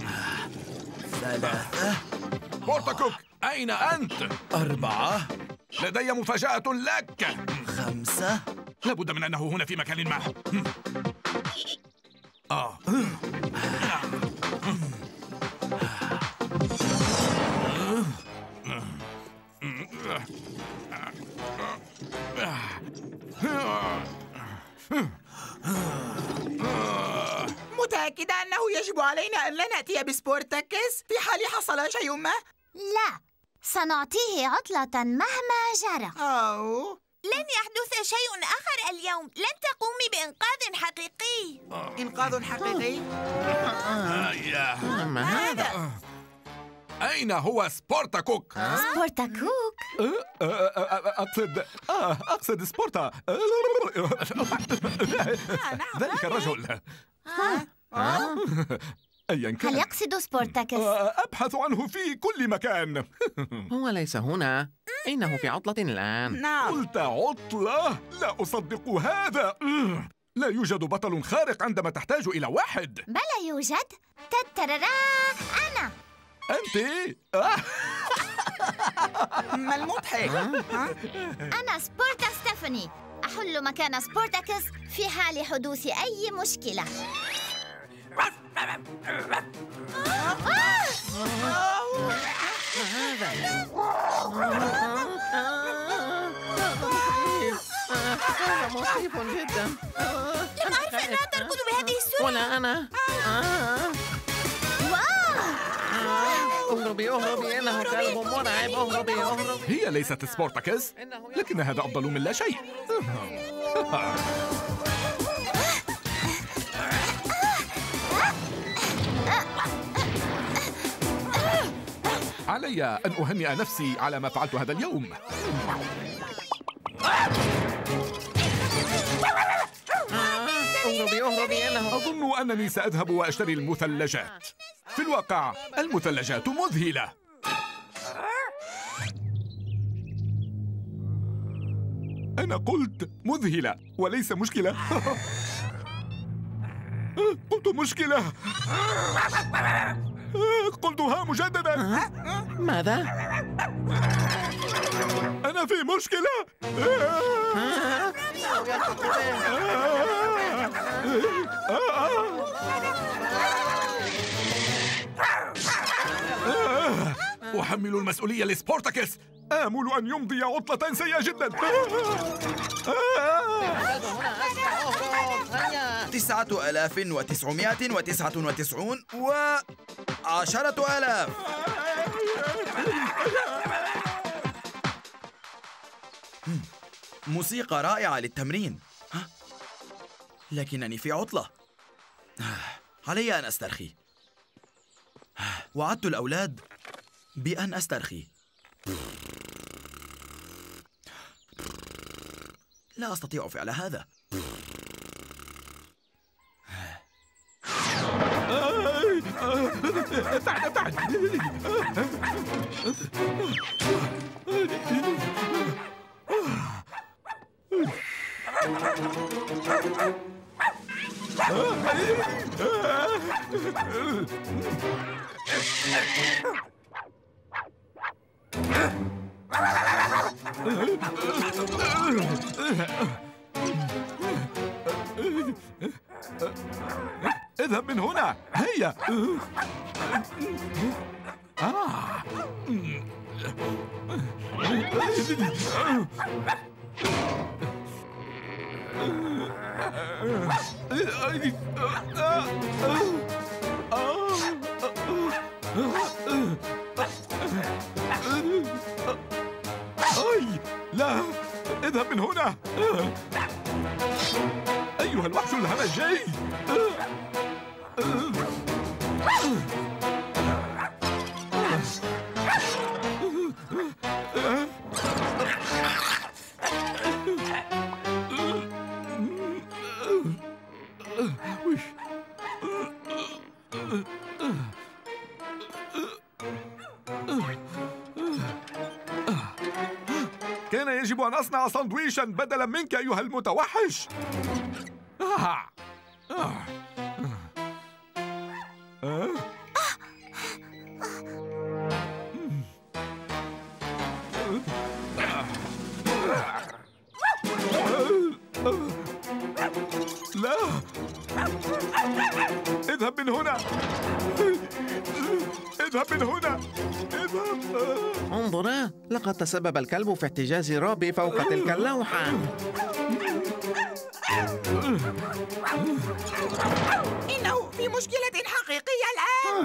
ثلاثة. سبورتاكوك، أين أنت؟ أربعة. لدي مفاجأة لك. خمسة. لابد من أنه هنا في مكان ما. متأكدة أنه يجب علينا أن لا نأتي بسبورتاكس في حال حصل شيء ما؟ لا، سنعطيه عطلة مهما جرى. لن يحدث شيء آخر اليوم. لن تقومي بإنقاذ حقيقي. إنقاذ حقيقي؟ ما هذا؟ أين هو سبورتاكوك؟ سبورتاكوك؟ أقصد سبورتا. ذلك الرجل. أيا كان. هل يقصد سبورتاكس؟ أبحث عنه في كل مكان. هو ليس هنا، إنه في عطلة الآن. قلت عطلة؟ لا أصدق هذا. لا يوجد بطل خارق عندما تحتاج إلى واحد. بلى يوجد. تتررا أنا. أنت؟ ما المضحك؟ أنا سبورتا ستيفاني، أحل مكان سبورتاكس في حال حدوث أي مشكلة. هذا مخيف جدا. لم أعرف أنها تركض بهذه السرعة. ولا أنا. اهربي اهربي، إنه كلب مرعب. اهربي اهربي. هي ليست سبورتاكس، لكن هذا أفضل من لا شيء. علي أن أهنئ نفسي على ما فعلت هذا اليوم. اهربي اهربي، إنه أظن أنني سأذهب وأشتري المثلجات. في الواقع المثلجات مذهلة. أنا قلت مذهلة وليس مشكلة. قلت مشكلة. قلتها مجددا. ماذا؟ أنا في مشكلة. أحمل المسؤولية لسبورتاكس. آمل أن يمضي عطلة سيئة جدا. 9999 و10,000. موسيقى رائعة للتمرين. لكنني في عطلة. علي أن أسترخي. وعدت الأولاد بأن أسترخي. لا أستطيع فعل هذا. ابتعد. اذهب من هنا. هيا. لا، اذهب من هنا. أيها الوحش الهمجي. كان يجب أن أصنع ساندويشا بدلا منك أيها المتوحش. لا، اذهب من هنا. اذهب من هنا. اذهب. انظرا، لقد تسبب الكلب في احتجاز روبي فوق تلك اللوحة. إنه في مشكلة حقيقية الآن.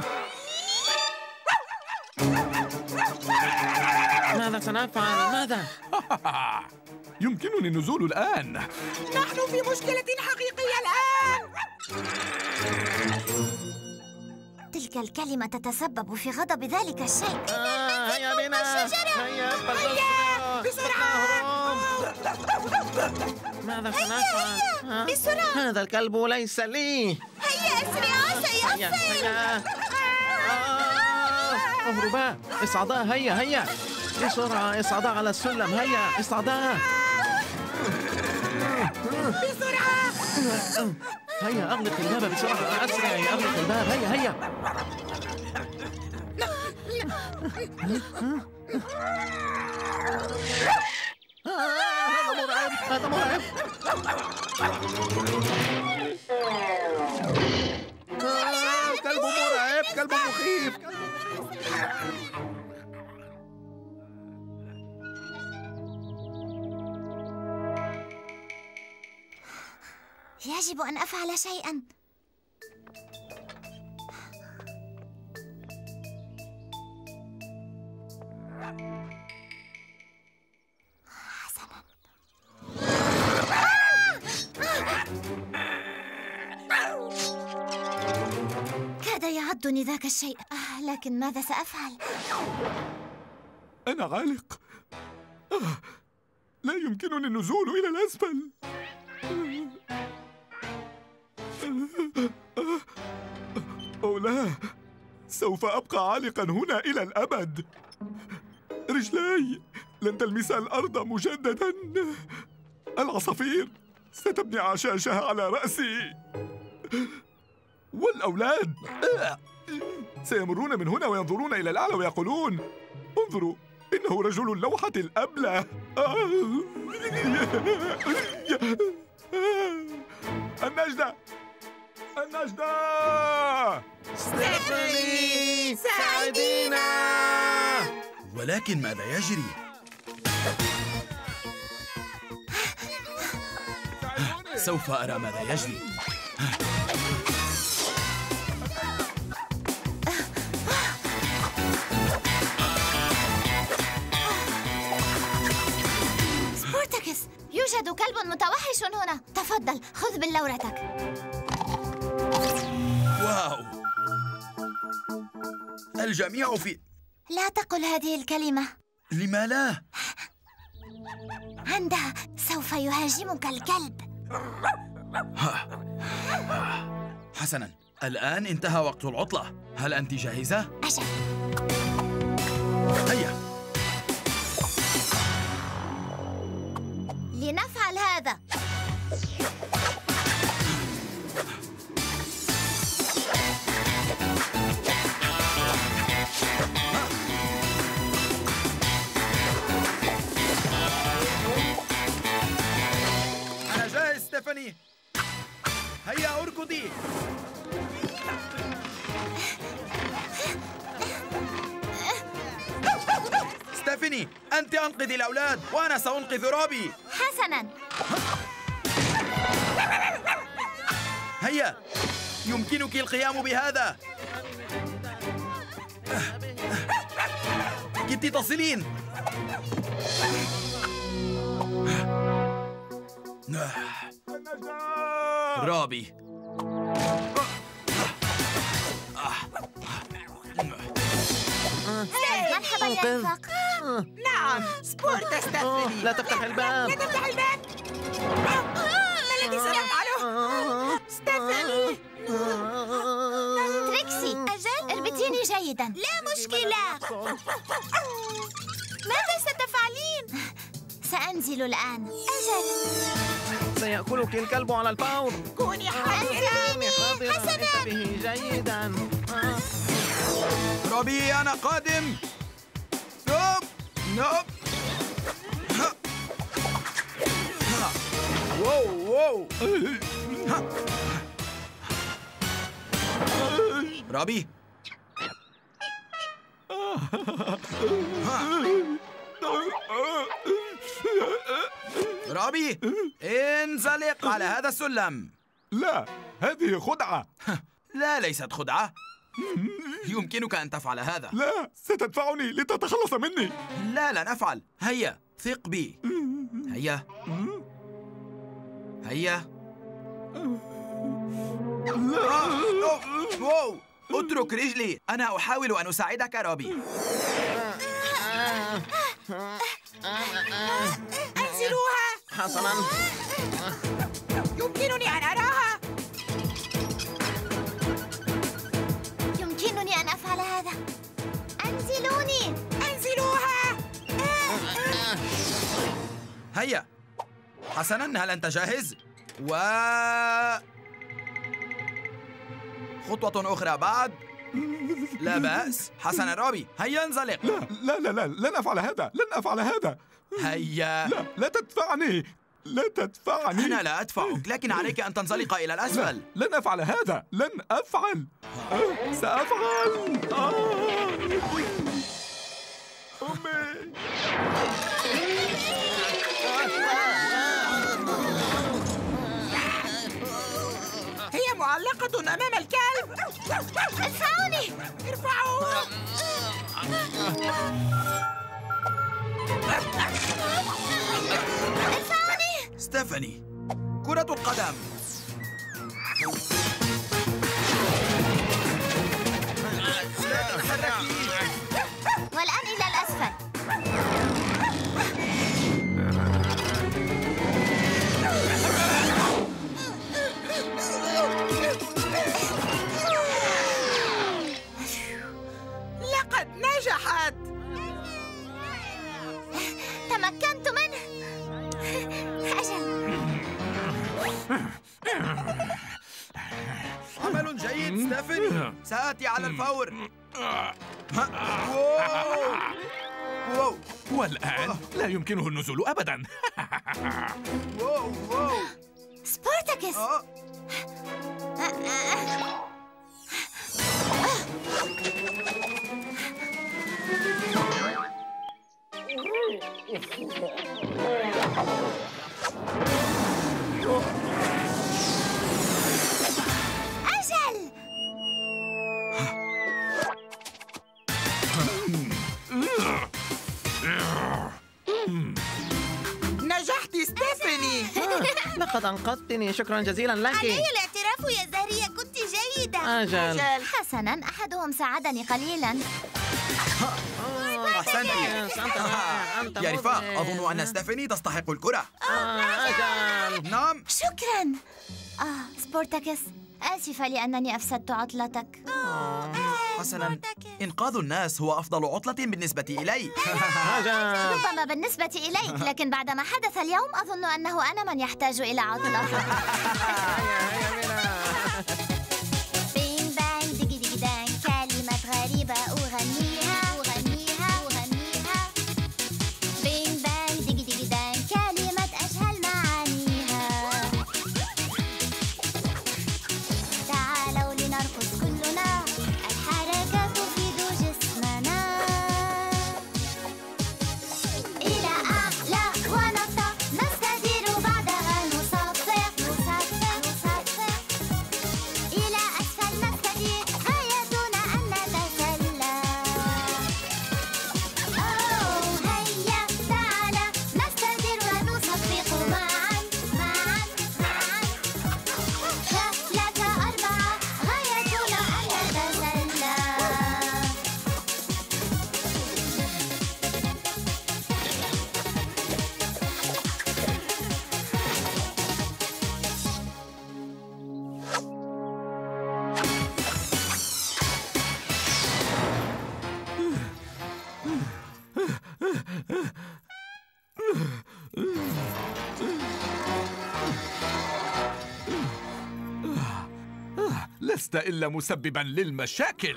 ماذا سنفعل؟ ماذا؟ يمكنني النزول الآن. نحن في مشكلة حقيقية الآن. تلك الكلمة تتسبب في غضب ذلك الشيء. هيا بنا. هيا بسرعة. ماذا سنفعل؟ بسرعة. هذا الكلب ليس لي. هيا أسرعا سيصل. اهربا، اصعدا، هيا هيا بسرعة، اصعدا على السلم، هيا اصعدا بسرعة. هيا أغلق الباب بسرعة، أسرعي، أغلق الباب، هيا هيا. هذا مرعب، هذا مرعب. كلب مرعب، كلب مخيف. يجب أن أفعل شيئاً. حسناً. كاد يعضني ذاك الشيء، لكن ماذا سأفعل؟ أنا عالق. لا يمكنني النزول إلى الأسفل. أو لا، سوف أبقى عالقا هنا إلى الأبد. رجلاي لن تلمس الأرض مجددا. العصافير ستبني عشاشها على رأسي، والأولاد سيمرون من هنا وينظرون إلى الأعلى ويقولون: انظروا، إنه رجل اللوحة الأبلة. النجدة، النجدة! ستيفاني، ساعدينا! ولكن ماذا يجري؟ سوف أرى ماذا يجري. سبورتاكس، يوجد كلب متوحش هنا. تفضل، خذ بلورتك. واو، الجميع في... لا تقل هذه الكلمة. لما لا؟ عندها سوف يهاجمك الكلب. حسناً، الآن انتهى وقت العطلة. هل أنت جاهزة؟ أجل. هيا لنفعل هذا. أنا جاهز ستيفاني. هيا اركضي. ستيفاني، أنت أنقذي الأولاد وأنا سأنقذ روبي. حسناً. هيا، يمكنك القيام بهذا. كنت تصلين. روبي، مرحبا يا رفاق. نعم، سبورتا ستيفاني. لا تفتح الباب. لا تفتح الباب. ما الذي سنفعله؟ ستيفاني. تريكسي، أجل، اربطيني جيداً. لا مشكلة. ماذا ستفعلين؟ سأنزل الآن. أجل. سيأكلك الكلب على الفور. كوني حذرة. انتبهي جيداً. روبي، أنا قادم. نوب نوب. واو واو. روبي، روبي، انزلق على هذا السلم. لا، هذه خدعة. لا، ليست خدعة. يمكنك أن تفعل هذا. لا، ستدفعني لتتخلص مني. لا، لن أفعل. هيا، ثق بي. هيا هيا. واو، اترك رجلي. أنا أحاول أن أساعدك روبي. أنزلوها. حسناً. يمكنني أن أراها. حسناً، هل أنت جاهز؟ خطوة أخرى بعد. لا بأس. حسناً روبي، هيا انزلق. لا لن أفعل هذا، لن أفعل هذا. هيا. لا تدفعني، لا تدفعني. أنا لا أدفعك، لكن عليك أن تنزلق إلى الأسفل. لن أفعل هذا، لن أفعل. سأفعل. أمي. هي معلقة أمام الكلب. ارفعوني. ارفعوا. ارفعوني. ستيفاني، كرة القدم. لا تتحركي. والآن إلى الأسفل. لقد نجحت. تمكنت منه. أجل. عمل جيد ستيفاني، سآتي على الفور. واو. والآن لا يمكنه النزول أبداً. واو. سبورتاكس. أجل. نجحت ستيفاني. لقد أنقذتني، شكرا جزيلا لك. علي الاعتراف يا زهرية، كنت جيدة. أجل. حسناً، أحدهم ساعدني قليلاً. أحسنتي. يا رفاق، أظن أن ستيفاني تستحق الكرة. أجل. نعم. شكراً. سبورتاكس، آسفة لأنني أفسدت عطلتك. حسناً، إنقاذ الناس هو أفضل عطلة بالنسبة إلي. ربما بالنسبة إليك، لكن بعدما حدث اليوم أظن أنه أنا من يحتاج إلى عطلة. بين بان ديجي ديجي دان، كلمة غريبة أغنيها. بين بان ديجي ديجي دان، كلمة أجهل معانيها. تعالوا لنرقص كلنا، الحركة تفيد جسمنا. إلى أعلى ونطلق، نستدير بعدها نصفق. إلى أسفل نستدير، غايتنا أن نتسلى. هيا تعالى نستدير ونصفق معا. ثلاثة أربعة، غايتنا أن نتسلى. لست إلا مسبباً للمشاكل.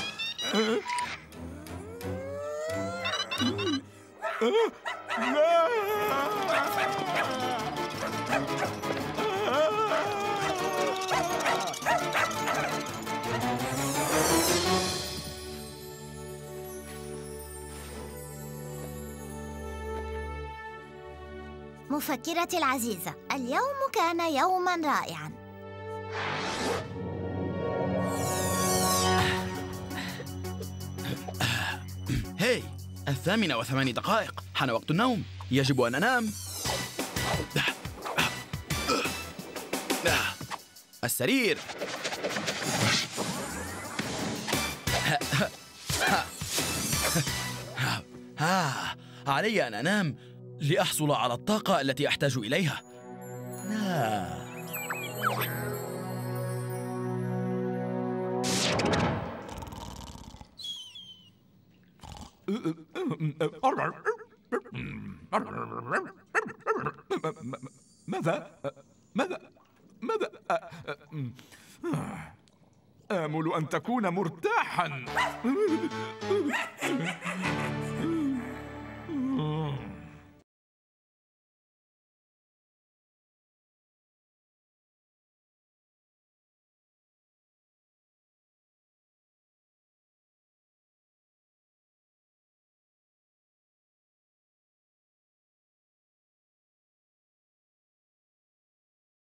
مفكرتي العزيزة، اليوم كان يوماً رائعاً. هاي، 8:08، حان وقت النوم. يجب أن أنام. السرير. علي أن أنام لأحصل على الطاقة التي أحتاج إليها. ماذا؟ آمل أن تكون مرتاحا.